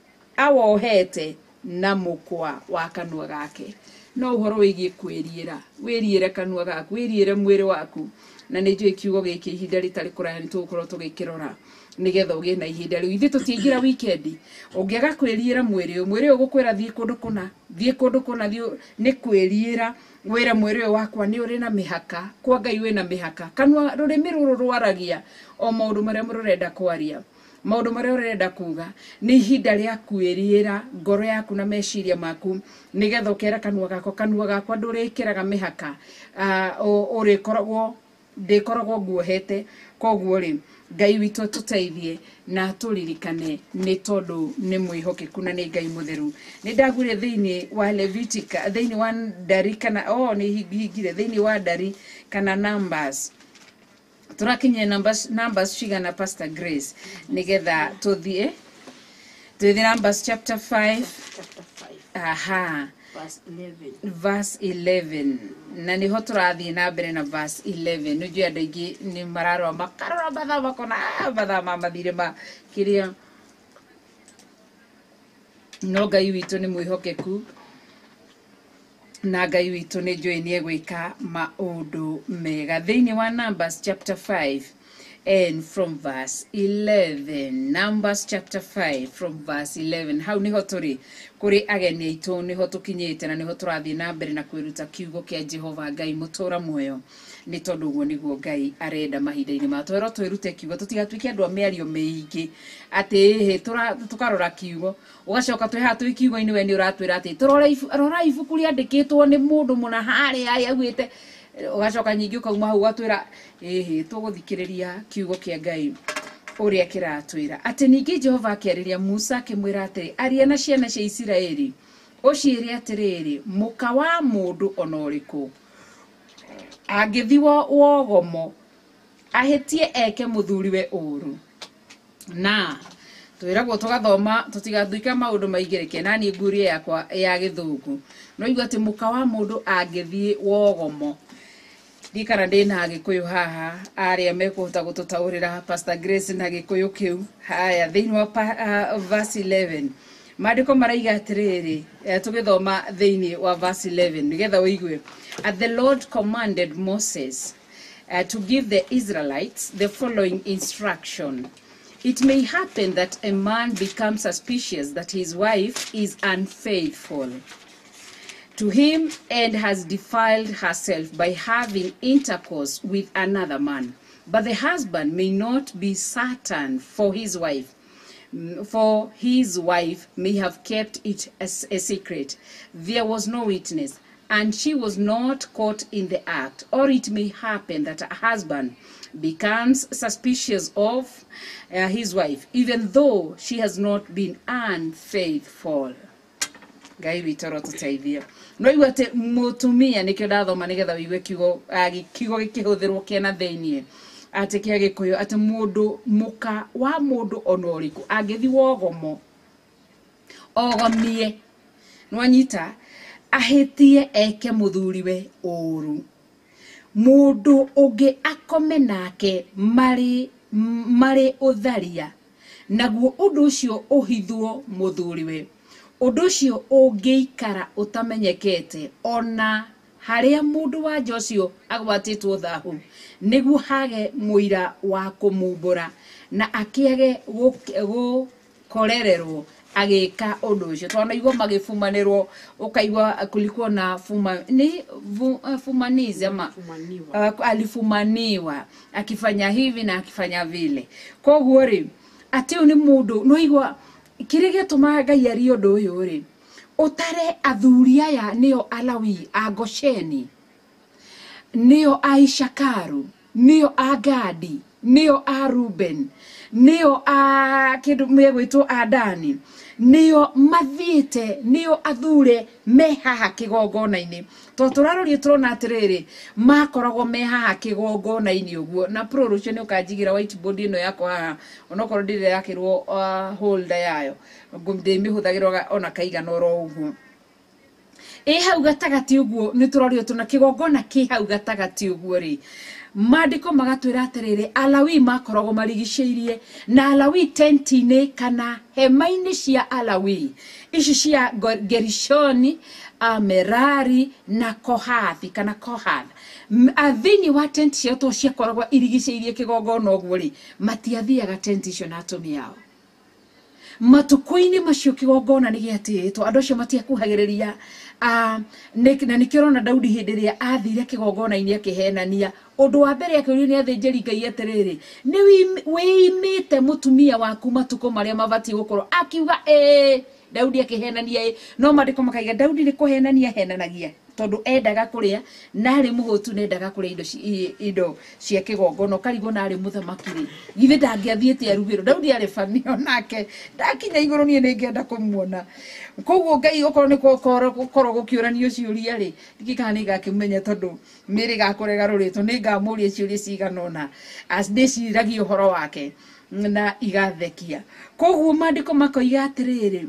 awohete na mukwa wa kanua gake no uhoro wigie kwiriira wiriire kanua gaku wiriire mwiri waku na ni njui kiugo giki ihinda ritari kuraya ni tugukorwo tugikirora nigetha ugie na ihinda riu ithe tutiingira weekend ungiaga kwiriira mwiri mwiri ugukwira thie kundu kuna thie kundu kuna thie ni kwiriira wira mwiri wakwa ni uri na mihaka kwa Ngai we na mihaka kanua rurimi ruru rwaragia o maundu maria mururenda kwaria maundu maria urenda kuga ni ihinda ria kwiriira ngoro yaku na meciria maku nigetha ukera kanua gako kanua gakwa ndurikiraga mihaka uh, uri koragwo ndikoragwo nguohete koguo ri Ngai witu tuteithie na turirikane ni tondu ni mwihokeku na ni Ngai mutheru ni ndagure thiini wa Levitica thiini wa Ndari kana oh ni hingire thiini wa Ndari kana Numbers turakinye numbers numbers cigana Pastor Grace nigetha tuthie tuthie Numbers chapter five chapter five aha verse eleven. Verse eleven. Na niho tũrathiĩ na mbere na verse eleven. Nĩnjũĩ andũ aingĩ nĩ mararora makarora mathaa makona mathaa ma mathire ma kĩrĩa. No Ngai witũ nĩ mwĩhokeku, na Ngai witũ nĩ njũĩ nĩ egwĩka maũndũ mega. Thĩinĩ wa Numbers chapter five and from verse eleven. Numbers chapter five from verse eleven. Hau niho tũrĩ kũrĩ ageni aitũ, niho tũkinyĩte na niho tũrathiĩ na mbere na kwĩruta kiugo kĩa Jehova Ngai mũtũra muoyo. Nĩ tondũ ũguo nĩguo Ngai arenda mahinda-inĩ ma twero twĩrute kiugo, tũtigatuĩke andũ a mĩario mĩingĩ atĩ hĩ tũkarora kiugo ũgacoka twĩha twĩ kiugo-inĩ we nĩ ũratwĩra atĩ tũrora ibuku rĩandĩkĩtwo nĩ mũndũ mũna harĩa augĩte, ũgacoka nyingĩ ũkauma hau ũgatwĩra ĩhĩ tũgũthikĩrĩria kiugo kĩa Ngai ũrĩa kĩratwĩra. Atĩ ningĩ Jehova akĩarĩria Musa akĩmwĩra atĩrĩ, aria na ciana cia Isiraeli ũciĩre atĩrĩrĩ, mũka wa mũndũ ona ũrĩkũ angĩthiwa wogomo ahĩtie eke mũthuriwe ũru. Na twĩragwo tũgathoma tũtigathuika maũndũ maingĩ, reke nani ngurie yakwa ya gĩthũngũ. No igua atĩ mũka wa mũndũ angĩthiĩ wogomo. Ndikara ndĩna Gĩkũyũ haha arĩa mekũhota gũtũtaũrĩra Pastor Grace na Gĩkũyũ kĩu. Haya, thĩinĩ wa uh, verse eleven maandĩko maraiga atĩrĩrĩ, tũgĩthoma thĩinĩ wa verse eleven nĩgetha ũigue. And the Lord commanded Moses uh, to give the Israelites the following instruction. It may happen that a man becomes suspicious that his wife is unfaithful to him and has defiled herself by having intercourse with another man. But the husband may not be certain for his wife, for his wife may have kept it as a secret. There was no witness, and she was not caught in the act. Or it may happen that a husband becomes suspicious of uh, his wife, even though she has not been unfaithful. Ngai witũ rotũteithie. No igua atĩ mũtumia nĩkĩo ndathoma nĩgetha ũigue kiugo kiugo gĩkĩhũthĩrwo kĩna thĩinĩ atĩ kĩa Gĩkũyũ atĩ mũndũ mũka wa mũndũ ona ũrĩkũ angĩthi wogomo ogomie nwanyita ahĩtie eke mũthuriwe ũru. Mũndũ ũngĩ akome nake marĩ marĩ ũtharia, naguo ũndũ ũcio ũhithwo mũthuriwe. Ũndũ ũcio ũngĩikara ũtamenyekete ona harĩa mũndũ wa Joshua agwatĩtwo thahu, nĩguo hage mũira wa kũmumbũra na akĩage gũkorererwo agĩka ũndũ ũcio. Twana igua magĩfumanĩrwo ũkaigua kulikuwa na fuma ni fumanizi ama uh, alifumaniwa akifanya hivi na akifanya vile. Koguo rĩ atĩ ũyũ nĩ mũndũ no igua kĩrĩa gĩtũmaga Ngai arie ũndũ ũyũ rĩ, ũtare athuri aya nĩo Alawi a Gosheni, nĩo a Ishakaru, nĩo a Gadi, nĩo a Ruben, nĩo a kĩndũ megwĩtwo a Dani, nĩo mathiĩte, nĩo athure me haha kĩgongona-inĩ. To tũraroria tũrona atĩrĩrĩ makoragwo me haha kĩgongona-inĩ ũguo. Na pro rũcio nĩ ũkanjigĩra whiteboard ĩno yakwa haha onokorwo ndĩrĩ yakĩrwo uh, holder yayo ndĩmĩhũthagĩra ona kaigana oro ũguo. Ĩ hau gatagati ũguo nĩ tũrorio tũna kĩgongona kĩ hau gatagati ũguo rĩ, maandĩko magatwĩra atĩrĩrĩ Alawi makoragwo marigicĩirie na Alawi tenti-inĩ kana hema-inĩ cia Alawi ici cia Gerishoni, Merari na Kohathi kana Kohath. Thĩinĩ wa tenti ciao to ciakoragwo irigicĩirie kĩgongona ũguo rĩ, matiathiaga tenti icio na atumia ao. Matuko-inĩ macio kĩgongona nĩ gĩatĩĩtwo, andũ acio matiakuhagĩrĩria. Ah, na nĩkĩo ũrona Daudi hĩndĩ ĩrĩa athire kĩgongona-inĩ akĩhenania, ũndũ wa mbere akĩũrio nĩ athĩnjĩri Ngai atĩrĩrĩ, nĩ wĩimĩte mũtumia waku matuko marĩa mabatiĩ gũkorwo? Akiuga ĩĩ. Daudi akĩhenania ĩĩ. No maandĩko makaiga Daudi nĩ kũhenania henanagia tondũ endaga kũrĩa na arĩ mũhũtu nendaga kũrĩa indo indo cia kĩgongona. Ũkarigwo na arĩ mũthamaki rĩ, githĩ ndangĩathiĩte arugĩrwo? Daudi arĩ bani onake ndakinya igũrũ niĩ nĩngĩenda kũmuona. Koguo Ngai okorwo nĩ gũkorwo gũkĩũranio ciũria rĩ, ndikĩkana nĩ ngakĩmenya tondũ mĩrĩ gakũrega rũrĩtwo nĩ ngamũria ciũria cigana ũna ndĩciragia ũhoro wake na igathekia. Koguo maandĩko makoiga atĩrĩrĩ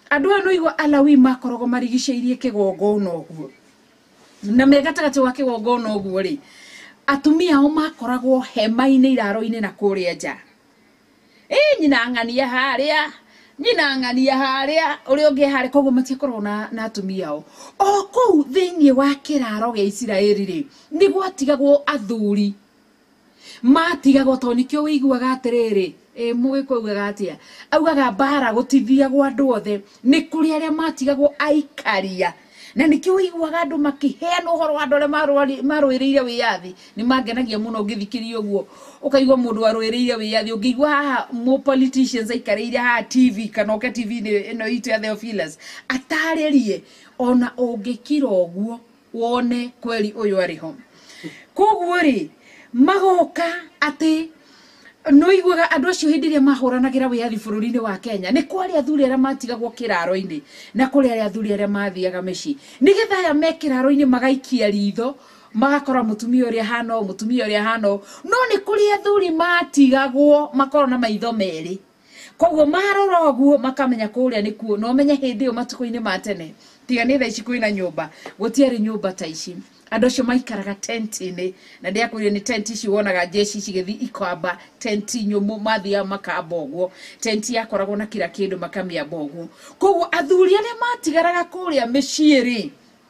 andu ano igwa Alawi makorogo marigiceirie kigongona oguo na megatagati wa kigongona oguo ri atumia o makoragwo hema-ini iraro-ini na kuria nja eh nyina ng'ania haria nyina ng'ania haria uri ungi haria koguo matikorwo na na atumia o o kuu thiini wa kiraro gia Isiraeli ri ni gwatigagwo athuri matigagwo to nikio wiguaga atiriri e mugikuaga atia augaga bara gutithiagwo andu othe ni kuri aria matigagwo aikaria na nikio wiguaga andu makiheana uhoro wa andu aria marwiriire wiyathi ni mangenagia muno ngithikiria uguo ukaigwa mundu warwiriire wiyathi ungigwa haha mo politicians aikariire ha T V kana oke T V ni ino itu ya Theophilus ataririe ona ungikira uguo wone kweli uyu ariho koguo ri magoka ati no igwaga andu acio hindi ria mahuranagira wiyathi bururi-ini wa Kenya ni kwari athuri aria matigagwo kiraro-ini na kuri aria athuri aria mathiaga mici nigetha ya mekiraro-ini magaikia ritho magakora mutumia uria hano mutumia uria hano no ni kuri athuri matigagwo makoro na maitho meri koguo marora oguo makamenya kuria ni kuo no menye hindi yo matuko-ini ma tene tiga ni tha ici kwina nyumba gutiari nyumba ta ici andu acio maikaraga tent-ini na ndiakuria ni tent ici wonaga jeshi cigithi ikwamba tent nyumu mathia makamba uguo tent yakoragwo na kila kindu makamiamba uguo koguo athuri aria matigaraga kuria miciiri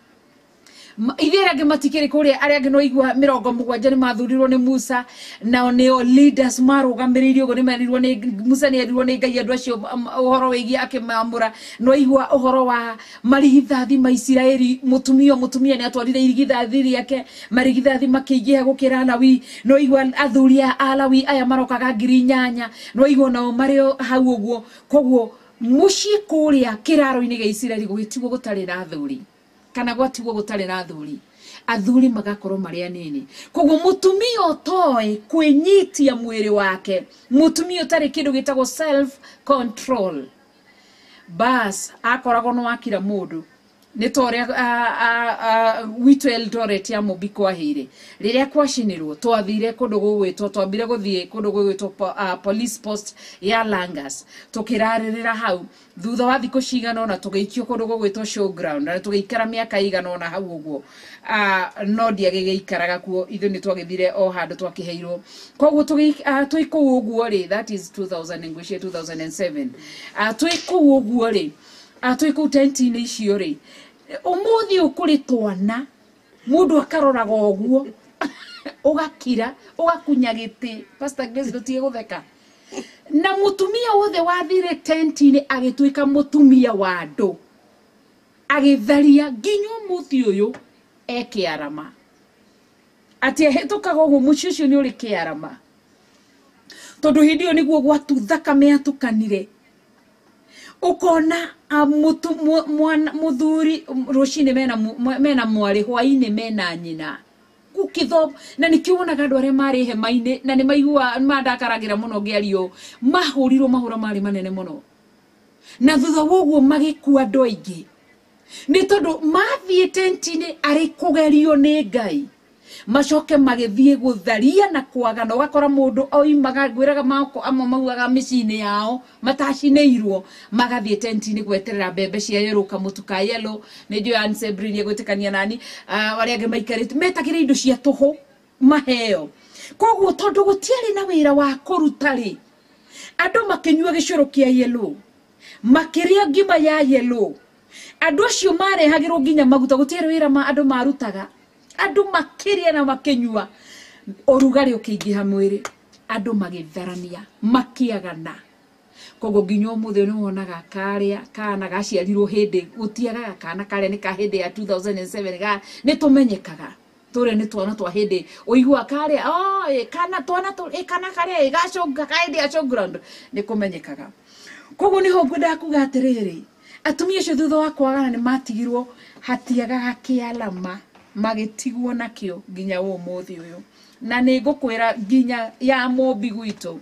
ithera nge matikiri kuria aria nge no igwa mirongo mugwanja ni mathurirwo ni Musa na neo leaders marugamirirwo ugo ni merirwo ni Musa ni erirwo ni Ngai andu acio uhoro wigi akimamura no igwa uhoro wa marigithathi ma Isiraeli mutumia mutumia ni atwarire irigithathi riake marigithathi makiingiha gukira Alawi no igwa athuri a Alawi aya marokaga ngiri nyanya no igwa nao mario hau uguo koguo mucii kuria kiraro-ini gia Isiraeli gwitigwo gutari na athuri kana gwatigwo gutari na athuri athuri magakorwo mari anini koguo mutumia otoe kwenyitia mwiri wake mutumia utari kindu gitagwo self control bas akoragwo no akira mundu ni tore a witu Eldoret ya mubiko ahire riria kwashinirwo twathire kundu gugwitwo twambire guthie kundu gugwitwo police post ya Langas tukiraririra hau thutha wa thiko cigana ona tugeikio kundu gugwitwo showground na tugeikara miaka igana ona hau uguo a no ndiagegeikaraga kuo ithu ni twagithire o handu twakiheirwo koguo twiko uguo ri that is two thousand ngwicie two thousand seven a twiko uguo ri a twiko tent-ini icio ri umuthi ukuri twana mundu akaroraga oguo ugakira ugakunya giti Pastor Grace dotie gutheka na mutumia wothe wathire tent-ini agitwika mutumia wa andu agitharia nginyo muthi uyu ekiarama ati hitukaga uguo muci ucio ni uri kiarama tondu hindi yo niguo gwatu thakame atukanire ukona mutu muthuri rucini mena mena mwari hwaini mena nyina gukitho na nikiwonaga andu aria mari hema-ini na ni maigua mandakaragira muno ngiario mahurirwo mahura mari manene muno na thutha woguo magikua andu aingi ni tondu mathie tent-ini ari kugerio ni Ngai macoke magithie gutharia na kwagana ugakora mundu oimaga gwiraga mako amwe mauaga micini yao matacineirwo magathie tent-ini gweterera mbembe cia yeruka mutuka yellow ni ndio ansebrinie gwitikania nani wari ange maikarite metakire indo cia tuhu maheo koguo tondu gutiari na wira wa kurutari andu makinyua gicuru kia yellow makiria ngima ya yellow andu acio marehagirwo nginya maguta gutiari wira ma andu marutaga andu makiria na makenyua orugari ukiingiha mwiri andu magitharania makiagana kogo nginyo muthe ni wonaga karia kana gaciarirwo hindi gutiaga kana karia ni ka hindi ya two thousand seven ga ni tumenyekaga tore ni twana twa hindi oigua karia oh e kana twana to e kana karia gacunga kaindi ya showground ni kumenyekaga kogo ni ho ngwenda kuga atiriri atumia cio thutha wa kwagana ni matigirwo hatiaga gakialama magitigwo nakio nginya wo muthi uyu na ni ngukwira nginya ya mombi gwitu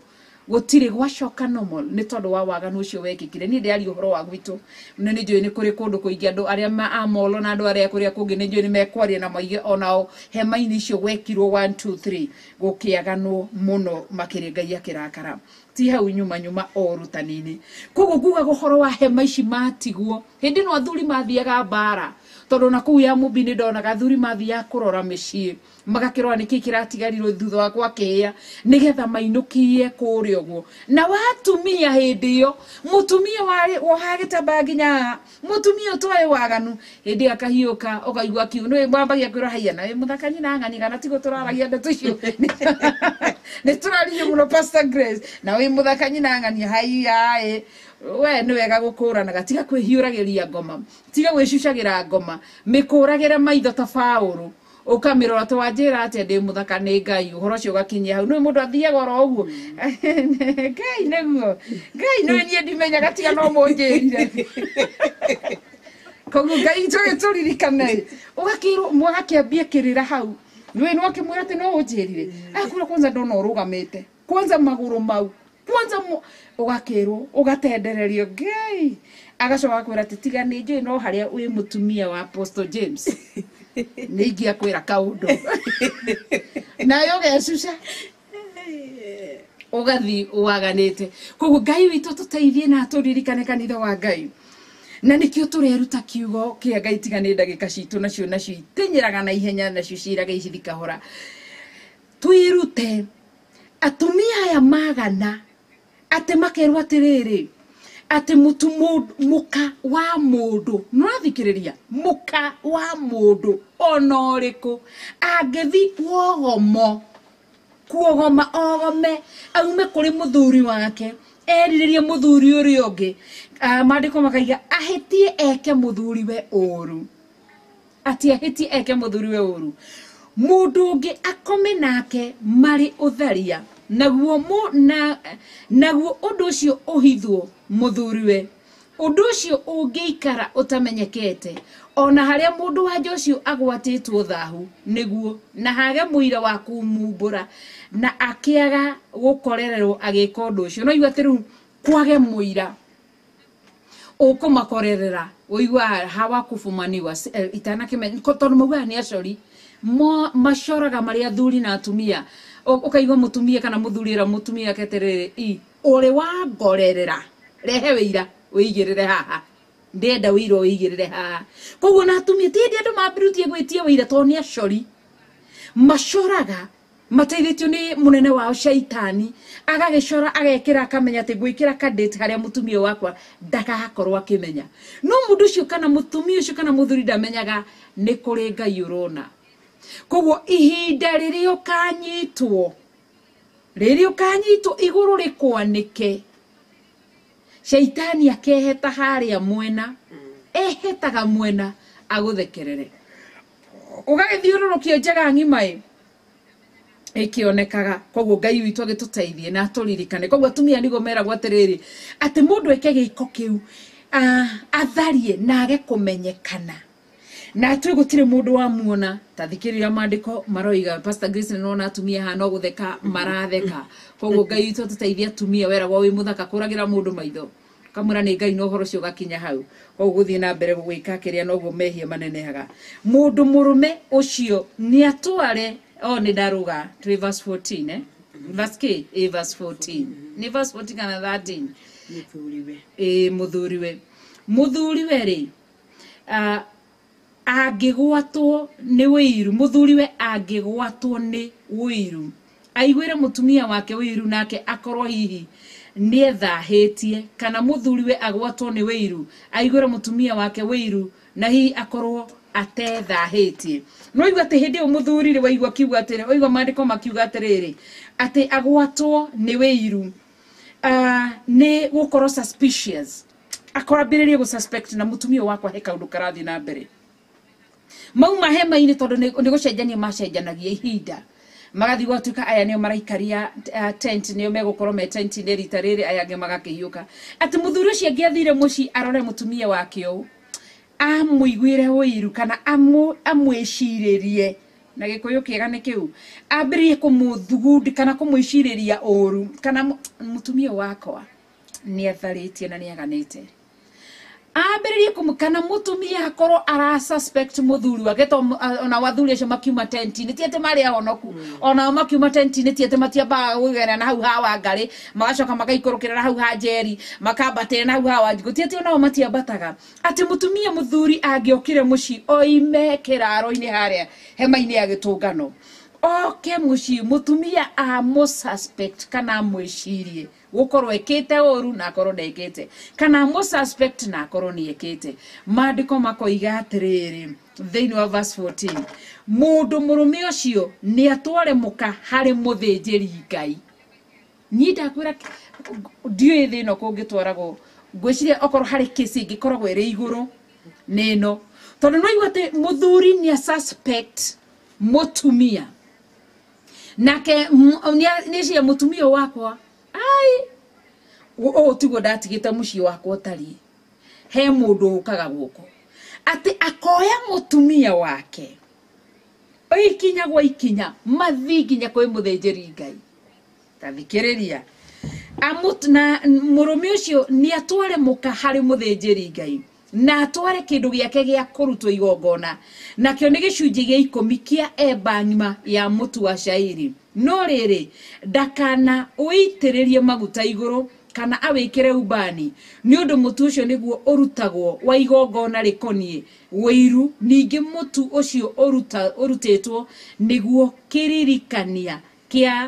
gutire gwacoka normal ni tondu wa waganu ucio wekikire ni ndiari uhoro wa gwitu ne ni njui ni kuri kundu kuingi andu aria ma amolo na andu aria kuria kungi ni njui ni mekwaria na maige onao hema-ini icio gwekirwo one two three gukiaganu muno makiri Ngai akirakara ti hau nyuma nyuma o rutanini koguo nguga guhoro wa hema ici matigwo hindi no athuri mathiaga bara tondu na kuu ya mubini ndona gathuri mathia kurora micii magakirwa niki kiratigarirwo thutha wa gwakea nigetha mainukie kuria guo na watumia hindi yo mutumia wari wohagita baginya mutumia toye waganu hindi akahiuka ukaigwa kiu no mwambagia kwira haiya na muthakani na ngani kana tigo turaragia ndeto icio ni turariyo muno Pastor Grace na we muthakani na ngani haiya we ni wega gukura na gatiga kwihiuragiria ngoma tiga gwicucagira ngoma mikuragire maitho ta Paulo ukamirora to wajira ati ndi muthaka ni Ngai uhoro cio gakinyia hau no mundu athiaga oro uguo Ngai neguo Ngai no nie ndimenya gatiga no munjirire koguo Ngai to turirikane ugakirwo mwagakiambia kirira hau we no akimwira ati no unjirire akura kwanza ndona urugamite kwanza maguru mau kwanza ugakirwo ugatendererio Ngai agacoka kwira ati tiga ni njui no haria wi mutumia wa Apostle James nigia kwira kaundu na yo gecuca ugathi waganite koguo Ngai witu tuteithie na turirikane kanitha wa Ngai na nikio tureruta kiugo kia Ngai tigane ndagika citu nacio nacio itinyiraga na ihenya nacio ciraga icithikahora twirute atumia ya magana ate makerwa atiriri ate mutu muka wa mundu nurathikiriria muka wa mundu onoriku agethi wogomo kuogoma ogome aume kuri muthuri wake eriririe muthuri uri ungi mandiko makaiga ahetie eke muthuri we uru ati ahetie eke muthuri we uru mundu ungi akome nake mari utharia naguo mu na naguo undu ucio uhithwo muthuriwe undu ucio ungiikara utamenyekete ona haria mundu wa Joshua agwatitwo thahu niguo na hage muira wa kumumbura na akiaga gukorererwo agika undu ucio no igwa tiru kwage muira ukumakorerera uigwa hawa kufumaniwa itana kime tondu mauga ni acori mo mashoraga maria thuri na atumia ukaigwa mutumia kana muthurira mutumia keterere i uri wa ngorerera rehe wira uigirire haha ndenda wira uigirire haha koguo na atumia tindi andu mambirutie gwitia wira to ni acori mashoraga mateithitio ni munene wao shaitani agagicora agekira akamenya ati gwikira kadate haria mutumia wakwa ndakahakorwo akimenya no mundu ucio kana mutumia ucio kana muthuri ndamenyaga ni kuri Ngai urona koguo ihinda riri ukanyitwo riri ukanyitwo iguru rikwanike shaitani akeheta haria mwena ehetaga mwena aguthekerere ugagithiururukio njaga ng'imai ikionekaga koguo Ngai witu agituteithie na turirikane koguo atumia nigo mera gwatereri ati mundu eke giko kiu a atharie na age kumenyekana na twi gutire mundu wa muona tathikirira mandiko maroiga Pastor Grace nona atumia ha no gutheka maratheka koguo Ngai witu tuteithie atumia wera gwa wi muthaka kuragira mundu maitho kamura ni Ngai no horo cio gakinya hau koguo guthie na mbere gwika kiria no gumehia manenehaga mundu murume ucio ni atware oh ni daruga verse fourteen eh verse K eh verse fourteen ni verse fourteen kana thirteen muthuriwe eh muthuriwe muthuriwe ri ah agigwatwo ni wiru muthuriwe agigwatwo ni wiru aigwire mutumia wake wiru nake akorwo hihi ni ethahitie kana muthuriwe agwatwo ni wiru aigwire mutumia wake wiru na hihi akorwo atethahitie no igwa te hindi umuthurire waigwa kiuga atere waigwa mandiko makiuga aterere ati agwatwo ni wiru ah ni gukorwo suspicious akorabiririe go suspect na mutumia wakwa he kaundu karathi na mbere mau mahema-ini tondu ni gucenjania macenjanagia ihinda magathi gwatuika aya nio maraikaria uh, tent nio megukorwo me tent ni rita riri aya ange magakihiuka ati muthuri ucio angiathire muci arore mutumia wake u amuigwire wiru kana amu amwiciririe na gikuyu kiega ni kiu ambirie kumuthugudi kana kumuiciriria oru kana mutumia wakwa ni atharitie na ni aganite ambiririe kumukana mutumia akoro ara suspect muthuri wake to ona wathuri acio makiuma tenti ni tiete mari ahonoku ona makiuma tenti ni tiete matiamba gwigera na hau hawa ngari magacoka magaikorokera hau ha jeri makambate na hau hawa gutiete ona matiambataga ati mutumia muthuri angiokire muci oime kiraro-ini haria hema-ini ya gitungano oke muci mutumia a mo suspect kana mwicirie gukorwo ekete oru na akorwo ndekete kana mo suspect na akorwo ni ekete maandiko makoiga atiriri thiini wa verse fourteen mundu murume ucio ni atware muka hari muthinjiri Ngai ni ndakwira ndiu thino kungitwaragwo ngwiciria okorwo hari kesi ingikoragwo iri iguru nino tondu no igwate muthuri ni a suspect mutumia nake ni cia mutumia wakwa ai o tigo ndatigita muci wakwa tari he mundu ukaga guko ati akoya mutumia wake oikinya gwa ikinya mathi nginya kwi muthinjiri Ngai tathikiriria amut na murume ucio ni atware muka hari muthinjiri Ngai na atware kindu giake gia kurutwo igongona nakio ni gicunji gia ikumi kia eba ngima ya mutu wa shairi no riri ndakana uitiririe maguta iguru kana awikire ubani ni undu mutu ucio niguo urutagwo wa igongona rikonie wiru ningi mutu ucio uruta urutitwo niguo kiririkania kia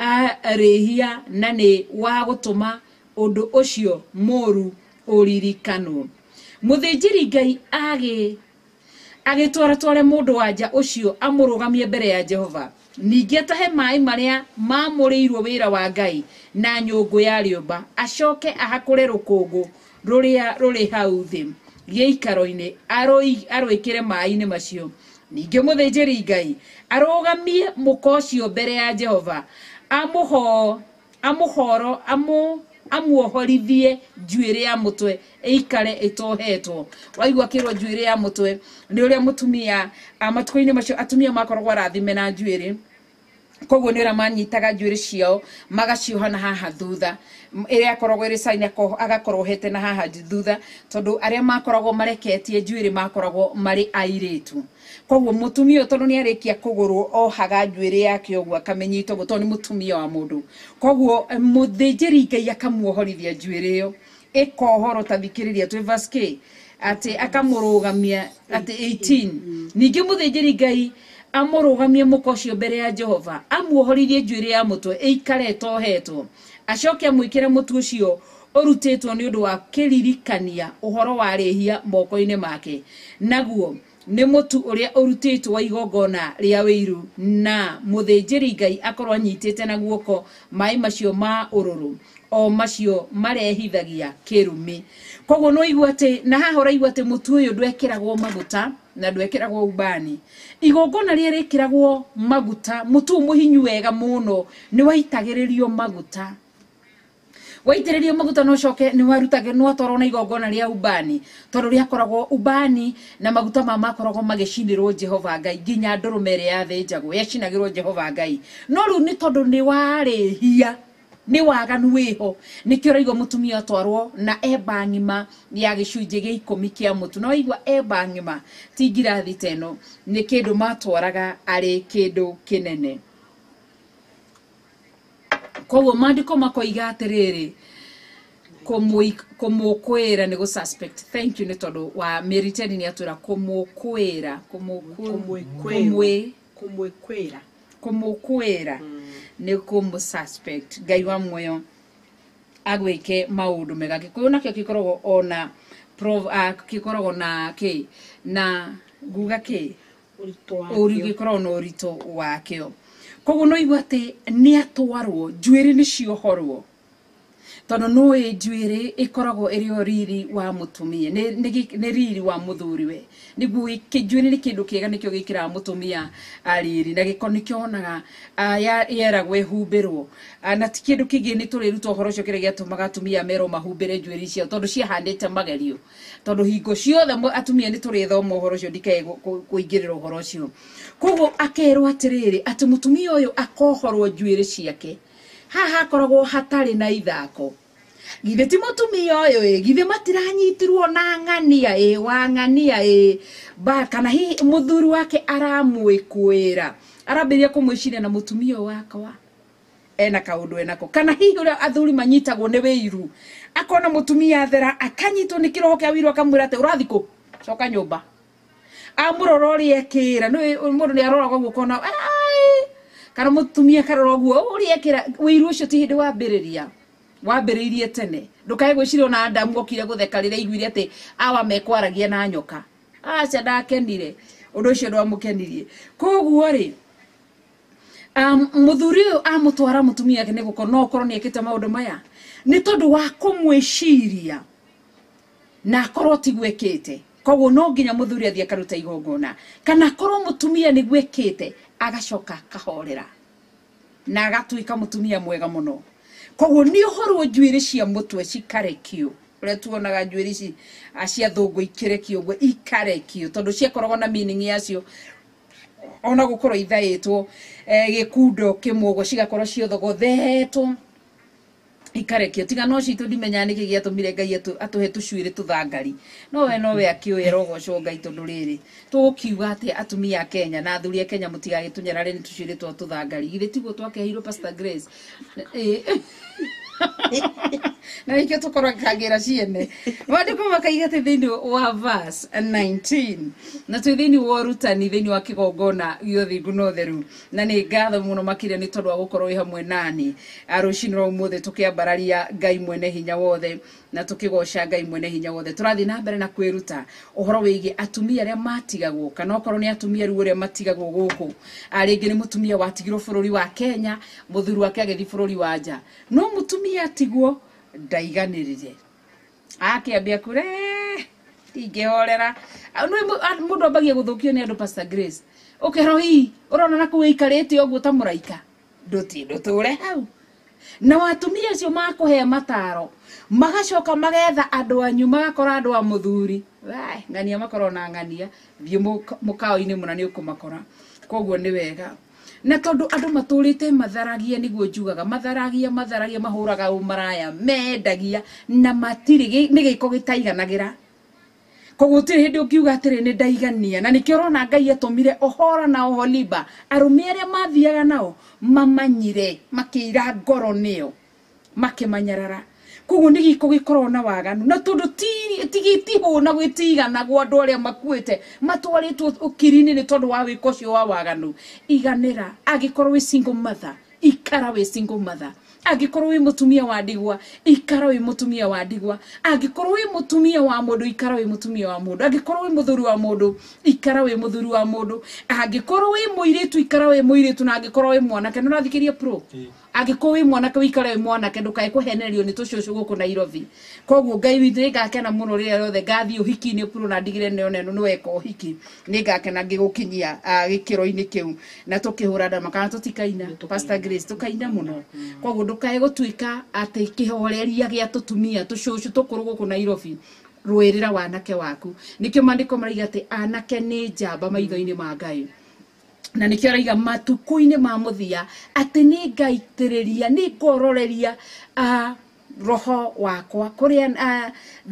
arehia na ni wa gutuma undu ucio moru uririkanwo muthinjiri Ngai agi agitwara tware mundu wanja ucio amurugamie mbere ya Jehova ningi atahe mai maria mamurirwo wira wa Ngai na nyungu ya riumba acoke ahakure rukungu ruria ruri hau thi giikaro-ini aroi aroikire mai-ini macio ningi muthinjiri Ngai arugamie mukocio mbere ya Jehova amuho amuhoro amu amuohorithie njuire ya mutwe eikare itohetwo waigwa kirwo njuire ya mutwe ni uria mutumia amatuko-ini macio atumia makoragwo arathime na njuire koguo ni ura manyitaga njuire ciao magacioha na haha thutha iria akoragwo iri sign agakorwo hete na haha thutha tondu aria makoragwo mareketie njuire makoragwo mari airitu koguo mutumia tondu ni arikia kugurwo ohaga njuire yake oguo akamenyitwo guto ni mutumia wa mundu koguo muthinjiri Ngai akamuohorithia njuire yo ikohoro tathikiriria twi verse K ati akamurugamia ati eighteen ningi muthinjiri Ngai amurugamie mukocio mbere ya Jehova amuohorithie njuire ya mutwe eikare tohetwo acoke amwikire mutu ucio urutitwo ni undu wa kiririkania uhoro wa rehia moko-ini make naguo ni mutu uria urutitwo wa igongona ria wiru na muthinjiri Ngai akorwo anyitite na guoko mai macio ma ururu o macio marehithagia kirumi koguo no igwate na hahora igwate mutu uyu ndwekiragwo maguta na ndwekiragwo ubani igongona ria rikiragwo maguta mutu muhinyu wega muno ni waitagiririo maguta waitiririo maguta no coke ni warutage no atoro na igongona ria ubani tondu ria koragwo ubani na maguta ma makoragwo magicinirwo Jehova Ngai nginya ndurumere ya thinjagwo yacinagirwo Jehova Ngai no ru ni tondu ni warehia ni waganu wiho nikio raigo mutumia atwarwo na eba ngima ya gicunji gia ikumi kia mutu no igwa eba ngima tingira thiteno ni kindu matwaraga ari kindu kinene koguo maandiko makoiga atiriri kumukwira ni go suspect thank you ni tondu wa meriteni ni atura kumukwira kumukwe kumwekwira kumukwira ni kumu suspect Ngai wa muoyo agwike maundu mega gikuyu nakio gikoragwo ona prov gikoragwo na ki na guga ki uri gikoragwo na urito wakio koguo no igwate ni atwarwo njuire ni ciohorwo tono no e njuire ikoragwo iri o riri wa mutumia ni ni riri wa muthuri we niguo kinjuire ni kindu kiega nikyo gikira mutumia ariri na giko nikyo onaga yera gwe humbirwo na ti kindu kingi ni turiruta horo cio kire giatumaga atumia mero mahumbire njuire cio tondu cia handite magerio tondu hingo ciothe atumia ni turithoma horo cio ndikae kuingirira horo cio koguo akerwo atiriri ati mutumia uyu akohorwo njuire ciake haha koragwo hatari na ithako githe ti mutumia uyu e githe matiranyitirwo na ngania e wa ngania e ba kana hi muthuri wake aramwikwira arabiria kumwiciria na mutumia wakwa ena kaundu enako kana hi ura athuri manyitagwo ni wiru akona mutumia thera akanyitwo ni kiroho kia wiru akamwira ate urathiko coka nyumba amurorori ekira no mundu ni aroragwo gukona kana mutumia karora guo uri ekira wiru ucio ti hindi wambiriria wambiririe tene ndukae gwiciria na Adamu gokire gutheka rire igwire ati awa mekwaragia na nyoka acha ndakenire undu ucio ndo amukenirie koguo ri um muthuri amutwara mutumia yake niguko no korwo ni ekite maundu maya ni tondu wa kumwiciria na korwo ti gwekete koguo no nginya muthuri athie karuta igongona kana korwo mutumia ni gwekete agacoka kahorera na agatuika mutumia mwega muno koguo ni uhoro njuire cia mutwe cikarekio ure tuonaga njuire ici acia thungu ikirekio gwe ikarekio tondu cia koragwo na meaning yacio ona gukorwo ithaitwo gikundo kimwogo cigakorwo ciothogothetwo ikarekio tiga no citu ndimenya niki giatumire Ngai atuhe tucuire tuthangari no we no we akioye rogoco Ngai tondu riri tukiuga ati atumia Kenya na athuri Kenya mutiga gitunyarare ni tucuire twa tuthangari githe tiguo twakehiro Pastor Grace na ikyo tukora kagira ciene wandiko makaiga te thini wa verse nineteen na tu thini wa rutani thini wa kigongona giothi nguno theru na ni ngatho muno makire ni tondu wa gukorwo hamwe nani aruciniro umuthe tukiambararia Ngai mwene hinya wothe na tukigoca Ngai mwene hinya wothe turathi na mbere na kwiruta uhoro wigi atumia aria matigagwo kana okorwo ni atumia ru aria matigagwo guku aringi ni mutumia watigirwo bururi wa Kenya muthuru wake agethi bururi wa nja no mutumia atigwo ndaiganirire akiambia kure tingehorera no mundu ambagia guthukio ni andu Pastor Grace ukero hii urona na kuikarite oguo ta muraika nduti nduture hau na watumia cio makuhe mataro magacoka magetha andu anyu magakora andu a muthuri wai ngania makoro na ngania thie mukao-ini muna ni ukumakora koguo ni wega na tondu andu maturite matharagia niguo njugaga matharagia matharagia mahuraga umaraya mendagia na matiri ni giko gitaiganagira koguo tiri hindi ukiuga atiri ni ndaigania na nikio rona Ngai atumire ohora na oholiba arumia aria mathiaga nao mamanyire makira ngoro nio makimanyarara koguo ni giko gikorwo na waganu na tondu tigiti ho na gwitigana gwa andu aria makuite matwaritwo ukirini ni tondu wa wiko cio wa waganu iganira agikorwo wi single mother ikara wi single mother agikorwo wi mutumia wa ndigwa ikara wi mutumia wa ndigwa agikorwo wi mutumia wa mundu ikara wi mutumia wa mundu agikorwo wi muthuri wa mundu ikara wi muthuri wa mundu agikorwo wi muiritu ikara wi muiritu na agikorwo wi mwanake no rathikiria pro agikorwo wi mwanake ikara wi mwanake ndukae kuhenerio ni tucucu guku Nairobi koguo Ngai withe ngakena muno rire rothe ngathi uhiki ni pro na ndigire ne oneno no weka uhiki ni ngakena ngigukinyia gikiro-ini kiu na tukihura ndama kana tutikaina Pastor Grace tukaina muno koguo ndukae gutuika ati kihoreria gia tutumia tucucu tukuru guku Nairobi rwirira wanake waku nikio mandiko maraiga ati anake ni njamba maitho-ini ma Ngai na nikio raiga matuku-ini ma muthia ati ni ngaitiriria ni kororeria a roho wakwa kuria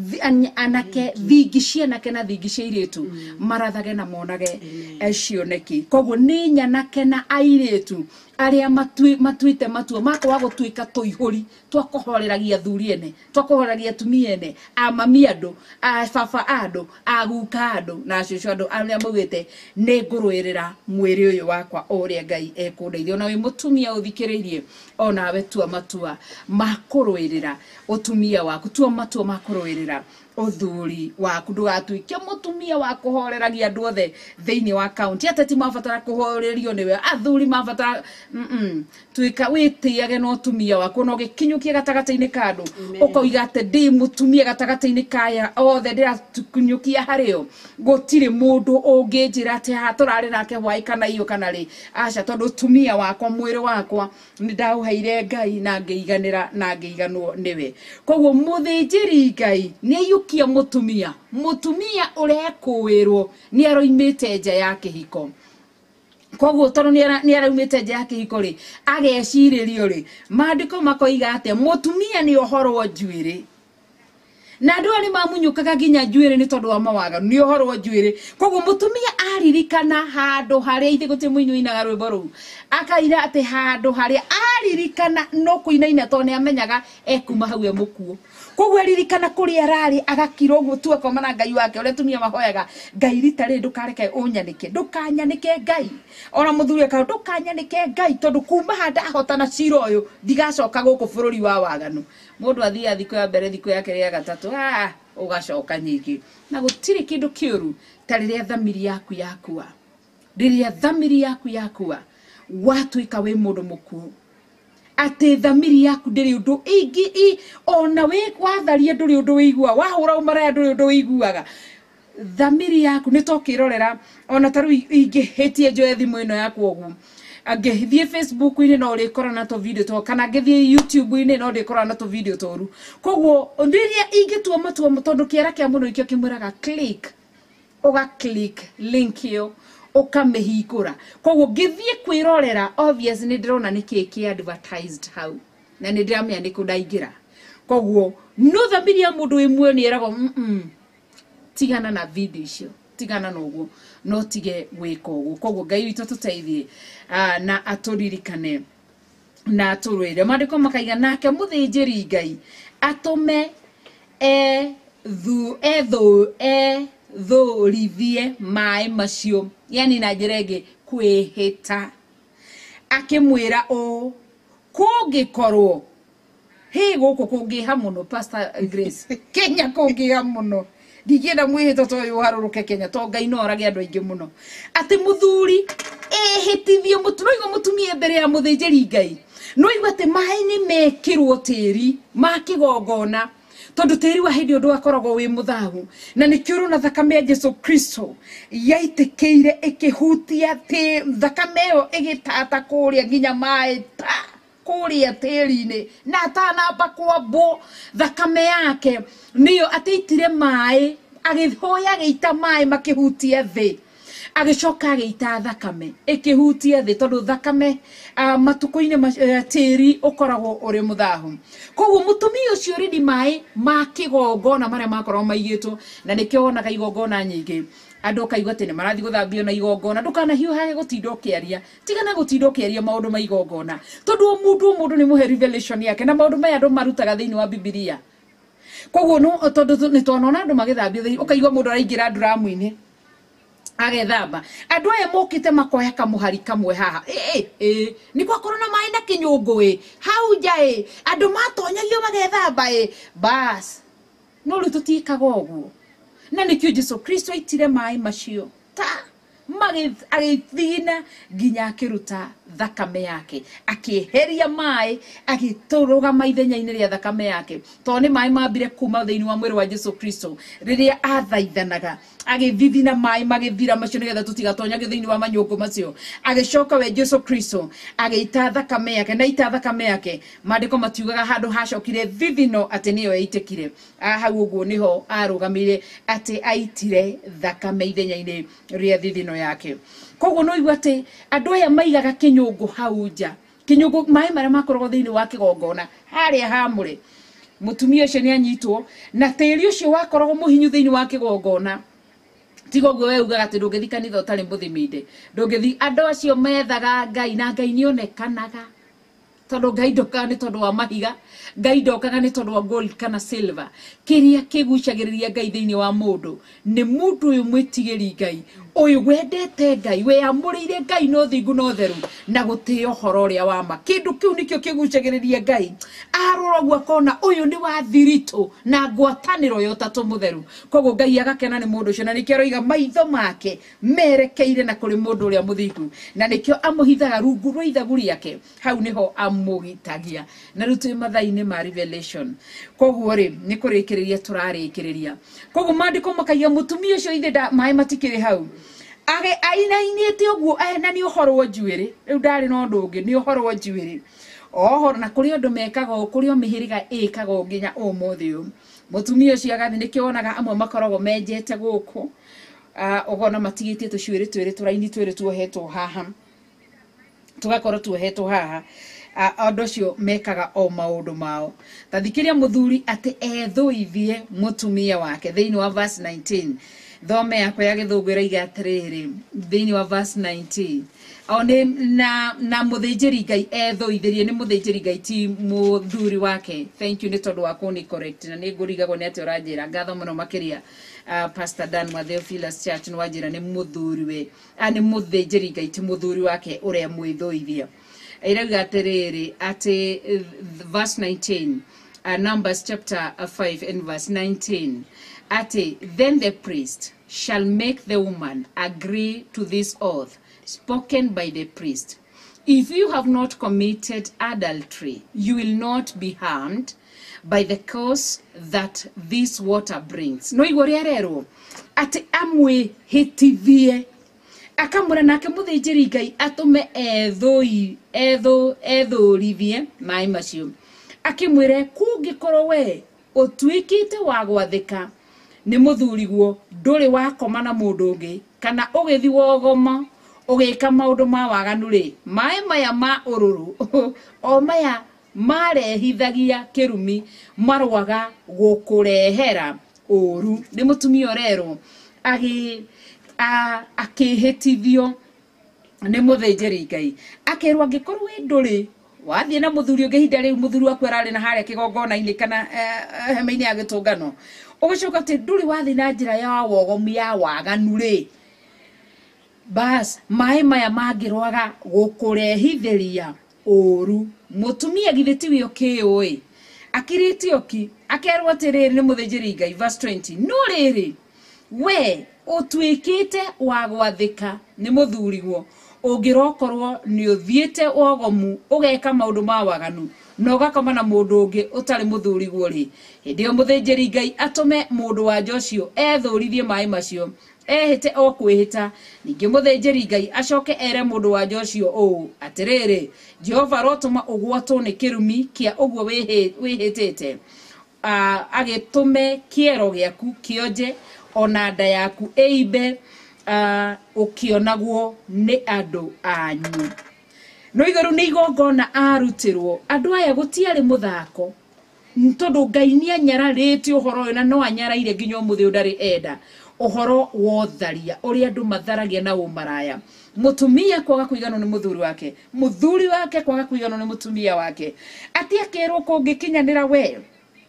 anake thingi cianake na thingi cia iritu marathage na monage cioneki koguo ni nyanake na airitu aria matuite matua makwa gutuika tuihuri twakohoreragia thuri ene twakohoreragia tumia ene a mami andu a baba andu a guka andu na cucu andu aria maugite ni ngurwirira mwiri uyu wakwa uria Ngai ekundeithia ona wi mutumia uthikiririe ona we tua matua makurwirira kuroerera utumia waku tua matua makuroerera uthuri waku ndugatuike mutumia wa kuhoreragia andu othe thiini wa county ateti mabatara kuhorerio niwe athuri mabatara mm -mm. tuika witiage no tumia waku no gikinyukie gatagataini kandu ukoiga ate ndi mutumia gatagataini kaya othe ndira tukinyukia hario gutire mundu unginjira ati ha turari nake hwai kana iyo kana ri aca tondu tumia wakwa mwiri wakwa ni ndauheire Ngai na ngeiganira na ngeiganwo niwe koguo muthinjiri Ngai ni kia mutumia mutumia urekuwirwo ni aroimite nja ya kihiko koguo tono ni araumite nja ya kihiko ri ageciririo ri maandiko makoiga ate mutumia ni ohorwo njuiri na andu ari mamunyukaga ginya njuiri ni tondu wa mawaga ni ohorwo njuiri koguo mutumia aririkana handu haria ithi guti muinyu inaga rwimbo ru akaira ate handu haria aririkana no kuinaina to ni amenyaga ekuma hau emukuo koguo aririkana kuri arari agakira uguo tu akomana Ngai wake ule tumia mahoyaga Ngai ritari ndukareke unyanike ndukanyanike Ngai ona muthuri aka ndukanyanike Ngai tondu kuma handa ahotana ciro uyu ndigacoka guku bururi wa waganu mundu athia thiko ya mbere thiko yake ya gatatu ah ugacoka nyingi na gutiri kindu kiuru tariria thamiri yaku yakua riria thamiri yaku yakua watu ikawe mundu muku ate thamiri yaku ndiri undu ingi ona we watharia nduri undu wigua wahura umara nduri undu wiguaga thamiri yaku nitokirorera ona taru ingihitie njoe thimu ino yaku ogu angithie Facebook ini no rikora na to video to kana ngithie YouTube ini no rikora na to video toru koguo ndiria ingitua matua tondu kiera kia muno ikio kimwiraga click uga click link yo ukamehikura koguo ngithie kwirorera obvious ni ndirona niki ki advertised how na ni ndiramya ni kudaingira koguo no thamiri ya mundu imwe ni erago mm -mm. tigana na video icio tigana noguo no tige gwika uguo koguo Ngai witu tuteithie uh, na aturirikane na aturwire maandiko makaiga nake muthinjiri Ngai atume e thu etho e thorithie mai macio yani na njirege kwihita akimwira o kungikorwo hi guku kungiha muno Pastor Grace Kenya kungiha muno ndigienda mwihito to yu haruruke Kenya to Ngai no orage andu aingi muno ati muthuri ehitithie mutuno mutumie mbere ya muthinjiri Ngai no igwate mai ni mekirwo tiri makigongona tondu tiri wa hindi undu akoragwo wi muthahu na ni kiuru na thakame ya Jesu Kristo yaitekeire ikihutia ti thakame yo igitata kuria nginya mai ta kuria tiri-ini na atanamba kwambo thakame yake niyo ateitire mai agithoya ageita mai makihutia thi agicoka ageita thakame ikihutia thi tondu thakame uh, matuko-ini uh, tiri ukoragwo uri muthahu koguo mutumia ucio ridi mai makigongona maria makorwo maigitwo na nikio wonaga igongona nyingi andu kaigwa tene marathi guthambio na igongona ndukana hiuhage gutinda ukiaria tigana gutinda ukiaria maundu ma igongona tondu mundu mundu ni muhe revelation yake na maundu maya andu marutaga thiini wa Biblia koguo no tondu ni twanona andu magithambio thiini ukaigwa mundu araingira nduramu-ini agethamba andu aya mokite makoya kamuhari kamwe haha eh eh ni kwa korona mai na kinyungu eh hauja eh andu matonyagio magethamba eh bas no rututikaga oguo na nikio Jesu Kristo aitire mai macio ta magithina ginya akiruta thakame yake akiheria mai agituruga maithenya-ini ria thakame yake to ni mai mambire kuma thiini wa mwiri wa Jesu Kristo riria athaithanaga agithithina mai magithira macio nigetha tutigatonya thiini wa manyungu macio agicoka we Jesu Kristo ageita thakame yake na ita thakame yake maandiko matiugaga handu hacokire thithino ati niyo yaitikire hau uguo niho arugamire ati aitire thakame ithenya-ini ria thithino yake koguo no igwate andu aya maigaga kinyungu hau nja kinyungu mai maria makoragwo thiini wa kigongona haria hamure mutumia ucio ni anyitwo na tiri ucio wakoragwo muhinyu thiini wa kigongona tigo gwe we ugaga ati ndungithi kanitha utari muthiminde ndungithi andu acio methaga Ngai na Ngai ni onekanaga tondu Ngai ndokaga ni tondu wa mahiga, Ngai ndokaga ni tondu wa gold kana silver. Kiria kigucagiriria Ngai thiini wa mundu ni mundu uyu mwitigiri Ngai, uyu wendete Ngai, we amurire Ngai no thingu no theru na gutio horo uria wa ma. Kindu kiu nikio kigucagiriria Ngai. Arora gwa kona uyu ni wa thirito na ngwataniro yo tatu mutheru. Koguo Ngai agakena ni mundu ucio, na nikio roiga maitho make merekeire na kuri mundu uria muthingu, na nikio amuhithaga rungu rwa ithagu riake, hau niho amugitagia. Na rutu mathaini ma Revelation. Koguo ri ni kurikiriria turarikiriria. Koguo mandiko makagia mutumia ucio ithe da mai matikiri hau. Age aina inete oguo eh na ni uhoro wa njuiri. Riu ndari no ndungi ni uhoro wa njuiri. Oho na kuri andu mekaga kuri o mihiriga ikaga nginya umuthi uyu. Mutumia ucio agathi nikio onaga amwe makorogo menjete guku. Ah ogona matigite tucwiri twiri turaini twiri tuohetwo haha. Tugakorwo tuohetwo haha. Andu acio mekaga o maundu mao. Tathikiria muthuri ati ethuithie mutumia wake thiini wa verse nineteen. Thome yako ya githungu iraga atiriri thiini wa verse nineteen. One na na muthinjiri Ngai ethuithirie ni muthinjiri Ngai ti muthuri wake. Thank you ni tondu wa kuni correct na ni ngurigagwo ni ati uranjira ngatho muno makiria. Uh, Pastor Dan wa Theophilus Church ni wajira ni muthuri we ani muthinjiri Ngai ti muthuri wake uria mwithuithia. Iraga atiriri ati uh, verse nineteen, uh, Numbers chapter five and verse nineteen. Ati then the priest shall make the woman agree to this oath spoken by the priest. If you have not committed adultery, you will not be harmed by the curse that this water brings. No igori arero ati amwe hitithie akamura nake muthinjiri Ngai atume ethoi etho ethorithie mai macio akimwire kungikorwo we utwikite wa gwathika ni muthuriguo nduri wakoma na mundu ungi kana ugithi wogoma ugika maundu ma waganu ri mai maya ma ururu o maya marehithagia kirumi marwaga gukurehera uru. Ni mutumia orero agi a akihitithio ni muthinjiri Ngai akerwa ngikorwo we nduri wathie na muthuri ungi hinda riu muthuri waku arari na haria kigongona-ini kana hema-ini ya gitungano ugicoka ati nduri wathie na njira ya wogomu ya waganu ri bas mai maya mangirwaga gukurehithiria uru. Mutumia githiti wio kioi akiritio ki akerwa atiriri ni muthinjiri Ngai verse twenty. No riri we utwikite wa gwathika ni muthuriguo ungirokorwo ni uthiete wogomu ugeka maundu ma waganu no gakoma na mundu ungi utari muthuriguo ri hindio muthinjiri Ngai atume mundu wa Joshua ethurithie mai macio ehete o kwihita. Ningi muthinjiri Ngai acoke ere mundu wa Joshua o atiriri Jehova rotuma ugwatwo ni kirumi kia uguo wihitite uh, agitume kiero giaku kionje ona nda yaku eibe uh, ukionagwo ni andu anyu. No igoru ni igongona arutirwo andu aya gutiari muthako ntondu Ngai ni anyararite uhoro na no anyaraire nginya umuthi ndari enda uhoro wotharia uria andu matharagia na umaraya. Mutumia kwaga kuigano ni muthuri wake, muthuri wake kwaga kuigano ni mutumia wake. Ati akerwo kungikinyanira we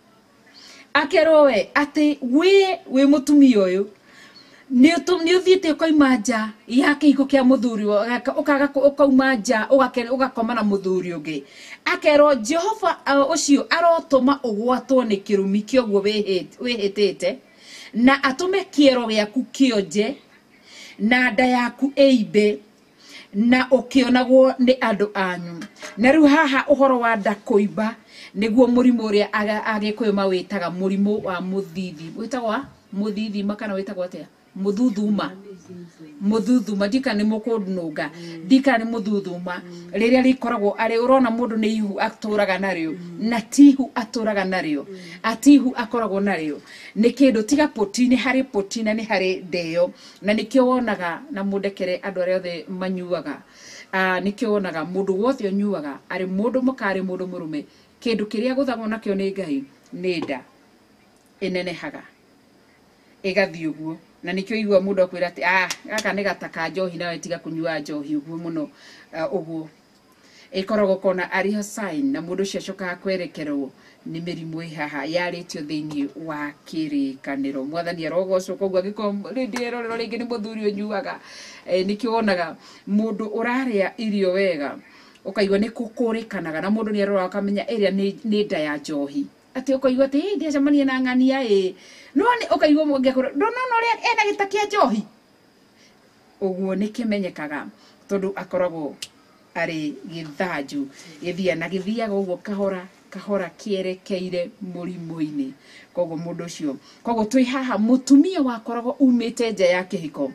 akerwo we ati we we mutumia uyu ni utu ni uthiite ukaima nja ya kiiko kia muthuri ukaga ukauma nja ugakoma na muthuri ungi. Akerwo Jehova uh, ucio arotuma ugwatwo ni kirumi kioguo wihitite na atume kiero giaku kionje na nda yaku eibe na ukionagwo ni andu anyu. Na riu haha uhoro wa nda kuiba niguo murimu uria agikuyu mawitaga murimu wa muthithi witagwa muthithi makana witagwa atia muthuthuma muthuthuma dika ni mukundunga dika ni muthuthuma riria rikoragwo ari urona mundu ni ihu aturaga nario na tihu aturaga nario atihu akoragwo nario ni kindu tiga potini hari potina ni hari ndeo na nikio wonaga na mundekere andu aria othe manyuaga ah nikio wonaga mundu wothe onyuaga ari mundu mukari mundu murume kindu kiria guthagwo nakio ni Ngai ni nda inenehaga igathi uguo. Na nikio igwa mundu akwira ati ah gaka ni gataka njohi nawe tiga kunyua njohi uguo muno uh, uguo ikoragwo kona ariho sign na mundu cio coka kwerekerwo ni mirimu ihaha yaritio thiini wa kirikaniro. Mwathani arogocwo. Koguo giko rindiero rero ringi ni muthuri unyuaga e, nikionaga mundu uraria irio wega ukaigwa ni kukurikanaga na mundu ni arora akamenya iria ni, ni nda ya njohi ati ukaigwa ati hey, ndia camania na ng'ania e no ni ukaigwa mungi akora no no ria ena gitakia njohi uguo ni kimenyekaga tondu akoragwo ari githanju githia na githiaga uguo kahora kahora kierekeire murimu-ini. Koguo mundu ucio koguo twi haha mutumia wakoragwo umite nja ya kihiko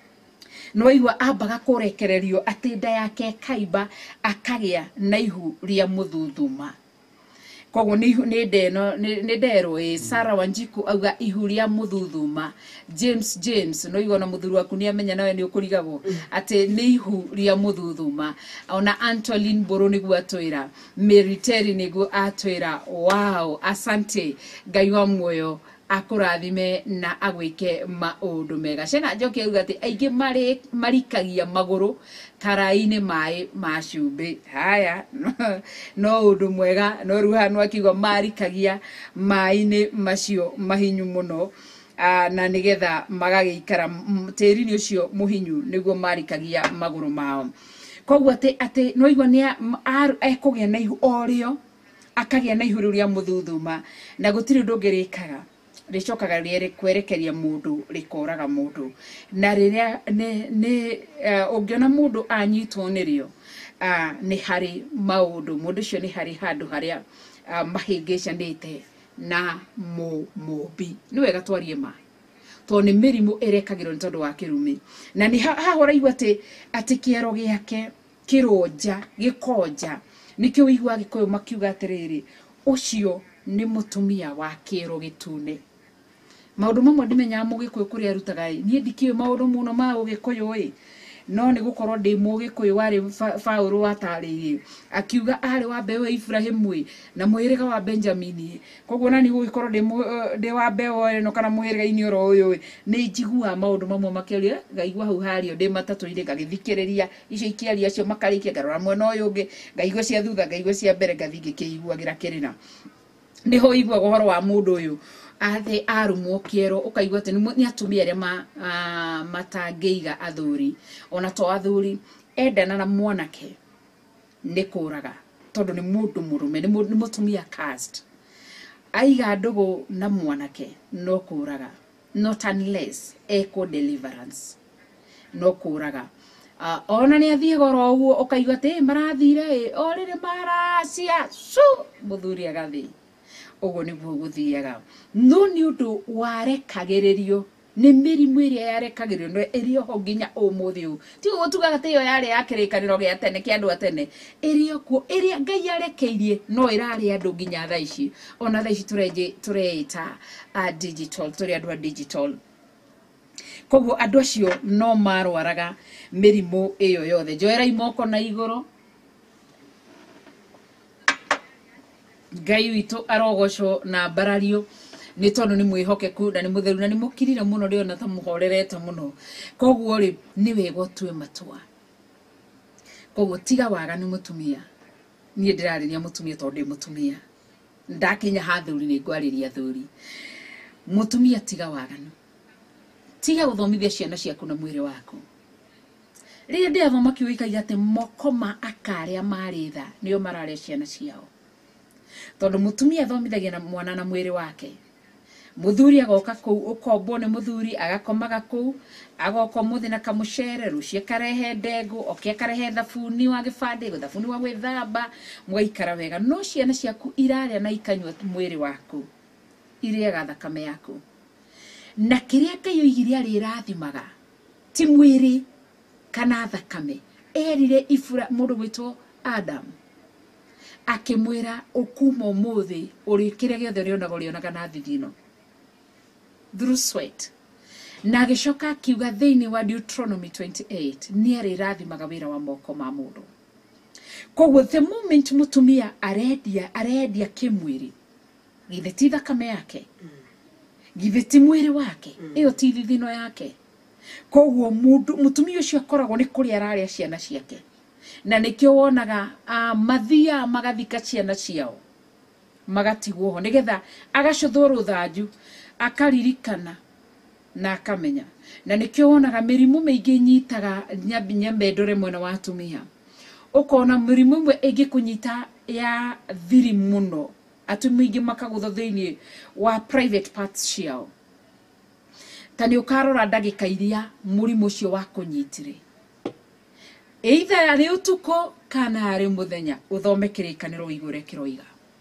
no igwa ambaga kurekererio ati nda yake kaiba akagia na ihu ria muthuthuma. Koguo ni ni ndeno ni ndero e Sarah Wanjiku auga ihu ria muthuthuma. James James no igwa na muthuru waku ni amenya nawe ni ukurigagwo ati ni ihu ria muthuthuma. Ona Antoline Boro ni gwatwira Mary Terry ni gwa atwira wow asante Ngai wa muoyo akurathime na agwike maundu mega. Cena njoke auga ati aingi mari marikagia maguru karaini mai macumbi haya no undu mwega no ruhanu akiuga marikagia mai-ini macio mahinyu muno. Uh, na nigetha magagiikara tiri ni ucio muhinyu niguo marikagia maguru mao. Koguo ati ati no igwa ni ekugia na ihu orio akagia na ihu ria muthuthuma na gutiri ndungirikaga ricokaga riere kwerekeria mundu rikoraga mundu na riria ne ne uh, ungiona mundu anyitwo nirio uh, ni hari maundu mundu cio ni hari handu haria uh, mahingicanite na mu mubi ni wega twarie ma to ni mirimu erekagirwo ni tondu wa kirumi na ni hahora igwa ati ati kiero giake kironja gikonja nikio igwa gikoyo makiuga atiriri ucio ni mutumia wa kiro gitune. Maundu mamwe ndimenya mugikuyu kuri arutaga ni ndikiwe maundu muno ma ugikuyu wi no ni gukorwo ndi mugikuyu wari Faulu wataririe akiuga ari wa mbewe Ibrahim wi na muhiriga wa Benjamin. Koguo nani gugikorwo ndi ndi wa mbewe no kana muhiriga ini oro uyu ni njigua maundu mamwe makeria ngaigua hau hario ndi matatu ire ngagithikiriria icio ikiaria acio makarikia garora mwena uyu ungi ngaigua cia thutha ngaigua cia mbere ngathingi kiiguagira kirina niho igua gohoro wa mundu uyu athe arumwo kiero ukaigwa ati ni atumia aria ma uh, matangeiga athuri ona to athuri endana na mwanake nikuraga tondu ni mundu murume ni mutumia cast aiga ndugu na mwanake no kuraga not unless eco deliverance no kuraga uh, ona ni athie goro uguo ukaigwa ati marathire orire maracia su muthuri agathi ugo niguo guthiaga no ni undu warekagiririo ni mirimu iria yarekagiririo no irio ho nginya umuthi u ti gutugaga te yo yari yakirikaniro gia tene kia andu atene irio ku iria Ngai yarekeirie no irari andu nginya tha ici ona tha ici tureje tureita a digital turi andu a digital. Koguo andu acio no marwaraga mirimu iyo yothe njoera imoko na iguru. Ngai witu arogocwo na mbarario ni tondu ni mwihokeku na ni mutheru na ni mukirire muno rio na ta muhorerete muno. Koguo ri ni wego twe matwa. Koguo tiga waga ni mutumia ni ndirariria mutumia tondu ndi mutumia ndakinya hathuri ni ngwariria thuri mutumia tiga waganu tiga guthomithia ciana ciaku na mwiri waku. Riria ndi athoma kiuikaga ati mokoma akaria maritha nio mararia ciana ciao tondu mutumia athomithagia na mwana na mwiri wake. Muthuri agoka ku ukombo ni muthuri agakomaga ku agoko muthi na kamucere rucie karehe ndengu okia karehe thabuni wa gibande go thabuni wa gwithamba mwaikara wega no ciana ciaku iraria na ikanywa mwiri waku iriaga thakame yaku na kiria Ngai oigire ari rathimaga ti mwiri kana thakame. Erire Ifura mundu gwitwo Adam akimwira ukuma umuthi uri kiria giothe rionaga rionaga na thithino through sweat na agicoka akiuga thiini wa Deuteronomy twenty-eight ni ari rathimaga wira wa moko ma mundu. Koguo the moment mutumia aredia aredia kimwiri githe ti thakame yake githe ti mwiri wake iyo ti thithino yake. Koguo mundu mutumia ucio akoragwo ni kuri araria ciana ciake na nikio wonaga uh, mathia magathika ciana ciao magatigwo ho nigetha agacuthwo ruthanju akaririkana na akamenya na nikio wonaga mirimu meingi nyitaga nyambendore mwena wa atumia ukona mirimu imwe ingikunyita ya thiri muno atumia ingi makagutho thiini wa private parts ciao tani ukarora ndagika iria murimu ucio wa kunyitire either ari utuko kana ari muthenya uthome kirikaniro igure kiroiga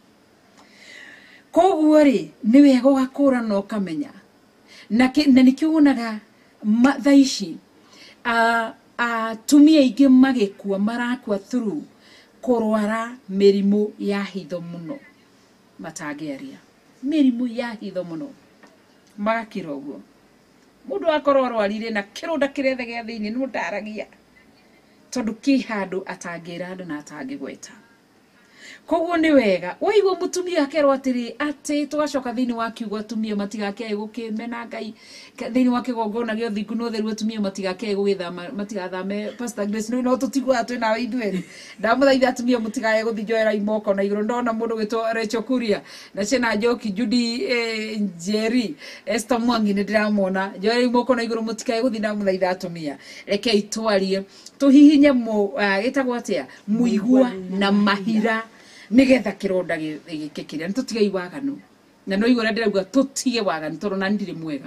koguo ri ni wega gakura no kamenya na na nikiunaga thaici a a tumia ingi magikua marakua through kurwara mirimu ya hitho muno matangeria mirimu ya hitho muno magakira uguo mundu akorwo arwarire na kironda kirethe gya thiini ni mutaragia tondu ki handu atangira andu na atangigweta koguo ni wega waigwo mutumia akerwo atiri ati tugacoka thiini wa kiugo atumia matigake gukimena Ngai thiini wa kigongona gyo thingu no theru atumia matigake gugithama matigathame Pastor Grace no no tutigwa twi nawe ithueri ndamuthaitha atumia mutigaye guthinjoera imoko na iguru ndona mundu gitwo Rachel Kuria na cena Njoki Judy eh, Jerry Esther Mwangi ni ndiramona njoera imoko na iguru mutigaye guthi ndamuthaitha atumia reke itwarie tuhihinye mu uh, gitagwo atia muigua na mahira nigetha kironda gikikiria ntutigai waganu na no igora ndirauga tutige waganu tondu na ndire mwega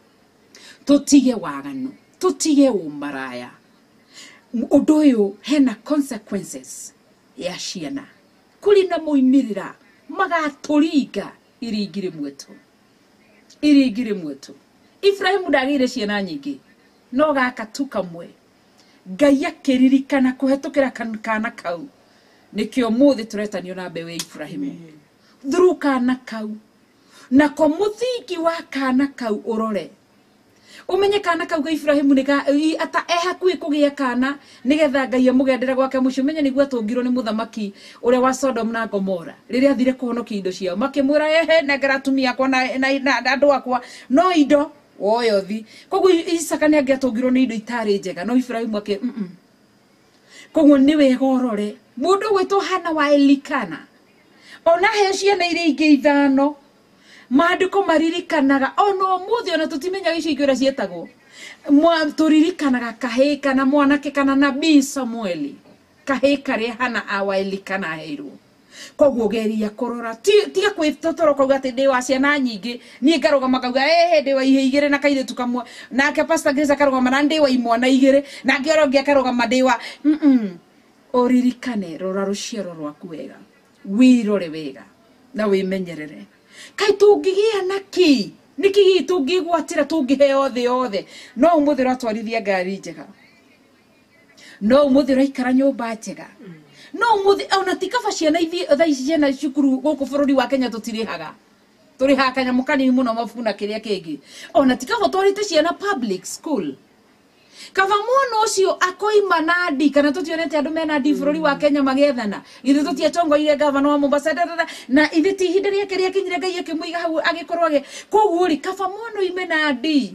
tutige waganu tutige umaraya undu uyu hena consequences ya ciana kuri na muimirira magaturinga iringire mwetu iringire mwetu Ibrahim ndagire ciana nyingi no gaka tu kamwe Ngai akiririkana kuhetukira kana kau nikio muthi turetanio na mbewe Ibrahim through kana kau na ko muthingi wa kana kau urore umenye kana kau ga Ibrahim nika ata eha kui kugia kana nigetha Ngai amugendera gwake mucio menye niguo atungirwo ni muthamaki uria wa Sodom na Gomora riria athire kuhonokia indo ciao makimwira ehe negera atumia akwa na na andu akwa no indo oyo thi koguo Isaka ni angiatungirwo ni indo itari njega no Ibrahim ake mm -mm. koguo ni wega urore mundu gwitwo Hana wa Elikana ona he ciana iria ingi ithano maandiko maririkanaga ono muthi ona tutimenya icio igura cietagwo mwa turirikanaga kahe kana mwanake kana nabii Samueli kahe kare Hana awa Elikana heirwo koguo geria korora tiga kwitotoro koguo ati ndi wa ciana nyingi ni ngaruga makauga eh ndi wa ihe igire na kaire tukamwa nake Pastor Grace akaruga na ndi wa imwana igire na ngioro ngiakaruga ndi wa mm -mm. Oririkane rora ruciaro rwaku wega wirore wega na wimenyerere kai tungigia naki niki tungigwatira tungiheo thi yothe no umuthira twarithia ngari njega no umuthira ikara nyumba njega no umuthi ona tikaba ciana ithi thaici ciana cukuru guku bururi wa Kenya tutirihaga turi hakanya mukani muno mafuna kiria kingi ona tikaba twarite ciana public school kava muno ucio akoima nadi kana tutionete andu mena ndi bururi wa Kenya magethana ithu tutie tongo ile governor wa Mombasa na ithu ti hinde ria kiria kinyire Ngai akimuiga hau agikorwo age koguo ri kava muno imena ndi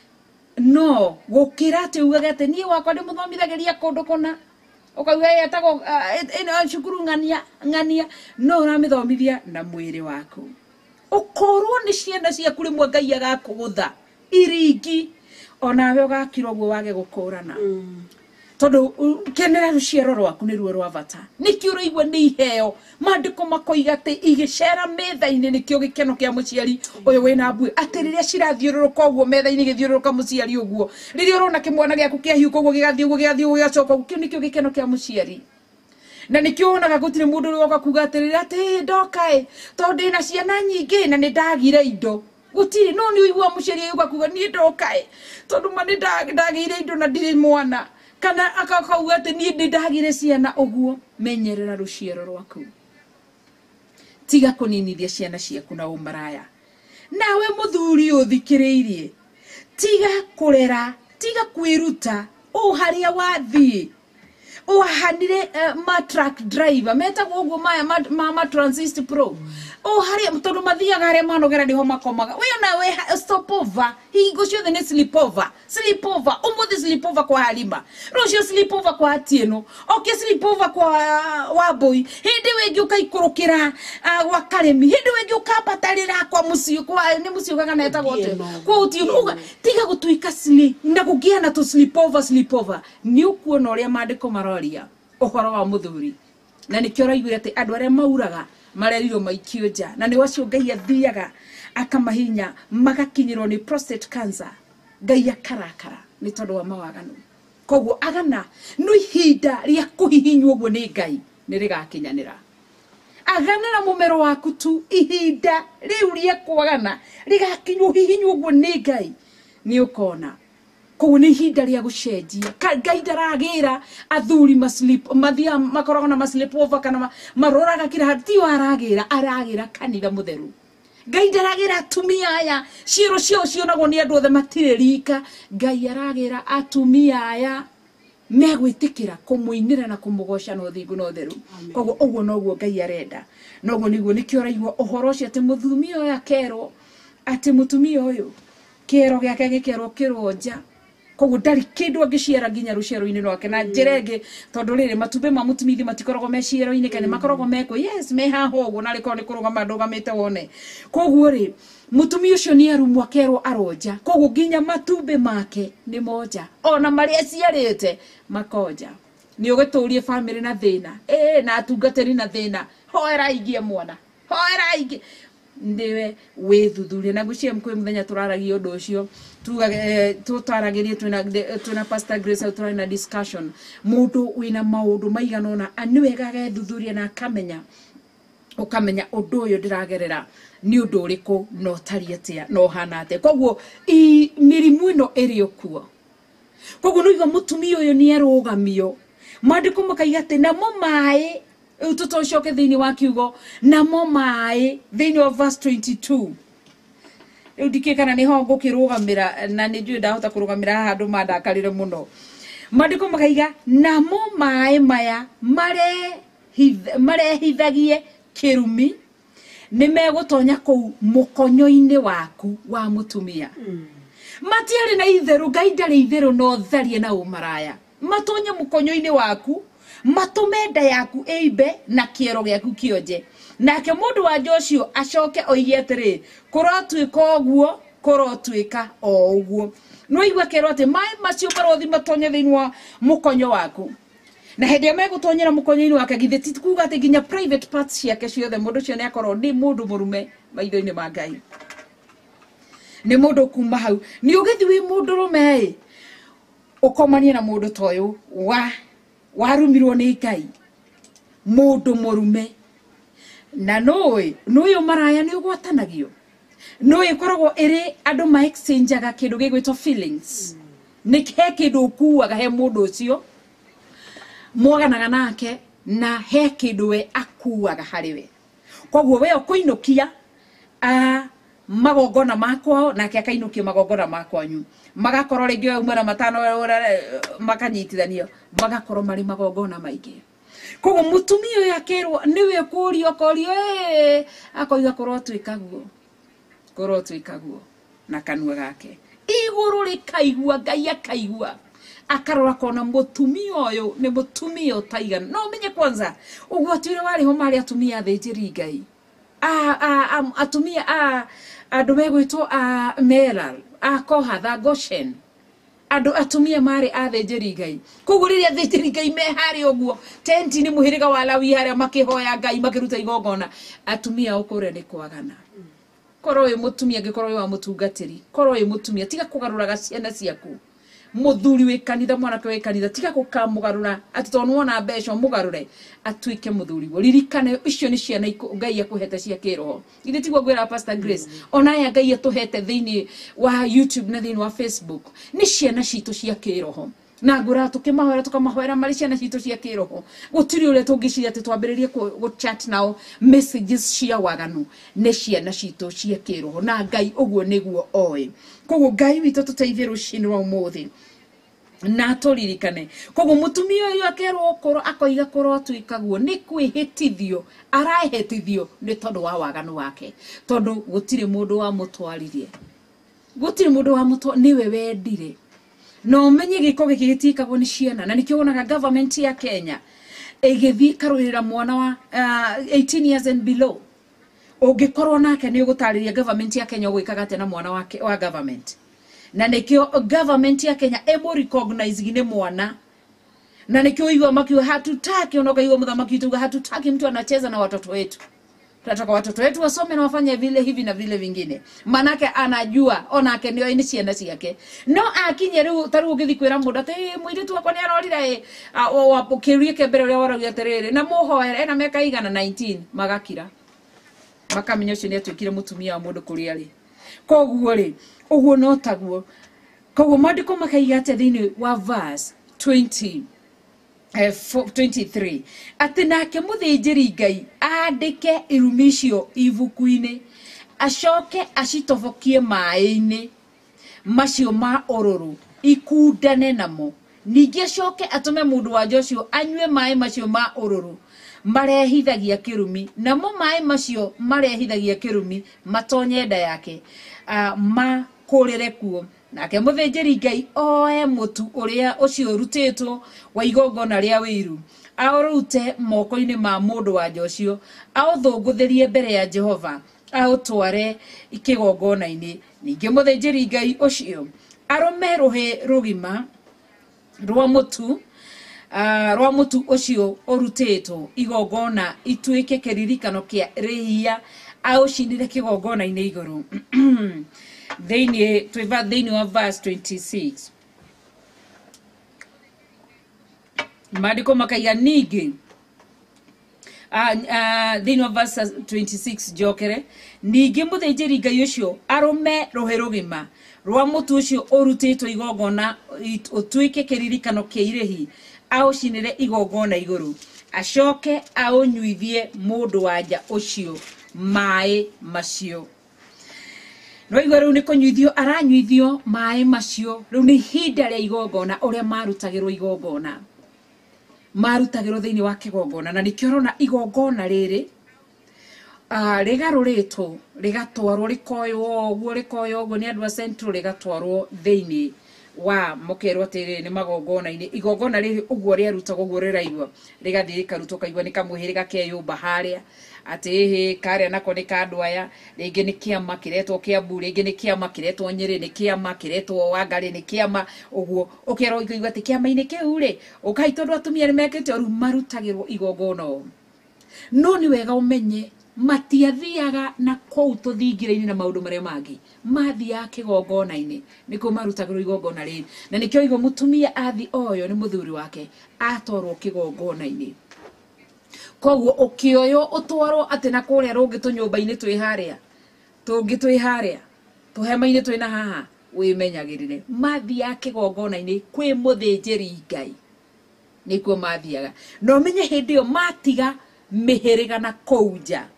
no gukira ati ugaga ati nie wakwa ndi muthomithagiria kundu kona ukauga yetago ino cukuru ngania ngania no uramithomithia na mwiri waku ukorwo ni ciana cia kuri mwa Ngai agakugutha iringi onawe ugakirwo gwo wage gukurana mm. Tondu kenera ruciaro rwaku ni ruo rwa bata nikio ruigwa ni iheo maandiko makoiga ati igicera metha-ini nikio gikeno kia muciari uyu wina mbu ati riria cirathiururuka uguo metha-ini githiururuka muciari uguo riria urona kimwana giaku kia hiu koguo gigathii uguo gigathii uguo giacoka uguo nikio gikeno kia muciari na nikio onaga gutire mundu ugoka kuga ati riria ati ndokae tondu ina ciana nyingi na ni ndagire indo gutiri no ni uigwa muciari ugoka kuga ni ndokae tondu mani ndagire indo na ndiri mwana kana akakauga ati ni ndagire ciana uguo menyerera ruciaro rwaku tiga kuninithia ciana ciaku na umaraya nawe muthuri uthikiriirie tiga kurera tiga kwiruta o haria wathi ohanire uh, ma truck driver meta gogo maya ma, ma, ma transist pro o hari tondu mathiaga hari manogera niho makomaga we na we stop over hingo ciothe ni sleep over sleep over umuthi sleep over kwa Halima rucio sleep over kwa Atieno okay sleep over kwa uh, Wambui hindi wengi ukaikurukira uh, wa Karemi hindi wengi ukabatarira kwa mucio kwa ni mucio kana eta gote kwa utiuga tiga gutuika sleep na kugia na to sleep over sleep over ni ukuona uria mandiko maroria uhoro wa muthuri na nikio raiguire ati andu aria mauraga mareriro maikio nja na ni wacio Ngai athiaga akamahinya magakinyirwo ni prostate cancer Ngai akarakara ni tondu wa mawaganu koguo agana no ihinda ria kuhihinywo guo ni Ngai ni rigakinyanira agana na mumero waku tu ihinda riu ria kwagana rigakinywo hihinywo guo ni Ngai ni ukona koguo ni ihinda ria gucenjia Ngai ndaragira athuri maslip mathia makorogo na maslip over kana maroraga kira hati aragira aragira kanitha mutheru Ngai ndaragira atumia aya ciro cio cionagwo ni andu othe matiririka Ngai aragira atumia aya megwitikira kumuinira na kumugoca no thingu no theru koguo uguo noguo Ngai arenda noguo niguo nikio raigwa uhoro cio ati muthumia oya kero ati mutumia uyu kero giake gikero kironja koguo ndari kindu angiciara nginya rucero-ini rwake na njerenge tondu riri matumbe ma mutumithi matikorogo meciero-ini kana makorogo meko yes me haho uguo na riko ni kurugama ndugamite wone koguo ri mutumia ucio ni arumu akero aronja koguo nginya matumbe make ni monja ona maria ciarite makonja ni ugiturie family na thina eh na atungatiri na thina hoera ingie mwana hoera ingie ndiwe wethuthuria na gucia mkwe muthenya turaragia undu ucio tuga tutaragirie twina twina Pastor Grace turana discussion mundu wina maundu maigana ona aniwega gethuthuria na akamenya ukamenya undu uyu ndiragerera ni undu uriku no tari atia no hana atia koguo mirimu ino iri okuo koguo no iga mutumia uyu ni arugamio mandiko makaiga ati namo mai utotocoke thini wa kiugo namo mai thini wa verse twenty-two udike kana ni ho ngukirugamira na ni njui ndahota kurugamira handu mandakarire muno mandiko makaiga namo mai maya mare mare hithagie kirumi ni megutonya ku mukonyo-ini waku wa mutumia mm. matiari na itheru Ngai ndari itheru no tharie na umaraya matonya mukonyo-ini waku matumenda yaku eibe na kiero giaku kionje nake mundu wa Joshua acoke oigie atiri kurotwika oguo kurotwika o uguo no igwa kero ati mai macio marothi matonya thini wa mukonyo waku na hende megutonyera mukonyo-ini wake githe tikuga ati ginya private parts ciake ciothe mundu cio ni akorwo ni mundu murume maitho-ini ma Ngai ni mundu kuma hau ni ugithi wi mundu rume ukomania na mundu toyu wa warumirwo ni Ngai mundu murume na noe noe maraya ni ugwatanagio noe koragwo iri andu ma exchange aga kindu gigwitwo feelings ni he kindu kuaga he mundu ucio mwaganaga nake na he kindu we akuaga hariwe koguo we okuinukia a magongona makwa nake akainukia magongona makwa nyu magakorwo ringi we umara matano makanyitithanio magakorwo mari magongona maingi koguo mutumia uyu akerwo niwe kurio korio eh akoiga korwo twikaguo korwo twikaguo na kanua gake iguru rikaigua Ngai akaigua akarora kona mutumia uyu ni mutumia utaigana no menye kwanza uguo twire wari ho mari atumia thinjiri Ngai a a atumia a andu megwitwo a Meral a Kohatha Goshen andu atumia mari athinjiri Ngai koguo riria athinjiri Ngai me hari uguo tenti ni muhiriga wa Lawi haria makihoya Ngai makiruta igongona atumia ukure ni kwagana korwo we mutumia ngikorwo we wa mutungatiri korwo we mutumia tiga kugaruraga ciana ciaku muthuri we kanitha mwanake we kanitha tiga gukamugarura ati tonwo na mbeca mugarure atwike muthuri wo ririkane icio ni ciana Ngai akuhete cia kiroho ithĩ tigwo gwira Pastor Grace ona ya Ngai atuhete thini wa YouTube na thini wa Facebook ni ciana citu cia kiroho na ngura tukimahwera tukamahwera mari ciana citu cia kiroho gutiri ule tungiciria ati twambiririe ku chat nao messages cia waganu ni ciana citu cia kiroho na Ngai uguo niguo oe koguo Ngai witu tuteithie rucini rwa umuthi na turirikane koguo mutumia uyu akerwo okoro akoiga korwo atuikaguo ni kwihitithio arahitithio ni tondu wa waganu wake tondu gutire mundu wa mutwaririe gutire mundu wa mutwa niwe wendire no menye giko gigitikagwo ni ciana na nikio wonaga government ya Kenya egethi karurira mwana wa uh, eighteen years and below ungikorwo nake ni ugutariria government ya Kenya gwikaga ate na mwana wake wa government na nikio government ya Kenya emo recognize gine mwana na nikio hiyo makiwa hatutaki onoka hiyo mthamaki tu hatutaki mtu anacheza na watoto wetu tunataka watoto wetu wasome na wafanye vile hivi na vile vingine manake anajua onake ndio ini ciana ciake no akinye riu taru ugithikwira mundu ati mwiri tu akwa ni arorira e wapokirie kembere ria waragia terere na muhoere ena meka igana nineteen magakira makamenya ucio ni atwikire mutumia wa mundu kuri ari koguo ri uguo no taguo koguo mandiko makaiga ati thini wa verse twenty Uh, twenty-three ati nake muthinjiri Ngai andike irumicio ibuku-ini acoke acitobokie mai-ini macio ma ororo ikundane namo ningi acoke atume mundu wa Joshua anywe mai macio ma ororo marehithagia kirumi namo mai macio marehithagia kirumi matonye nda yake uh, makurire kuo nake muthinjiri Ngai oe mutu uria ucio rutitwo wa igongona ria wiru aurute moko-ini ma mundu wa Joshua authungutherie mbere ya Jehova autware ikigongona-ini ningi muthinjiri Ngai ucio arume ruhi rugima rwa mutu uh, rwa mutu ucio urutitwo igongona itwike kiririkano kia rihia aucinire kigongona-ini iguru Thini tuiva thini wa verse twenty-six Madiko makaiga ningi uh, uh, thini wa verse twenty-six jokere ningi muthinjiri Ngai ucio arume ruhi rugima rwa mutu ucio urutitwo igongona utwike kiririkano kia irehi aucinire igongona iguru acoke aunyuithie mundu wanja ucio mai macio no igwe riu ni kunyuithio aranyuithio mai macio riu ni hinda ria igongona uria marutagirwo igongona marutagirwo thiini wa kigongona na nikio rona igongona riri ah rigaruritwo rigatwarwo rikoyo guo rikoyo guo ni andu a central rigatwarwo thiini wa mukerwo atiri ni magongona-ini igongona riri uguo ria rutagwo guo riraigwa rigathii karutwo kaigwa ni kamuhiriga keyumba haria atihi karia nako ni kandu aya ringi ni kiama kiretwo Kiambu ringi ni kiama kiretwo Nyeri ni kiama kiretwo Wangari ni kiama uguo ukero igwa ati kiama-ini kiu ri ukai tondu atumia ni mekite ru marutagirwo igongona no ni wega umenye matiathiaga na kou tuthingire-ini na maundu maria mangi mathia kigongona-ini niko marutagirwo igongona riri na nikio igwo mutumia athi oyo ni muthuri wake atorwo kigongona-ini koguo ukioyo utwarwo ati na kuria rungi tu nyumba-ini twi haria tungi twi haria tuhema-ini twi na haha wimenyagirire mathia kigongona-ini kwi muthinjiri Ngai nikuo mathiaga no menye hindi yo matiga mihiriga na kouja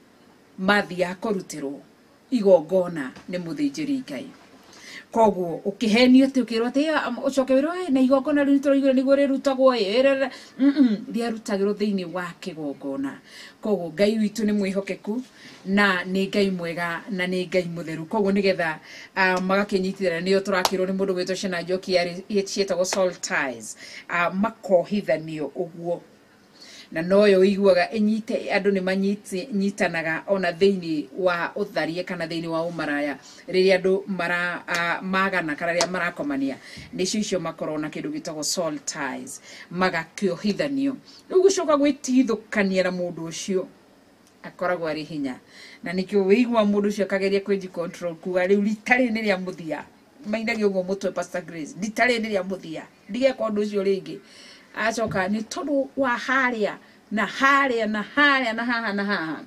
mathia kurutirwo igongona ni muthinjiri Ngai koguo ukihenio ti ukirwo ati ucoke wiro na igongona riu turaigura niguo rirutagwo erera mm ria rutagirwo thiini wa kigongona koguo Ngai witu ni mwihokeku na ni Ngai mwega na ni Ngai mutheru koguo nigetha uh, magakinyitithana nio turakirwo ni mundu gwitwo Shana Njoki ari cietagwo soul ties uh, makohithanio uguo na noyo iguaga enyite andu ni manyiti nyitanaga ona thiini wa utharie kana thiini wa umaraya riria andu mara uh, magana kana riria marakomania nicio icio makorona kindu gitagwo soul ties magakiohithanio ugucoka gwitithukania na mundu ucio akoragwo ari hinya na nikio wigwa mundu ucio kageria kwenji control kuwa riu ritari ni ria muthia mainagio ngo mutwe Pastor Grace ritari ni ria muthia ndige kwa ndu ucio ringi acoka ni tondu wa haria na haria na haria na haha na haha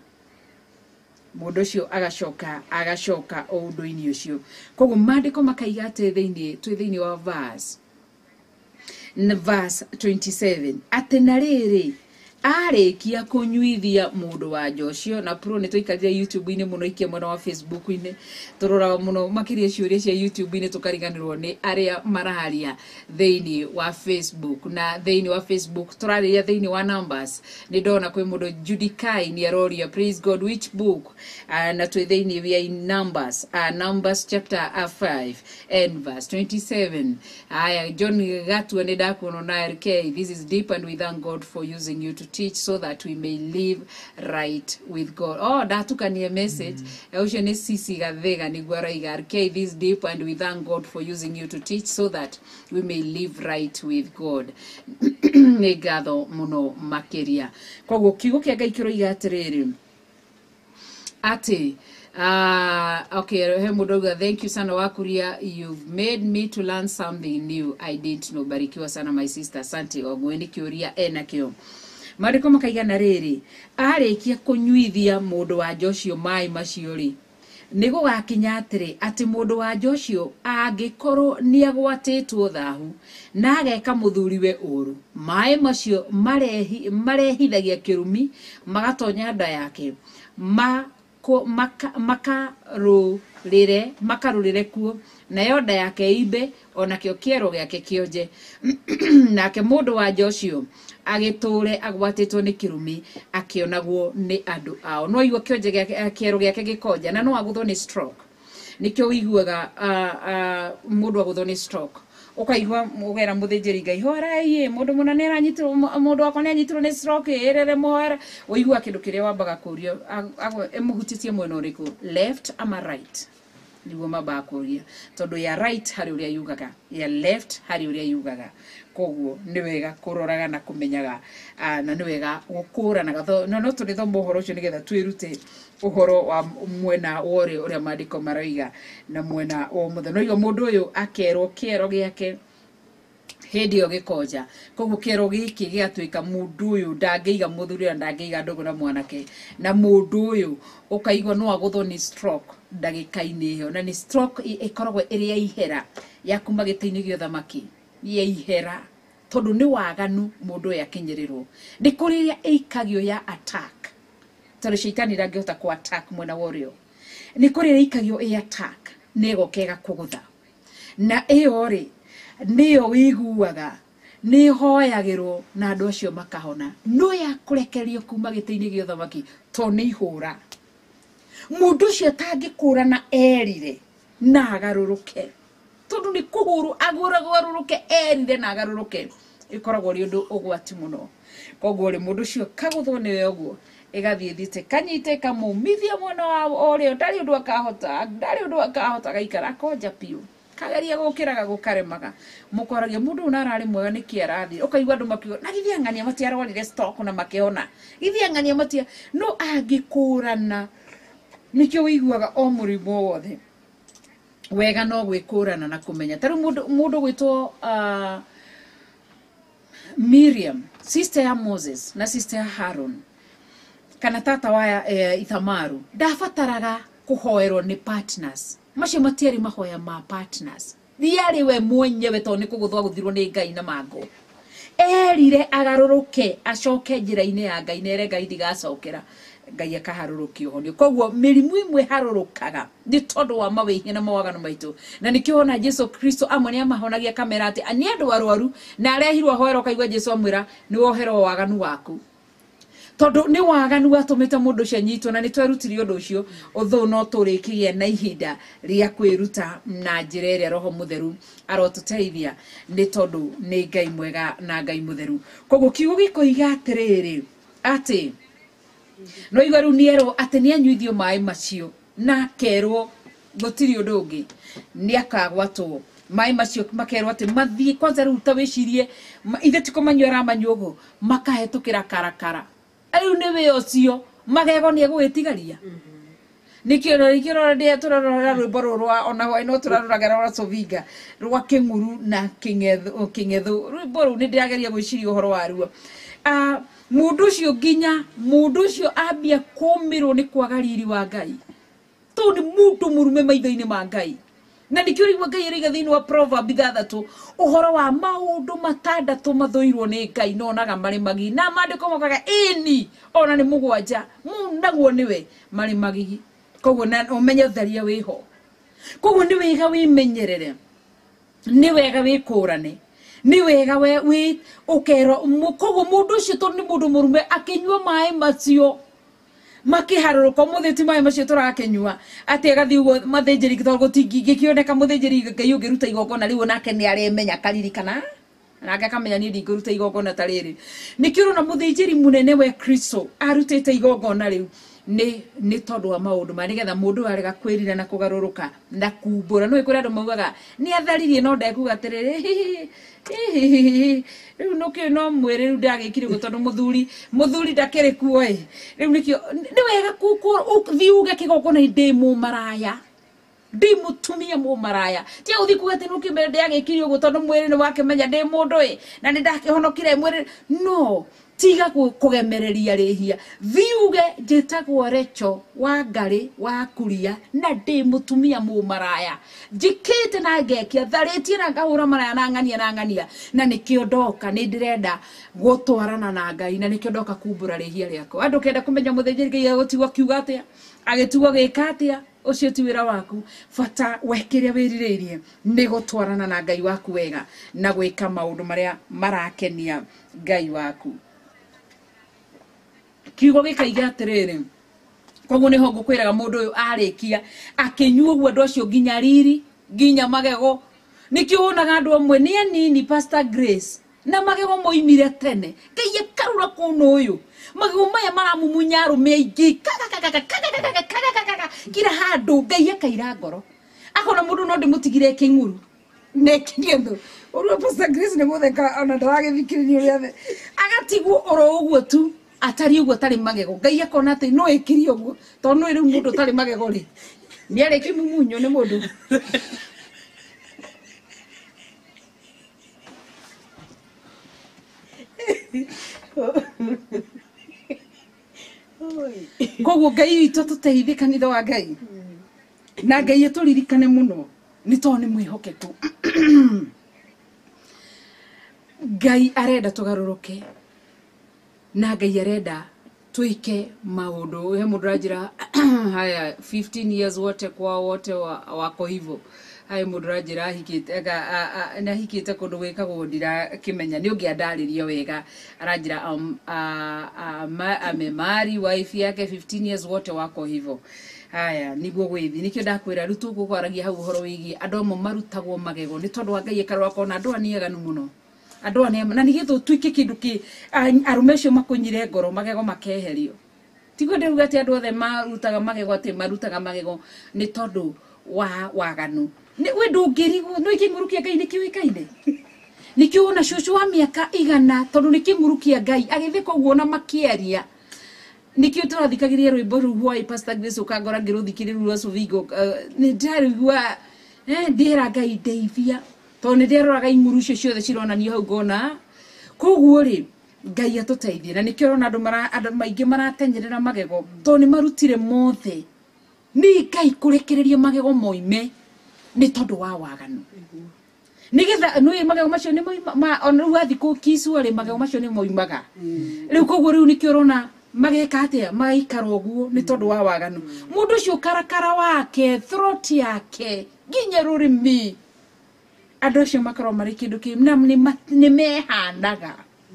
mundu ucio agacoka agacoka undu-ini ucio koguo mandiko makaiga ati thiini twi thiini wa verse na verse twenty-seven ati na riri arikia kunyuithia mundu wa Joshua na pro ni tuikarire YouTube ine muno ikie muno wa Facebook ine turora muno makiria ciuria cia YouTube ine tukariganirwo ni aria maraharia theini wa Facebook na theini wa Facebook turaria theini wa Numbers ni ndona kwi mundu Judikai ni aroria praise God which book uh, na twi theini via Numbers uh, Numbers chapter uh, five and verse twenty-seven. Aya John Gatwa ni dakuno na R K, this is deep and we thank God for using you to teach so that we may live right with God. Oh, datukanie message. Eusho ni sisi gathega ni gwara R K, this is deep and we thank God for using you to teach so that we may live right with God. Negatho muno makeria. Koguo kiugo kia Ngai kiroiga atiriri. Ati Uh, okay, Hemudoga, thank you sana wakuria. You've made me to learn something new I didn't know. Barikiwa sana my sister. Asante ogweni kiuria ena kio. Mariko makaiga na riri. Arikia kunyuithia mundu wa Joshua mai macio ri. Nigo gakinya atiri ati mundu wa Joshua angikorwo ni agwatitwo thahu na ageka muthuriwe uru. Mai macio marehi marehithagia kirumi magatonya nda yake. Ma ko maka makarurire makarurire kuo na yoda yake ibe ona kio kiero gyake kionje nake mundu wa Joshua agiture agwatitwo ni kirumi akionagwo ni andu ao no igwo kionje gyake kiero gyake gikonja na no aguthwo ni stroke nikio wiguaga uh, uh, mundu aguthwo ni stroke ukaigwa mugera muthinjiri Ngai horai mundu munane aranyitirwo mundu akone anyitirwo ni stroke erere mohera uigwa kindu kiria wambaga kurio emuhutitie mwena uriku left ama right niguo mamba kuria tondu ya right hari uria yugaga ya left hari uria yugaga koguo ni wega kuroraga na kumenyaga uh, na ni wega gukuranaga no no tuli thombo horo cio nigetha twirute uhoro wa mwena wore uria maandiko maraiga na mwena o muthano iyo mundu uyu akerwo kiero giake hindi yo gikonja koguo kiero giki giatuika mundu uyu ndangeiga muthuri ndangeiga ndogo na mwanake na mundu uyu ukaigwa no aguthwo ni stroke ndagikaini iyo na ni stroke ikoragwo iri ya ihera ya kuma gitiini gio thamaki ya ihera tondu ni waganu mundu ya kinyirirwo ndi kuriria ikagio ya attack tondu shaitani ndangihota ku attack mwena worio ni kuriria ikagio ya attack nego kega kugutha na iyo ri niyo wiguaga ni hoyagirwo na andu acio makahona no ya kurekerio kuma gitiini gio thamaki to ni ihura mundu cio tangikurana erire na agaruruke tondu ni kuhuru agura gwaruruke erire na agaruruke ikoragwo ri undu ugwati muno koguo ri mundu cio kaguthwo ni weguo igathie thite kanyite kamumithia mwana wa orio ndari undu akahota ndari undu akahota gaikara konja piu kageria gukiraga gukaremaga mukoragia mundu unarari mwega ni kiarathi ukaigwa andu makiuga na githiangania matiarwarire stock na makihona githiangania matia no agikurana nikio wiguaga o murimu wothe wega no gwikurana na kumenya taru mundu mundu gwitwo uh, Miriam sister ya Moses na sister ya Harun kana tata wa e, Ithamaru ndafataraga kuhoerwo ni partners macio matiari mahoya ma partners thiari we mwenyewe to ni kuguthwa guthirwo ni Ngai na mango erire agaruruke acoke njira-ini ya Ngai nere Ngai ndigacokera Ngai akaharurukio honio koguo mirimu imwe harurukaga ni tondu wa mawihia na mawagano maitu na nikiona Jesu Kristo amwe ni amahonagia kamera ati ani andu arwaru na arehirwo hoero kaigwa Jesu amwira ni wohero waganu waku tondu ni waganu watumite mundu cia nyitwo na ni twerutiri undu ucio uthu no turikiye na ihinda ria kwiruta na njira iria roho mutheru arotuteithia ni tondu ni Ngai mwega na Ngai mutheru koguo kiugo gikoiga atiriri ati no igaru niero ati ni anyuithio mai macio na kerwo gutiri undu ungi ni akagwatwo mai macio makerwo ati mathie kwanza ruta wicirie ithe tiko manywera manyugo makahetukira karakara ariu ni we ocio magego ni egwitigaria nikio nikio ndia turarora rwimbo rwa ona hwa ino turarora rwa Sovinga rwa kinguru na kingethu kingethu rwimbo ru ni ndiageria gwiciria uhoro wa ruo ah mundu cio ginya mundu cio ambia kumirwo ni kwaga riri wa Ngai to ni mundu murume maitho-ini ma Ngai na nikiurigwa ngai riga thini wa proverb ithathatu uhoro wa maundu matandatu mathoirwo ni ngai nonaga mari magi na mandiko mokaga ini ona ni mugwanja munaguo niwe mari magi koguo na umenye utharia wiho koguo ni wega wimenyerere ni wega wikurane ni wega we wi ukero koguo mundu ucio to ni mundu murume akinywa mai macio makiharuruka muthiti mai macio turakenyua ati agathi ugo mathenjeri kitorgo tingi gikioneka muthenjeri ngai ungiruta igongona riu nake ni aremenya karirikana nake akamenya ni ndinguruta igongona tariri nikiro na muthenjeri munene we Kristo arutite igongona riu ni ni tondu wa maundu mari getha mundu arega kwirira na kugaruruka na kumbura no ikuri andu maugaga ni atharirie no ndekuga atiriri riu nokio no mwire riu ndagikire gutondu muthuri muthuri ndakire kuo i riu nikio ni wega thiuge kigongona ndi mu maraya ndi mutumia mu maraya ti uthi kuga ati nokio mbere ndagikire gutondu mwire ni wake menya ndi mundu i na ni ndakihonokire mwire no tiga kugemereria rihia thiuge njitagwo Recho wa ngari wa kuria na ndi mutumia mu maraya njikite na ngekia tharitie na ngahura maraya na ngania na ngania na nikio ndoka ni ndirenda gutwarana na ngai na nikio ndoka kumbura rihia riako andu kenda kumenya muthenjeri ngai agutigwa kiuga atia agituwa gika atia ucio ti wira waku fata wekiria wiriririe ni gutwarana na ngai waku wega na gwika maundu maria marakenia ngai waku kiugo gikaiga atiriri koguo niho ngukwiraga mundu uyu arikia akinyua guo andu acio nginya riri nginya magego nikio wonaga andu amwe ni anini Pastor Grace na magego moimire tene ngai akarura kuno uyu magego maya maramumunya arume aingi kira handu ngai akaira ngoro akona mundu no ndimutigire kinguru nekiendo uru Pastor Grace ni mutheka ona ndaragithikiririo riathe agatigwo oro uguo tu atari uguo tari magego ngai akona ati no ikiri uguo to no iri mundu tari magego ri ni ari kimumunyo ni mundu koguo ngai witũ tũteithie kanitha wa ngai na ngai aturirikane muno ni to ni mwihokeku ngai arenda tugaruruke na ngai arenda tuike maundu he mundu ranjira haya fifteen years wote kwa wote wako hivyo hai mundu ranjira hikite ga na hikite kundu gwikagwo ndira kimenya ni ungiandariria wega aranjira um amemari wife yake fifteen years wote wako hivyo haya niguo gwithi nikio ndakwira rutu gukwaragia hau horo wigi andu mo marutagwo magego ni tondu wa ngai ekarwa kona andu anieganu muno andu ane na nigithu tuike kindu ki arumecio makunyire ngoro magego makeherio tigo nderuga ati andu othe marutaga magego ati marutaga magego ni tondu wa waganu ni we ndungirigwo no ikingurukia ngai nikiwikaine nikio ona cucu wa miaka igana tondu nikingurukia ngai agithika uguo na makieria nikio turathikagiria rwimbo ru hwai Pastor Grace ukagora ngiruthikiriru rwa Vigo ni ndarigwa eh ndira ngai ndeithia to ni nderoraga inguru cio ciothe cironanio hau ngona koguo ri ngai atuteithie na nikio rona andu mara andu maingi maratenyerera magego to ni marutire mothe ni ngai kurekereria magego moime ni tondu wa waganu nigetha no magego macio ni moima ona ru athi ku kisu ri magego macio ni moimaga riu koguo riu nikio rona mageka atia magaikara uguo ni tondu wa waganu mundu ucio karakara wake throat yake nginya rurimi andu acio makorwo mari kindu ki na ni mehanaga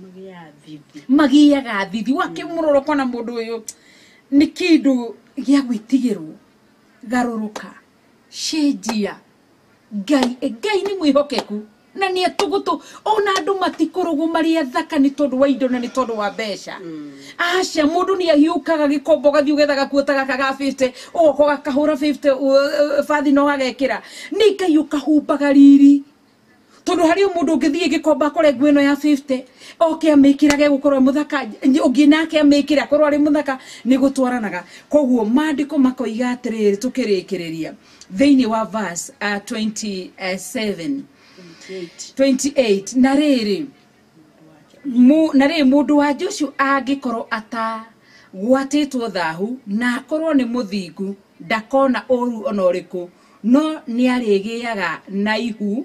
magiaga thithi wakimuroro kona mundu uyu ni kindu gia gwitigirwo garuruka shejia ngai ngai ni mwihokeku na ni atugutu ona andu matikurugu mari athaka ni tondu wa indo na ni tondu wa besha acia mundu ni ahiukaga gikombo gathi ugethaga kuotaga kaga fifty ugoko gakahura fifty fathi no gagekira ni ngai ukahumbaga riri tondu hari mundu ngithie gikomba kore ngweno ya fifty oke amikirage gukorwo muthaka ungi nake amikira korwo ari muthaka ni gutwaranaga koguo mandiko makoiga atiriri tukirikiriria theini wa verse uh, twenty-seven twenty-eight na riri mu na riri mundu wa Joshua agikorwo ata gwatitwo thahu na korwo ni muthingu ndakona oru onoriku no nĩ arĩgĩaga na ihu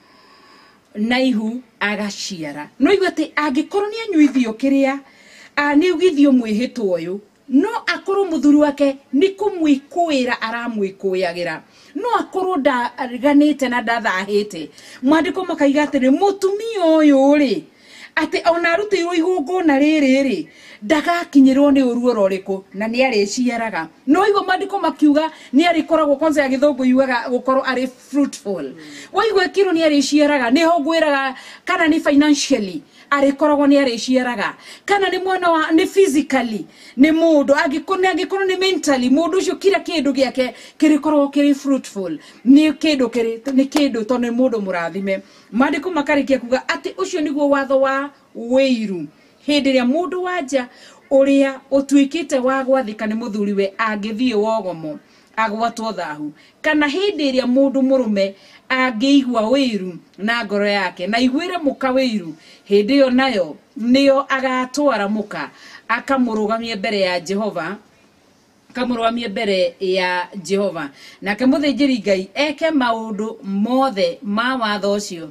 na ihu agaciara. No igua atĩ angĩkorwo nĩ anyuithio kĩrĩa nĩ ugithio mwĩhĩtwo ũyũ, no akorwo mũthuri wake nĩ kũmwĩkũĩra aramwĩkũyagĩra, no akorwo ndariganĩte na ndathahĩte. Mwandĩko makaiga atĩrĩ mũtumia ũyũ rĩ atĩ ona arutĩirwo igongona rĩrĩ rĩ ndagakinyĩrwo nĩ ũru ũrĩkũ na nĩ arĩciaraga. No igua Maandĩko makiuga nĩ arĩkoragwo kwanza ya gĩthũngũ yugaga gũkorwo arĩ fruitful. Waigua kĩro nĩ arĩciaraga, nĩ ho ngwĩraga kana nĩ financially arĩkoragwo nĩ arĩciaraga, kana nĩ mwana wa nĩ physically nĩ mũndũ angĩkorwo angĩkorwo nĩ mentally mũndũ ũcio kira kĩndũ gĩake kĩrĩkoragwo kĩrĩ fruitful, nĩ kĩndũ kĩrĩ nĩ kĩndũ tondũ nĩ mũndũ mũrathime. Maandĩko makarĩkia kuga atĩ ũcio nĩguo watho wa wĩiru. Hĩndĩ ĩrĩa mũndũ wanja ũrĩa ũtuĩkĩte wa gwathĩka nĩ mũthuriwe angĩthiĩ wogomo agwatwo thahu, kana hĩndĩ ĩrĩa mũndũ mũrũme angĩigua wĩiru na ngoro yake na iguĩre mũka wĩiru, hĩndĩ ĩyo nayo nĩyo agatwara mũka akamũrũgamia mbere ya Jehova, akamũrũgamia mbere ya Jehova, nake mũthĩnjĩri Ngai eke maũndũ mothe ma watho ũcio,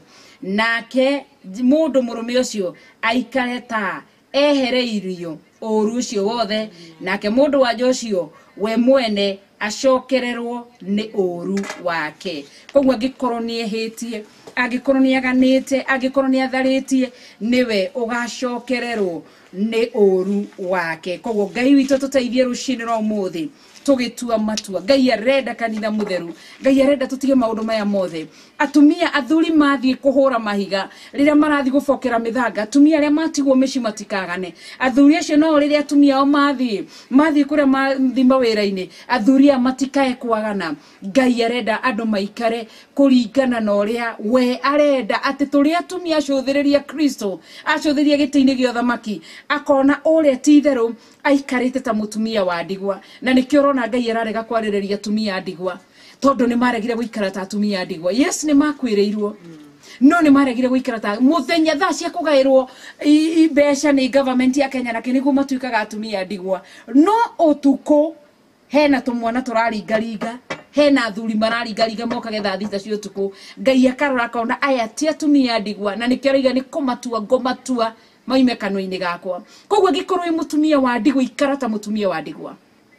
nake mũndũ mũrũme ũcio aikare ta ehereirio ũru ũcio wothe, nake mũndũ wanja ũcio we mwene acokererwo nĩ ũru wake. Koguo angĩkorwo nĩ ehĩtie, angĩkorwo nĩ aganĩte, angĩkorwo nĩ atharĩtie, niwe ũgacokererwo nĩ ũru wake. Koguo Ngai witũ tũteithie rũcinĩ rwa ũmũthĩ tugitua matua. Ngai arenda kanitha mutheru, Ngai arenda tutige maundu maya mothe. Atumia athuri mathie kuhura mahiga riria marathi gubokera mithanga, atumia aria matigwo mici matikagane. Athuri acio no riria atumia o mathie mathie kuria mathi mawira-ini, athuri a matikae kwagana. Ngai arenda andu maikare kuringana na uria we arenda, ati turi atumia acuthiriria Kristo, acuthiriria giti-ini gĩa thamaki, akona uria ti theru aikarite ta mutumia wa ndigwa. Na nikio rona Ngai ararega kwarĩrĩria atumia ndigwa tondu ni maregire guikara ta atumia ndigwa. Yes, ni makwĩrĩirwo, no ni maregire guikara ta muthenya thaa cia kugairwo mbeca ni government ya Kenya na kinigu matuikaga atumia ndigwa. No utuko hena tumwana turaringaringa, hena athuri mararingaringa mokage thaa thita cia utuku, Ngai akarora akona aya ti atumia ndigwa, na nikio raiga ni kumatua ngomatua maime kanua-ini gakwa. Koguo angĩkorwo mutumia wa ndigwa ikara ta mutumia wa ndigwa.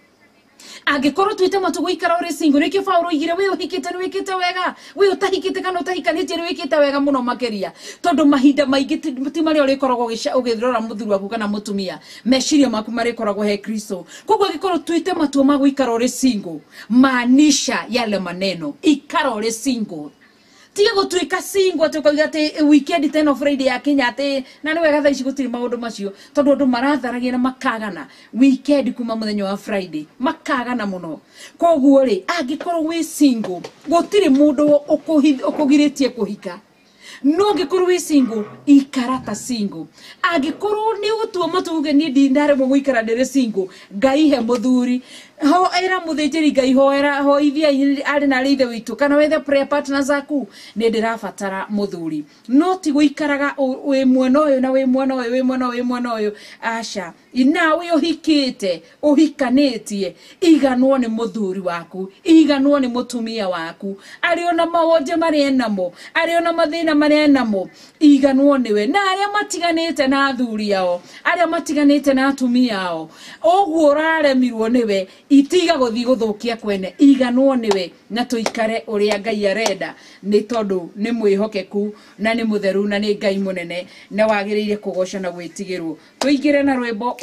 Angĩkorwo twite matu guikara uri single, nikio Paulo igire we uhikite ni wikite wega, we utahikite kana utahikanĩtie ni wikite wega muno makeria, tondu mahinda maingĩ ti maria urikoragwo ugithirora muthuri waku kana mutumia, meciria maku marikoragwo he Kristo. Koguo angĩkorwo twite matua ma guikara uri single, maanisha yale maneno ikara uri single. Tiga gutuika single tukoiga ati weekend ten of Friday ya Kenya ati na ni wega thaa ici gutiri maundu macio, tondu andu maratharagia na makagana weekend kuma muthenya wa Friday makagana muno. Koguo ri angikorwo wi single gutiri mundu ukugiritie kuhika, no ngikorwo wi single ikara ta single. Angikorwo ni gutua matuge ni ndindare mo guikara ndire single, Ngai he muthuri ho era muthĩnjĩri Ngai ho era ho ithia ari na rithe witu kana wethe prayer partners aku ni ndirabatara muthuri, no ti guikaraga we mwena uyu na we mwena uyu we mwena uyu mwena uyu. Aca ina we uhikite uhikanĩtie, iganwo ni muthuri waku, iganwo ni mutumia waku, ari ona mawonje mari enamo, ari ona mathina mari enamo, iganwo niwe. Na aria matiganite na athuri ao, aria matiganite na atumia ao, oguo raremirwo niwe, itiga guthi guthukia kwene, iganwo niwe na tuikare uria Ngai arenda, ni tondu ni mwihokeku na ni mutheru na ni Ngai munene na wagiriire kugoca na gwitigirwo. Tuingire na rwimbo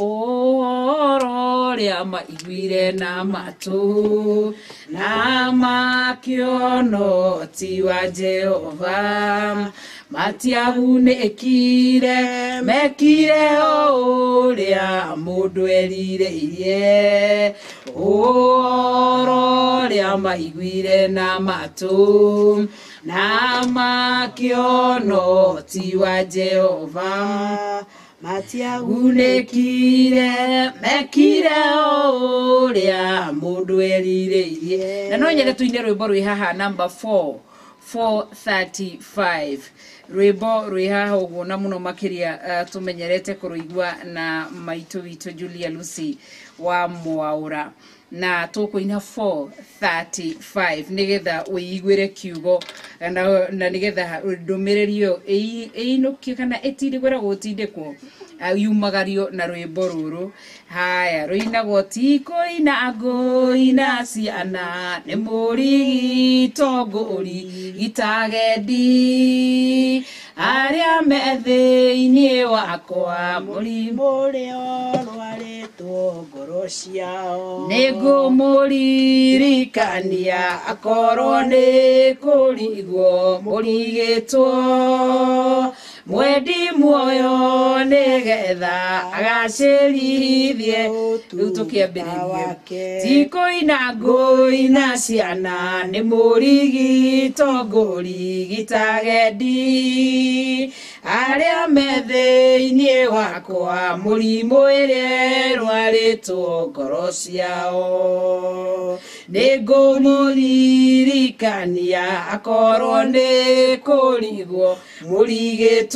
oro ria maiguire na matu na makiono ti wa Jehova, matiagunĩkire mekire ũrĩa mũndũ erirĩirie, ũhoro ũrĩa maiguire na matũ na makĩono ti wa Jehova, matiagunĩkire mekire ũrĩa mũndũ erirĩirie. Na no nyende tuine rwĩmbo rwĩ haha number four four thirty-five. Rwimbo rwi haha uguo na muno makiria uh, tumenyerete kuruigwa na maitu witu Julia Lucy wa Mwaura na tukuina four thirty-five nigetha uigwire kiugo na na nigetha ndumirerio einukie kana etirigwera gutindikwo yumagario na rwimbo ruru. Haya ruinagwo tiko ina ago ina ciana ni murigito nguri gitagendi aria methe-ini wakwa murimu rio rwaritwo ngoro ciao ningumuririkania akorwo ni kurigwo murigitwo mwendi muoyo nigetha agacirithie riu tukiambiririe tiko ina ngui na ciana ni murigito nguri gitagendi aria methe-ini wakwa murimu ire rwaritwo ngoro ciao ningumuririkania akorwo ni kurigwo murigitwo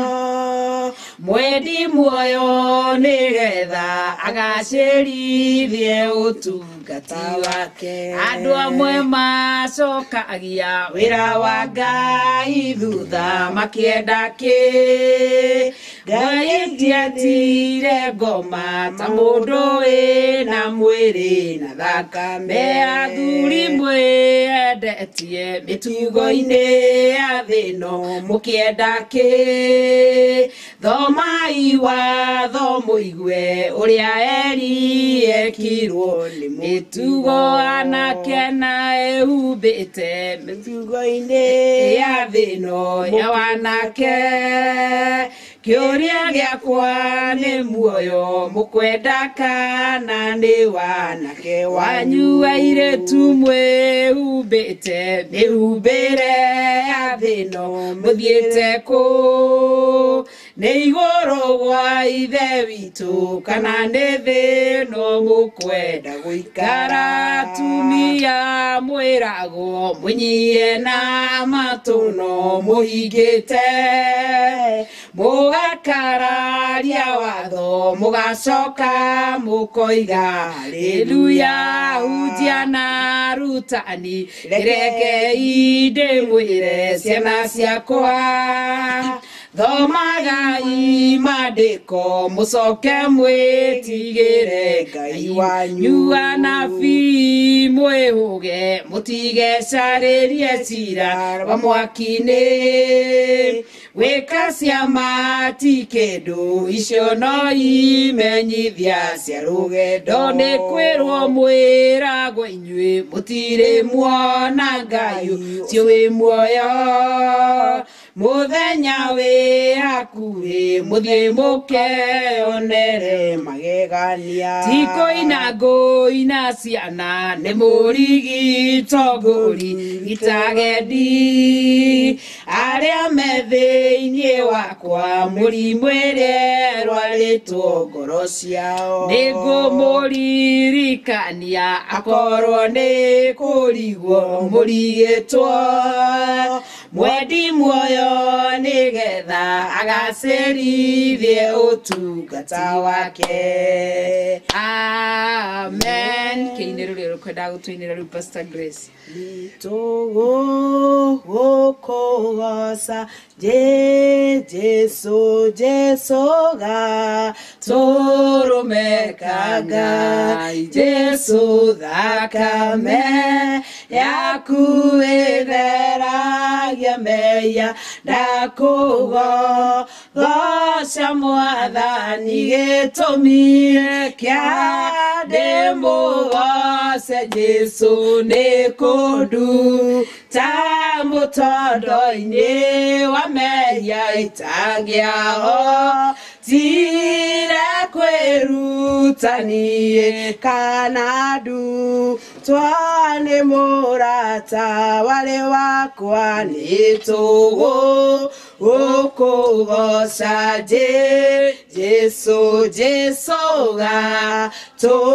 mwendi muoyo nigetha agacirithie utungati wake andu amwe macokagia wira wa Ngai thutha makienda ki Ngai ndiatire ngoma ta mundu wina mwiri na thakame athuri mwendetie mitugo-ini ya thino mukienda ki thomai watho muigwe uria eri ekirwo ni mitugo anake na ehumbite mitugo-ini ya thino ya wanake kiuria giakwa ni muoyo mukwenda kana ni wanake wanyu airetu mwehumbite mihumbire ya thino muthiete ku ni iguru gwa ithe witu kana ni thino mukwenda guikara tumia mwiragwo munyie na matuno muhingite mugakararia watho mugacoka mukoiga haleluya hujia na rutani reke inde mwire ciana ciakwa thomagai mandiko mucoke mwitigire Ngai wanyu anabii mwihuge mutigecaririe cira wa mwaki-ini wika ciama ti kindu icio no imenyithia cia rugendo ni kwirwo mwiragwo inyui mutiri muona Ngai ucio wi muoyo muthenya wi hakuhi muthie mukeonere magegania tiko ina ngui na ciana ni murigito nguri gitagendi aria methe-ini wakwa murimu ire rwaritwo ngoro ciao ningumuririkania akorwo ni kurigwo murigitwo mwendi muoyo nigetha agacirithie utungata wake. Amen. Kiinero rero kwenda gutwinira ru Pastor Grace. Nitugo gokogosa je Jesu Jesu ga turumekaga Jesu thakame yakuitheragia meya ndakugo goca mwathani gitumi kia ndimugose Jesu ni kundu ta mutondo-ini wa meya itagiao tira kwirutanie kanadu twane murata wale wakwa nitugu ukugoca je Jesu Jesu ga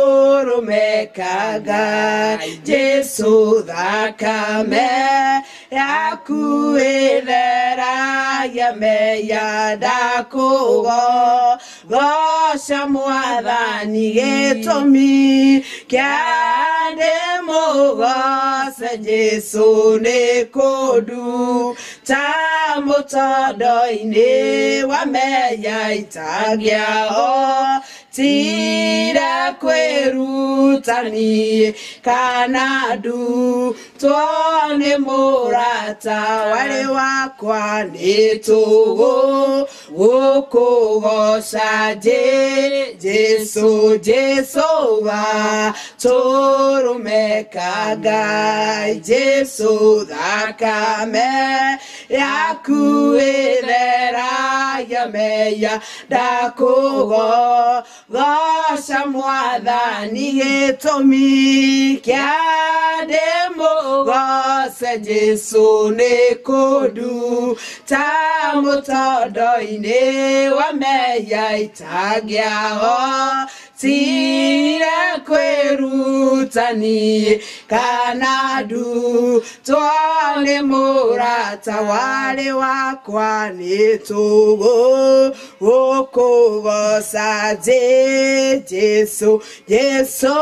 turumekaga Jesu thakame yaku itheragia meya ndakugo goca mwathani gitumi kiande mugoce Jesu ni kundu ta mutondo-ini wa meya itagiao tira kwerutani kana ndu tuone murata wale wakwa ni tugu gukugoca Jesu Jesu wa turumeka Ngai Jesu thakame yaku itheragia meya ndakugo goca mwathani gitumi kiande mugoce Jesu ni kundu ta mutondo-ini wa meya itagiao tira kwerutani kana ndu tuone murata wale wakwa ni tugu gukugoca Jesu Jesu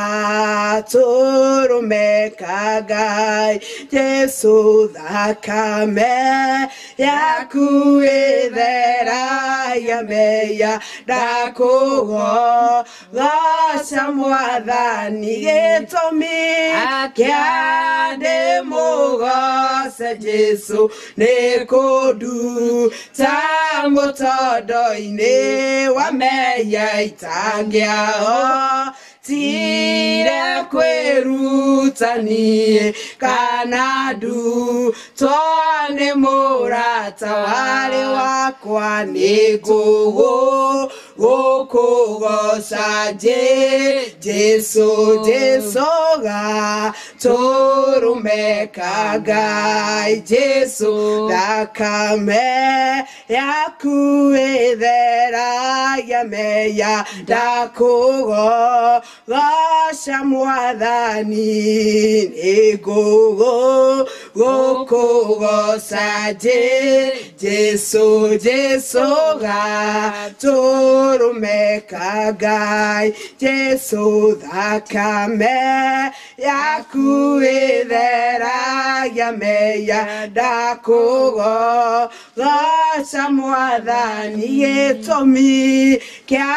gaturumeka Ngai Jesu thakame yaku itheragia meya ndakugo goca mwathani gitumi kiande mugoce Jesu ni kundu ta mutondo-ini wa meya itagiao tira kwerutani kana ndu tuone murata wale wakwa ni ngugu gukugoca Jesu Jesu gaturumeka Ngai Jesu thakame yaku itheragia meya ndakugo goca mwathani ni ngugu gukugoca Jesu Jesu gaturumeka Ngai Jesu thakame yaku itheragia meya ndakugo goca mwathani gitumi kia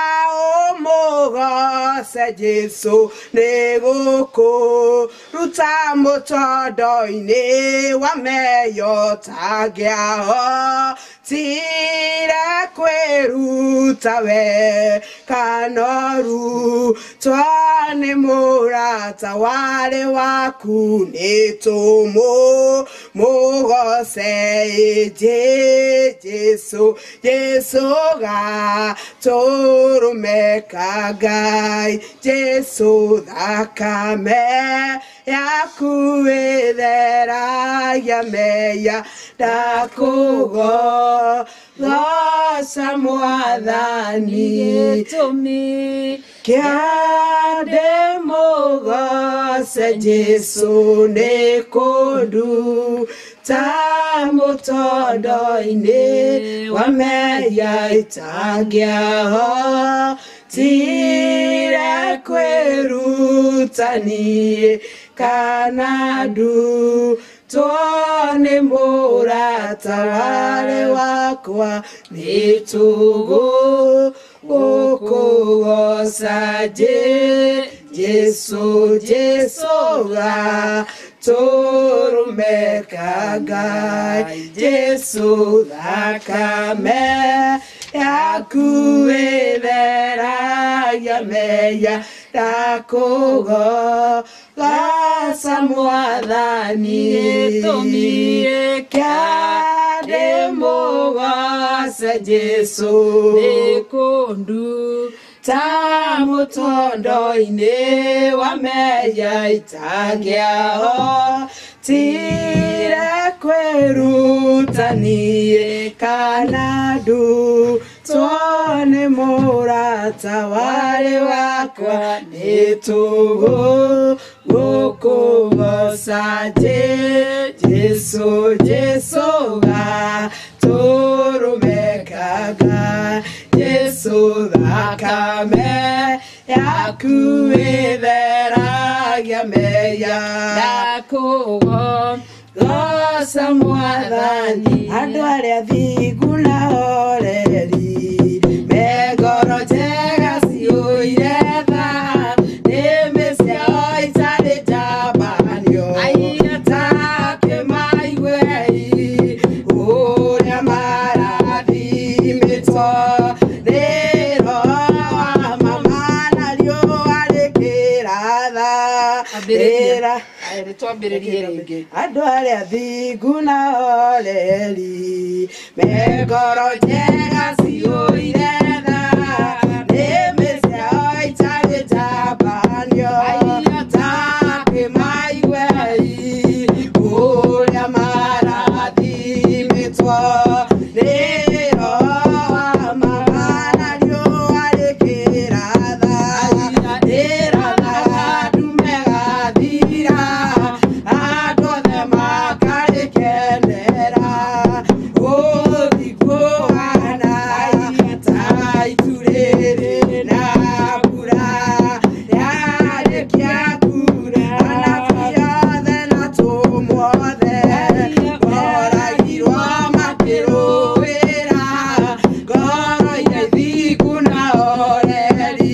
umugoce Jesu ni gukuruta mutondo-ini wa meya itagiao tira kweruta we kanoru tuone murata wale waku ni tumu mugoce Jesu Jesu gaturumeka Ngai Jesu thakame yaku itheragia meya ndakugo goca mwathani gitumi kiande mugoce Jesu ni kundu ta mutondo-ini wa meya itagiao tira kwerutani kana ndu tuone murata wale wakwa ni tugu gukugoca Jesu Jesu gaturumeka Ngai Jesu thakame yaku itheragia meya ndakugo goca mwathani gitumi kiande mugoce Jesu ni kundu ta mutondo-ini wa meya itagiao tira kwerutani kana ndu tuone murata wale wakwa ni tugu gukugoca Jesu Jesu ga turumekaga Jesu thakame yaku itheragia meya ndakugo goca mwathani andu aria thingu na oreri megoro njega ciũire tha nĩmĩ ciao itarĩ njambanio takĩmaiguei ũrĩa marathimĩtwo nĩ roho wa mama na riũa rĩkĩratha rĩra twambĩrĩrie rĩngĩ andũ arĩa thingu na oreri megoro njega ciũire tha nĩmĩ ciao itarĩ njambanio takĩmaiguei ũrĩa marathimĩtwo nĩ roho wa mama na riũa rĩkĩratha rĩrathaga ndume gathira andũ othe makarĩkenera ũthiũ wana ta itu rĩrĩ na mbura yarĩkia kura anabii othe na tũmwothe moragirwo makĩrũĩra ngoro iria ithingu na oreri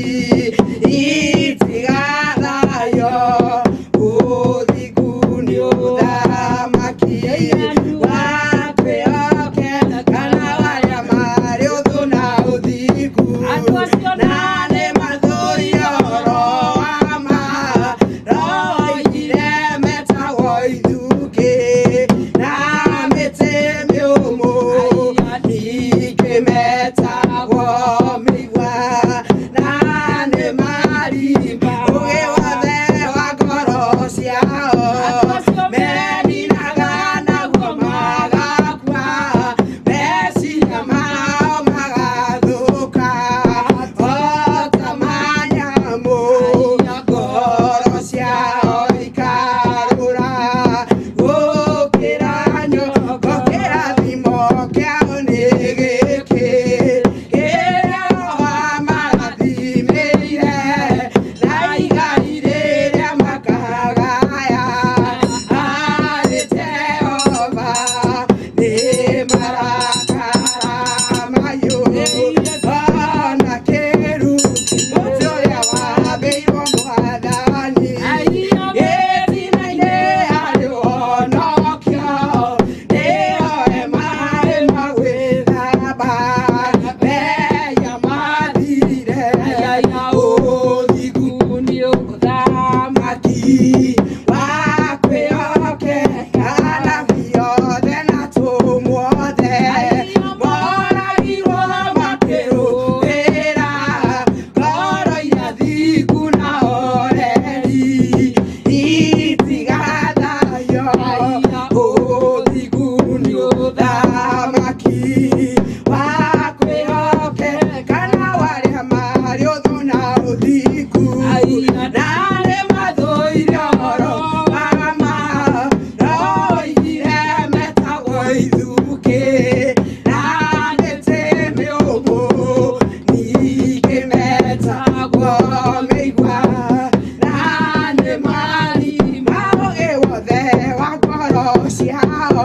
itigathayo ũthingu nĩ ũthamaki wa kwĩhokeka kana arĩa marĩ ũthũ na ũthingu na nĩ mathũire ũhoro wa ma roigire metagwo ithukĩ na mĩtĩ mĩũmũ ningĩ metagwo mĩigua na nĩ marimba ũgĩ wothe wa ngoro ciao meninaga naguo magakua meciria mao magathũka o ta manyamũ ngoro ciao ikarũra gũkĩra nyongo kĩrathimo kĩao nĩ gĩkĩ kĩrĩa roho marathimĩire na igai rĩrĩa makagaya arĩ Jehova nĩ marakara mahiũ ona kĩru mũtĩ ũrĩa wambĩirwo mwathani gĩtina-inĩ harĩ ũhonokio nĩhoe maĩ ma gwĩthamba meya mathirire ũthingu nĩ ũthamaki wa kwĩhokeka anabii othe na tũmwothe moragirwo makĩrũĩra ngoro iria thingu na oreri itigathayo ũthingu nĩ ũthamaki wa kwĩhokeka na arĩa marĩ ũthũ na ũthingu na nĩ mathũire ũhoro wa ma roigire metagwo ithukĩ na mĩtĩ mĩũmũ ningĩ metagwo mĩigua na nĩ marima ũgĩ wothe wa ngoro ciao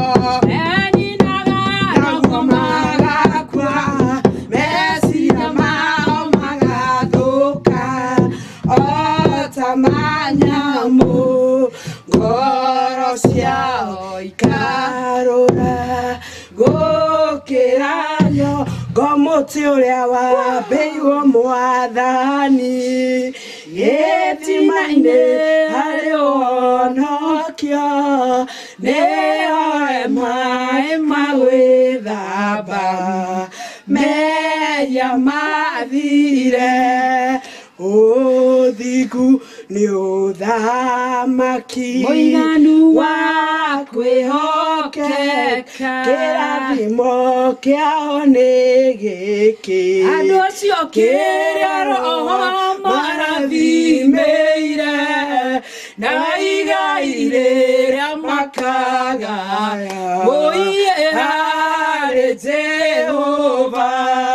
naguo magakua meciria mao magathũka o ta manyamũ ngoro ciao ikarũra gũkĩra nyongo mũtĩ ũrĩa wambĩirwo mwathani gĩtima-inĩ harĩ ũhonokio nĩhoe maĩ ma gwĩthamba meya mathire ũthingu nĩ ũthamaki wa kwĩhokeka kĩrathimo kĩao nĩ gĩkĩ andũ acio kĩrĩa roho marathimĩire na igai rĩrĩa makagaya mũiye harĩ Jehova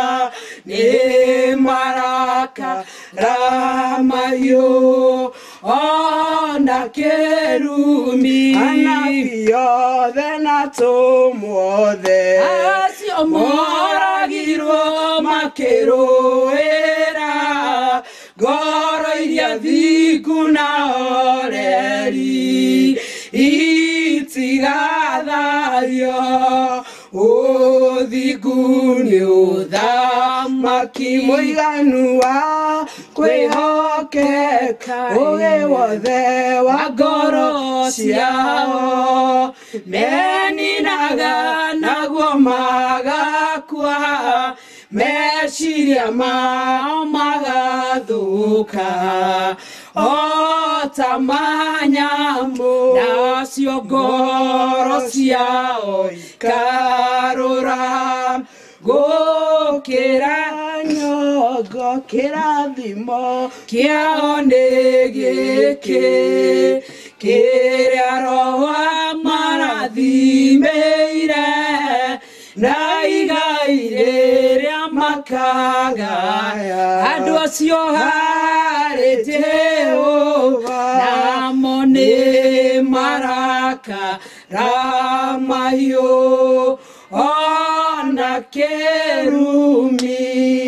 nĩ marakara mahiũ ona kĩrumi anabii othe na tũmwothe acio moragirwo makĩrũĩra ngoro iria thingu na oreri itigathario ũthingu nĩ ũthamaki mũiganu wa kwĩhokeka ũgĩ wothe wa ngoro ciao meninaga naguo magakua meciria mao magathũka o ta manyamũ nacio ngoro ciao ikarũra gũkĩra nyongo kĩrathimo kĩao nĩ gĩkĩ kĩrĩa Roho amarathimĩire na igai rĩrĩa makagaya andũ acio harĩ Jehova namo nĩ marakara mahiũ ona kĩrumi.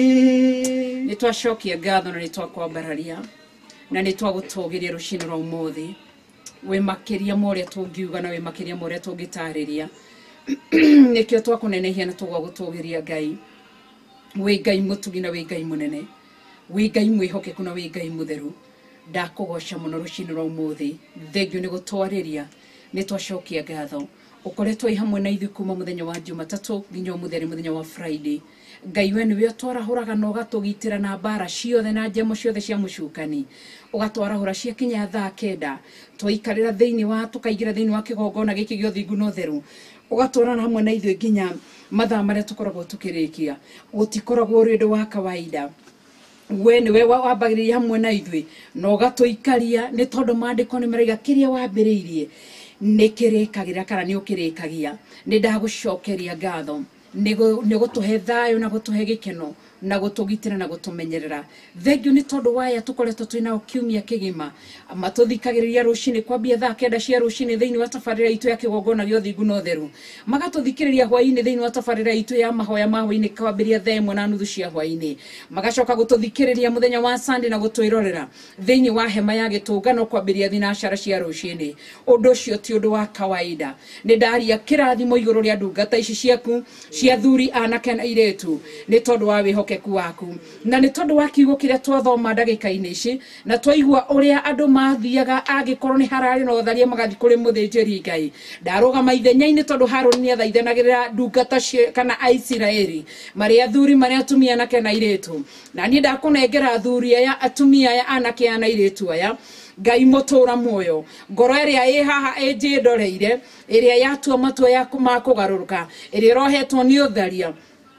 Nĩ twacokia ngatho na nĩ twakwambararia na nĩ twagũtũgĩria rũciinĩ rwa ũmũthĩ wĩ makĩria ma ũrĩa tũngiuga na wĩ makĩria ma ũrĩa tũngĩtarĩria nĩkĩo twakũnenehia na tũgwagũtũgĩria Ngai wĩ Ngai mũtugi na wĩ Ngai mũnene wĩ Ngai mwĩhokeku na wĩ Ngai mũtheru ndakũgoca mũno rũciinĩ rwa ũmũthĩ thengio nĩ gũtwarĩria nĩ twacokia ngatho ũkoretwo i hamwe na ithuĩ kuma mũthenya wa Jumatatũ nginya mũthenya mũthenya wa Friday Ngai we nĩwe twarahũraga na ũgatũgitĩra na mbara ciothe na njemo ciothe cia mũcukani ũgatwarahũra cia kinya thaa kenda twaikarĩra thĩinĩ wa tũkaingĩra thĩinĩ wa kĩgongona gĩkĩ gĩa ũthingu na ũtheru ũgatwarana hamwe na ithuĩ nginya mathaa marĩa tũkoragwo tũkĩrĩkia gũtikoragwo ũrĩ ũndũ wa kawaida we nĩwe wambagĩrĩria hamwe na ithuĩ na ũgatũikaria nĩ tondũ maandĩko nĩ maraiga kĩrĩa wambĩrĩirie nĩ kĩrĩkagĩra kana nĩ ũkĩrĩkagia nĩ ndagũcokeria ngatho nĩ gũtũhe thayũ na gũtũhe gĩkeno na gũtũgitĩra na gũtũmenyerera thengio nĩ tondũ waya tũkoretwo twĩna kiumia kĩgima matũthikagĩrĩria rũciinĩ kwambia thaa kenda cia rũciinĩ thĩinĩ wa tabarĩra itũ ya kĩgongona gĩa ũthingu na ũtheru magatũthikĩrĩria hwainĩ thĩinĩ wa tabarĩra itũ ya mahoya ma hwainĩ kwambĩrĩria thaa ĩmwe na nuthu cia hwainĩ magacoka gũtũthikĩrĩria mũthenya wa Sunday na gũtwĩrorera thĩinĩ wa hema ya gĩtũngano kwambĩrĩria thinacara cia rũciinĩ ũndũ ũcio ti ũndũ wa kawaida nĩ ndaria kĩrathimo igũrũ rĩa ndungata ici ciaku cia thuri anake na airĩtu nĩ tondũ wa wĩhokeku waku na nĩ tondũ wa kiugo kĩrĩa twathoma ndagĩka-inĩ ici na twaigua ũrĩa andũ mathiaga angĩkorwo nĩ hararĩ na ũtharia magathi kũrĩ mũthĩnjĩri Ngai ndarũgama ithenya-inĩ tondũ Harũni nĩ athaithanagĩrĩra ndungata kana Aisiraeli marĩ athuri marĩ atumia anake na airĩtu na niĩ ndakũnengera athuri aya atumia aya anake na airĩtu aya Ngai mũtũra muoyo ngoro ĩrĩa ĩ haha ĩnjĩndoreire ĩrĩa yatua matua ya kũgarũrũka ĩrĩa rohetwo nĩ ũtharia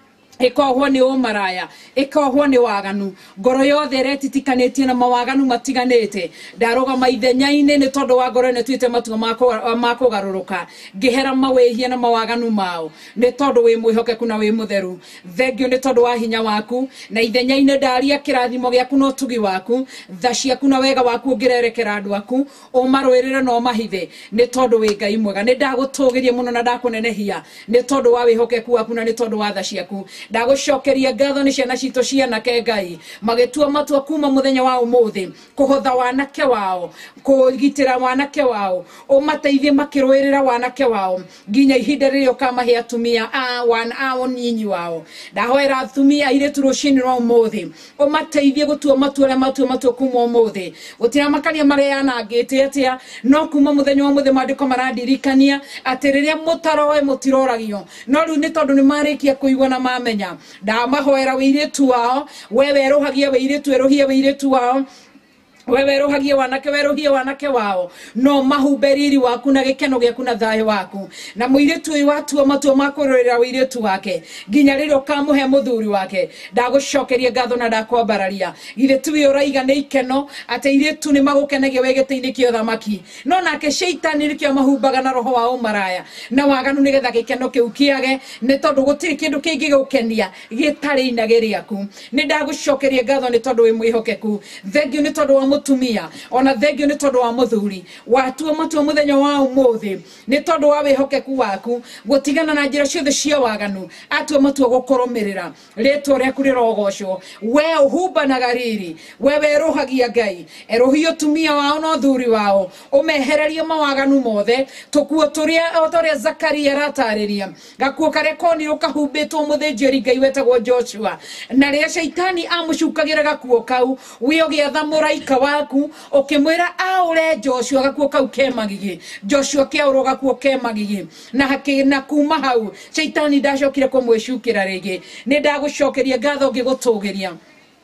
ikohwo nĩ ũmaraya ikohwo nĩ waganu ngoro yothe retitikanĩtie na mawaganu matiganĩte ndarũgama ithenya-inĩ nĩ tondũ wa ngoro ĩno tuĩte matua ma kũgarũrũka ngĩhera mawĩhia na mawaganu mao nĩ tondũ wĩ mwĩhokeku na wĩ mũtheru thengio nĩ tondũ wa hinya waku na ithenya-inĩ ndaria kĩrathimo gĩaku na ũtugi waku tha ciaku na wega waku ũngĩrerekera andũ aku ũmarũĩrĩre na ũmahithe nĩ tondũ wĩ Ngai mwega nĩ ndagũtũgĩria mũno na ndakũnenehia nĩ tondũ wa wĩhokeku waku na nĩ tondũ wa tha ciaku ndagũcokeria ngatho nĩ ciana citũ cianake Ngai magĩtua matua kuma mũthenya wa ũmũthĩ kũhotha wanake wao kũgitĩra wanake wao ũmateithie makĩrũĩrĩra wanake wao nginya ihinda rĩrĩa ũkamahe atumia a wana ao nyinyi wao ndahoera atumia airĩtu rũciinĩ rwa ũmũthĩ ũmateithie gũtua matua arĩa matua matua kuma ũmũthĩ gũtira makania marĩa yanangĩte atĩa no kuma mũthenya wa ũmũthĩ maandĩko marandirikania atĩ rĩrĩa mũtaroe mũtiroragio no rĩu nĩ tondũ nĩ marĩkia kũigua na mamenya ndamahoera wĩirĩtu wao we werũhagia wĩirĩtu werũhia wĩirĩtu wao wewe rohagie wanake werohie wanake wao no mahumberiri waku na gikeno giaku na thayo waku na muiritu uyu watua matua makurorera wiritu wake nginya riro kamuhe muthuri wake ndagucokeria ngatho na ndakwambararia githe tuwe uraiga ni ikeno ate iritu ni magukenagia wegete-ini kio thamaki no nake sheitani rikio mahumbaga na roho wa umaraya na waganu nigetha gikeno kiu kiage ni tondu gutiri kindu kingi gukenia gitari ina giriaku ni ndagucokeria ngatho ni tondu wi mwihokeku thengio ni tondu wa mutumia ona thengio ni tondu wa muthuri watua matua muthenya wa umuthi ni tondu wa wihokeku waku gutigana na njira ciothe cia waganu atua matua gukurumirira ritwa riaku rirogocwo we uhumbanaga riri we weruhagia Ngai erohio tumia wao no thuri wao umehererie mawaganu mothe tukuo turia otoria Zakaria ratariria gakuo kare koni ukahumbitwo muthinjiri Ngai wetagwo Joshua na ria shaitani amucukagira gakuo kau wio giatha muraika waku ukimwira aure Joshua gakuo kau kemagigi Joshua kiauro gakuo kemagigi na haki na kuma hau shaitani ndacokire kumwicukira rigi ni ndagucokeria ngatho ngigutugiria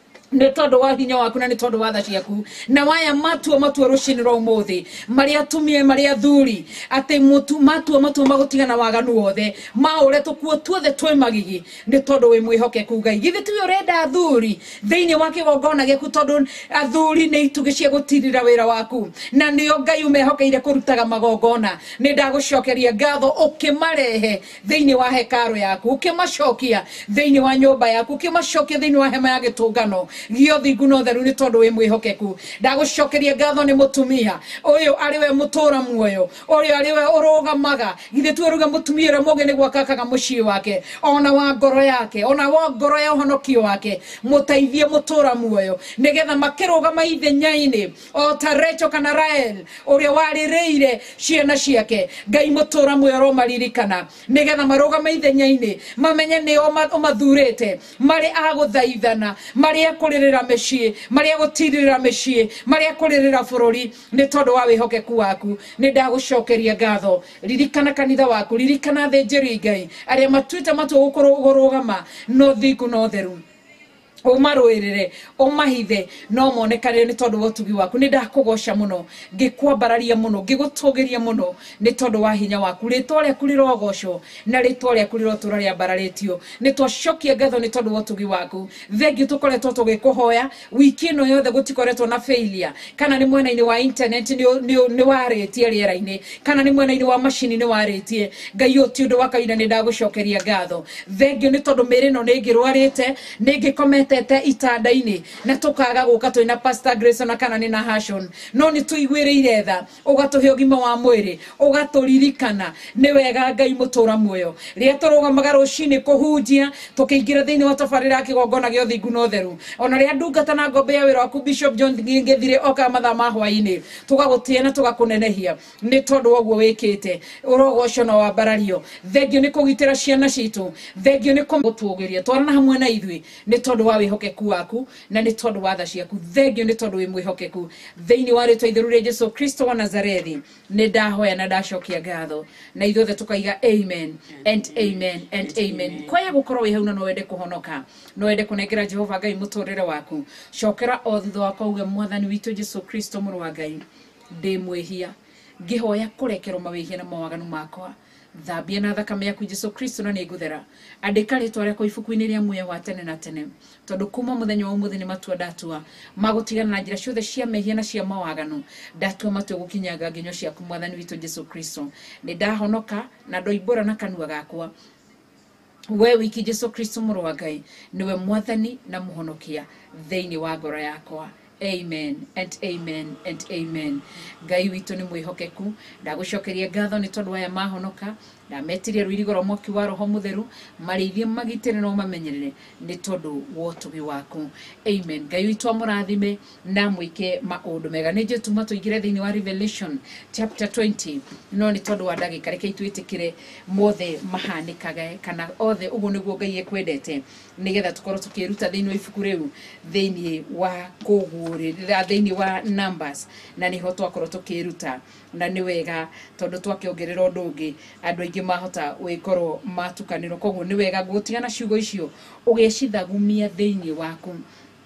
ni tondu wa hinya waku na ni tondu wa tha ciaku na waya matua matua rucini ro muthi maria tumie maria thuri ate mutu matua matua magutigana waganu wothe maure tukuo tuothe twe magigi ni tondu wi mwihokeku Ngai githi tu urenda thuri thiini wa kigongona giaku tondu athuri ni itugi cia gutirira wira waku na nio Ngai umehokeire kurutaga magongona ni ndagucokeria ngatho ukimarehe thiini wa hekaru yaku ukimacokia thiini wa nyumba yaku ukimacokia thiini wa hema ya gitungano giothe nguno theru ni tondu wi mwihokeku ndagucokeria ngatho ni mutumia uyu ariwe mutura muoyo uyu ariwe urugamaga githe tu ruga mutumia ra moge ni gwakakaga mucii wake ona wa ngoro yake ona wa ngoro ya honokio wake mutaithie mutura muoyo nigetha makirugama ithenya-ini o ta Rachel kana Rael uria waririire ciana ciake Ngai mutura muoyo ro maririkana nigetha marugama ithenya-ini mamenye ni o mathurite mari aguthaithana mari kuririra mecii maria gutirira mecii maria kuririra bururi ni tondu wa wihokeku waku ni ndagucokeria ngatho ririkana kanitha waku ririkana thinjiri Ngai aria matuite matua gukurugama no thingu no theru umarwirire umahithe no monekane ni tondu wotugi waku ni ndakugoca muno ngikwambararia muno ngigutugiria muno ni tondu wa hinya waku ritwa riaku rirogocwo na ritwa riaku rirotura ria mbararitio ni twacokia ngatho ni tondu wotugi waku thengi tukoretwo tugikuhoya wiki no yothe gutikoretwo na failure kana ni mwena-ini wa internet ni ni waritie riera-ini kana ni mwena-ini wa machine ni waritie Ngai uti undu wa kaina ni ndagucokeria ngatho thengi ni tondu mirino ni ngirwarite ni ngikomete tete itanda-ini na tukaga guka twina Pastor Grace na kana ni na Hashon no ni tuigwiriire tha ugatuhe ugima wa mwiri ugaturirikana ni wega Ngai mutura muoyo ria turugamaga rucini kuhunjia tukiingira thiini wa tabarira kigongona gio thingu no theru ona ria ndungata na ngombe ya wira waku Bishop John ngithire oka matha ma hwaini tugagutie na tugakunenehia ni tondu woguo wikite urogoco no wa barario thengio ni kugitira ciana citu thengio ni kumutugiria twarana hamwe na ithui ni tondu wa wihokeku waku na ni tondu wa tha ciaku thengio ni tondu wi mwihokeku thiini wa ritwa itheru ria Jesu Kristo wa Nazarethi ni ndahoya na ndacokia ngatho na ithuothe tukaiga amen and amen and amen kwaya gukorwo wi hau na no wende kuhonoka no wende kunengera Jehova Ngai muturire waku cokera o thutha wa kuuga mwathani witu Jesu Kristo muru wa Ngai ndi mwihia ngihoya kurekerwo mawihia na mawaganu makwa thambia na thakame yaku Jesu Kristo na niguthera andika ritwa riako ibuku-ini ria muoyo wa tene na tene tondu kuma muthenya wa umuthi ni matua ndatua magutigana na njira ciothe cia mehia na cia mawaganu ndatua matua gukinyanga nginyo ciaku mwathani witu Jesu Kristo ni ndahonoka na ndoimbura na kanua gakwa we wiki Jesu Kristo muru wa Ngai niwe mwathani na muhonokia thiini wa ngoro yakwa amen and amen and amen Ngai witu ni mwihokeku ndagucokeria ngatho ni tondu aya mahonoka ndametiria rwirigoro moki wa roho mutheru marithie magitire no mamenyerere ni tondu wotugi waku amen Ngai witu amurathime na mwike maundu mega ni je tuma tuigire thiini wa Revelation chapter twenty no ni tondu wa ndagika reke itwitikire mothe mahanikage kana othe ugu niguo Ngai ekwendete nigetha tukorwo tukiruta thiini wa ibuku riu thiini wa kugurira thiini wa Numbers na niho twakorwo tukiruta na ni wega tondu twakiongerera undu ungi andu aingi mahota wikoro matukaniro koguo ni wega gutigana ciugo icio ugecithagumia thiini waku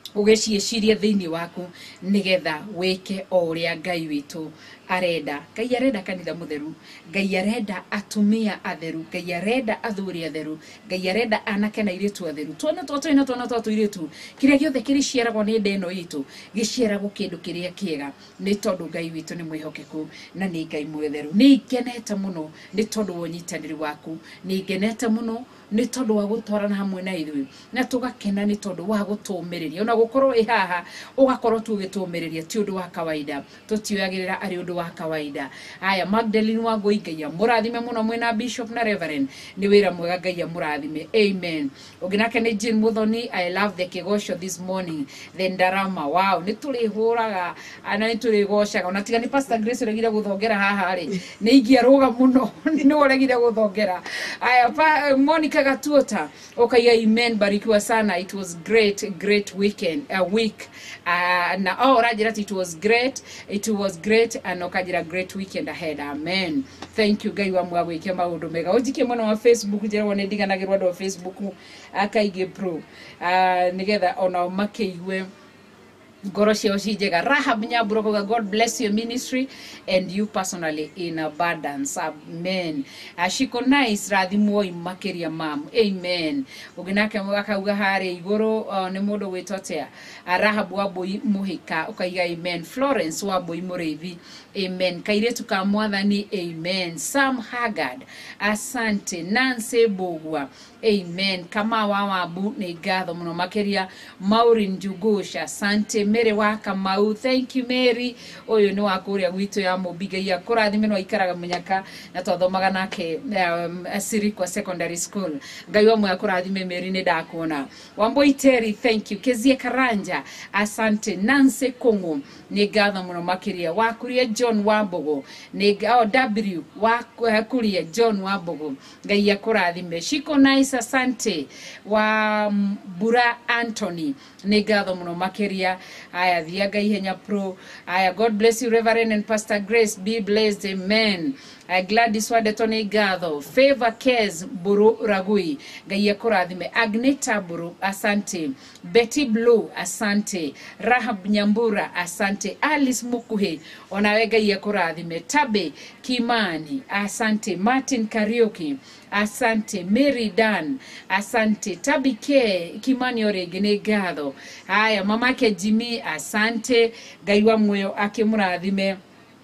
ugecieciria thiini waku nigetha wike o uria Ngai witu arenda. Ngai arenda kanitha mutheru, Ngai arenda atumia atheru, Ngai arenda athuri atheru, Ngai arenda anake na iritu atheru. Twana twato ina twana twato iritu kiria giothe kiriciaragwo ni ndeno itu giciaragwo kindu kiria kiega ni tondu Ngai witu ni mwihokeku na ni Ngai mutheru. Ni ngenete muno ni tondu wa unyitaniri waku, ni ngenete muno ni tondu wa gutwarana hamwe na ithui, na tugakena ni tondu wa gutumiriria ona gukorwo ihaha ugakorwo tugitumiriria ti undu wa kawaida, tutioyagirira ari undu wa kawaida. Aya Magdalene Wangui, Ngai amurathime muno mwina Bishop na Reverend, ni wira mwega, Ngai amurathime, amen. Uginake ni Jean Muthoni, I love the kigosho this morning, the ndarama, wow, ni tuli huraga ana ni tuli goshaga ona tiga ni Pastor Grace uregire guthongera haha ri ni ingiaruga muno ni uregire guthongera. Aya pa Monica Gatuota, okay, amen, barikiwa sana. It was great, great weekend, a week. Uh, na oh, Rajirat, it was great, it was great, and okajira great weekend ahead, amen. Thank you, Ngai wa mwago ikema udumega. Ojike mwana wa Facebook, jera wane diga nagirwado wa Facebook, akaige pro. Uh, nigetha ona make iwe Goroshi Oshijega Rahab Nyaburoga. God bless your ministry and you personally in abundance. Amen. Ashiko nice radhimo imakeria mam. Amen. Uginake mwaka ugahare igoro uh, nemodo wetotea. Rahab wabo muhika. Ukaiga amen. Florence wabo imorevi. Amen. Kairetu kamwadhani. Amen. Sam Haggard. Asante. Nancy Bogwa. Amen. Kama wawa bu negatho muno makeria. Maureen Jugusha. Asante. Mary waka mau. Thank you Mary. Oyo ni wakuria gwito ya Mubiga ya kurathime no ikaraga munyaka na twathomaga nake um, asiri kwa secondary school. Ngai wa mwe kurathime Mary ni ndakuona. Wamboi Terry, thank you. Kezie Karanja, asante. Nancy Kongo ni gatha muno makiria. Wakuria John Wambogo ni oh, W wakuria John Wambogo. Ngai ya kurathime. Shiko nice, asante. Wa um, Bura Anthony ni gatha muno makiria. Aya Viaga Ihenya Pro. Aya God bless you Reverend and Pastor Grace. Be blessed. Amen. I Gladys Wadetone Gatho. Favor Cares Buru Ragui. Gaya Koradime. Agneta Buru. Asante. Betty Blue. Asante. Rahab Nyambura. Asante. Alice Mukuhe. Onawega ya Koradime. Tabe Kimani. Asante. Martin Karaoke. Asante. Mary Dan. Asante. Tabi K. Kimani Oregene Gatho. Aya mamake Jimmy. Asante. Gaiwa mweyo ake muradime.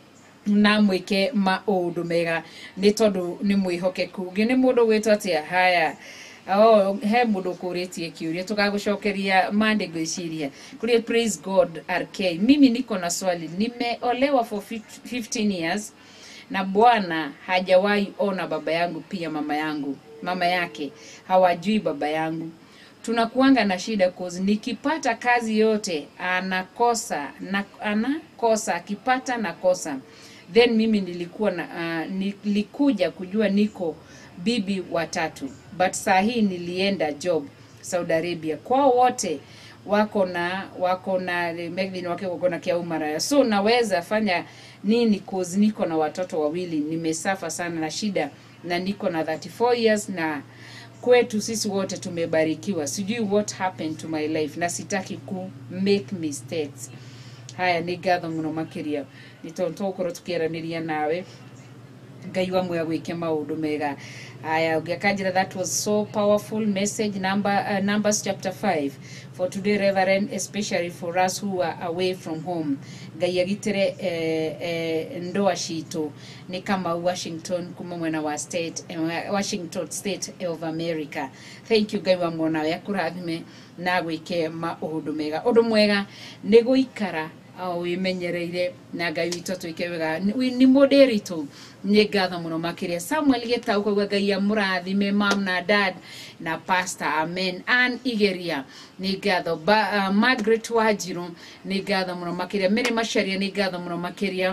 Na mweke maundu mega ni tondu ni mwihokeku ngi ni mundu wetwa atia. Haya oh he mundu kuritie kiuria tukagucokeria mande gwiciria kuri praise God R K. Mimi niko na swali. Nimeolewa for fifteen years na bwana hajawahi ona baba yangu, pia mama yangu mama yake hawajui baba yangu. Tunakuanga na shida cause nikipata kazi yote anakosa na anakosa, akipata nakosa. Then mimi nilikuwa na uh, nilikuja kujua niko bibi watatu, but saa hii nilienda job Saudi Arabia. Kwa wote wako na wako na Magdalene wake wako na kiaumara. So naweza fanya nini cause niko na watoto wawili, nimesafa sana na shida na niko na thirty-four years na kwetu sisi wote tumebarikiwa. Sijui what happened to my life na sitaki ku make mistakes. Haya ni gatho muno makiria nitonto ukoro tukiraniria nawe Ngai wa mwe gwike maundu mega. Haya ugiakajira, that was so powerful message. Number uh, Numbers chapter five for today Reverend, especially for us who are away from home. Ngai agitire eh, eh, ndoa shitu ni kama Washington kuma mwena wa state eh, Washington state of America. Thank you Ngai wa mwona yakurathime na gwike maundu mega. Undu mwega ni guikara au imenyereire na Ngai witu twikewega ni moderitu ni gatha muno makiria. Samuel geta uko Ngai ya murathime mam na dad na pastor, amen. An Igeria ni gatha ba, uh, Margaret Wajiru ni gatha muno makiria. Mary Masharia ni gatha muno makiria.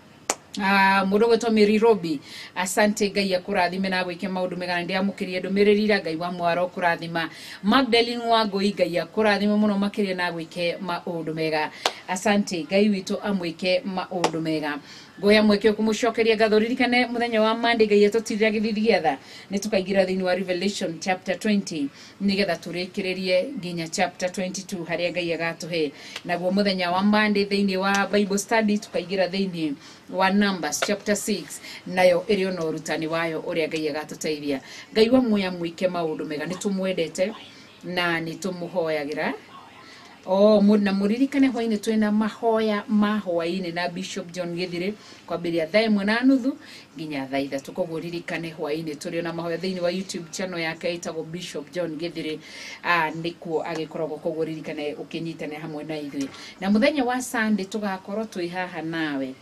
Ah, mudogo to Mary Robi, asante Ngai ya kurathime na gwike maundu mega ndia mukiria ndumirira Ngai wa mwaro kurathima. Magdalene Wangui, Ngai ya kurathime muno makiria na gwike maundu mega. asante Ngai witũ amwĩke maũndũ mega goya mweke kumucokeria gathoririkane muthenya wa Monday Ngai atutithia githithi giatha ni tukaingira thini wa Revelation chapter twenty nigetha turikirerie nginya chapter twenty-two haria Ngai agatuhe naguo muthenya wa Monday thini wa Bible study tukaingira thini wa Numbers chapter six nayo iri ona urutani wayo uria Ngai agatuteithia Ngai wa muya mwike maundu mega ni tumwendete na ni tumuhoyagira Oh, muna muririkane hwaine twena mahoya mahwaine na Bishop John Githire kwambiria thaa imwe na nuthu nginya thaa ithatu koguo ririkane hwaine turi na mahoya thiini wa YouTube channel yake itagwo Bishop John Githire ah nikuo agikoragwo koguo ririkane ukinyitane hamwe na ithui na muthenya wa Sunday tugakorwo twi haha nawe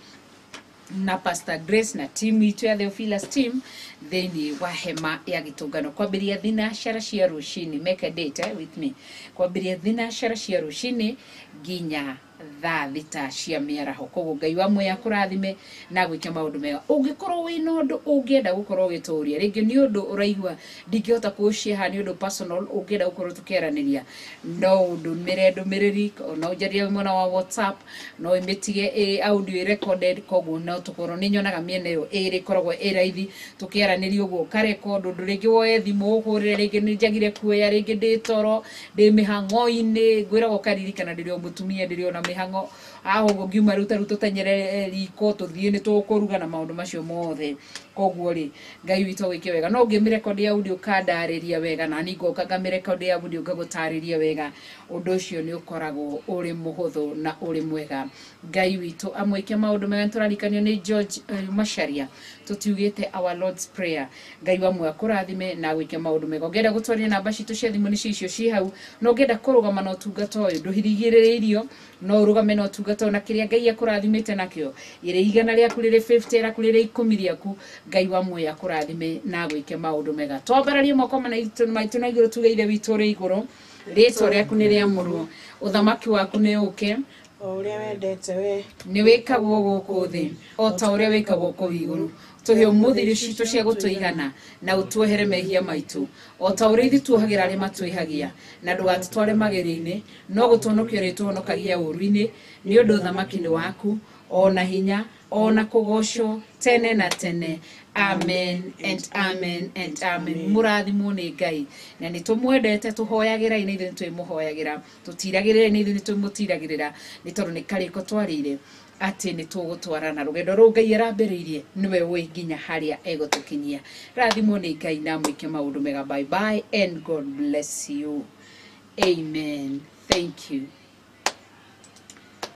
na Pastor Grace na team itu ya Theophilus team theni wa hema ya gitungano kwambiria thinashara cia rucini make a date eh, with me kwambiria thinashara cia rucini ginya thaa thita cia miaraho koguo Ngai wa mwe akurathime na gwika maundu mega ungikorwo wina undu ungienda gukorwo gituria ringi ni undu uraigua ndingihota kuushia ni undu personal ungienda gukorwo tukeraniria no undu mirendu miriri no jaria mwana wa WhatsApp no imitige e audio recorded koguo no tukorwo ni nyonaga miene yo iri koragwo iraithi tukeraniria uguo ka record undu ringi woe thimu uhurire ringi ni njagire kuoya ringi ndi toro ndi mihango-ini gwiragwo karirikana ndirio mutumia ndirio na mihango aho ngiuma ruta ruta tanyere riko tuthie ni tukuruga na maundu macio mothe koguo ri Ngai witu wike wega no ngimi record ya audio kandariria wega na ni ngoka ngami record ya audio ngagutariria wega undu ucio ni ukoragwo uri muhuthu na uri mwega Ngai witu amwike maundu mega turarikanio ni George uh, Masharia tutiugite our Lord's prayer Ngai wa mwe akurathime na gwike maundu mega ngenda gutwaria namba citu cia thimu ni cicio ci hau no ngenda kurugama no tungata uyu nduhirigiririo no rugame no tungata na kiria Ngai akurathimite nakio ire igana ria kurire fifty ra kurire ikumi riaku Ngai wa mwe akurathime na gwike maundu mega twambararie moko mana itu maitu na iguru tugeire witu ri iguru ritwa riaku ni ria muru uthamaki waku ni uke uria wendete we ni wikagwo guku thi o ta uria wikagwo ku iguru tuhe umuthiri citu cia gutuigana na utuohere mehia maitu o ta uria ithi tuohagira ri matuihagia na ndugatutware mageri-ini no gutonokio ri tuhonokagia uruini ni undu thamaki ni waku ona hinya ona kugocwo tene na tene amen and amen and amen murathimwo ni Ngai na ni tumwendete tuhoyagira ine ithu twimuhoyagira tutiragirira ine ithu twimutiragirira ni tondu ni kariko twarire ati ni tugutwarana rugendo ru Ngai arambiriirie niwe wi nginya haria egutukinyia rathimwo ni Ngai na mwike maundu mega bye bye and God bless you amen thank you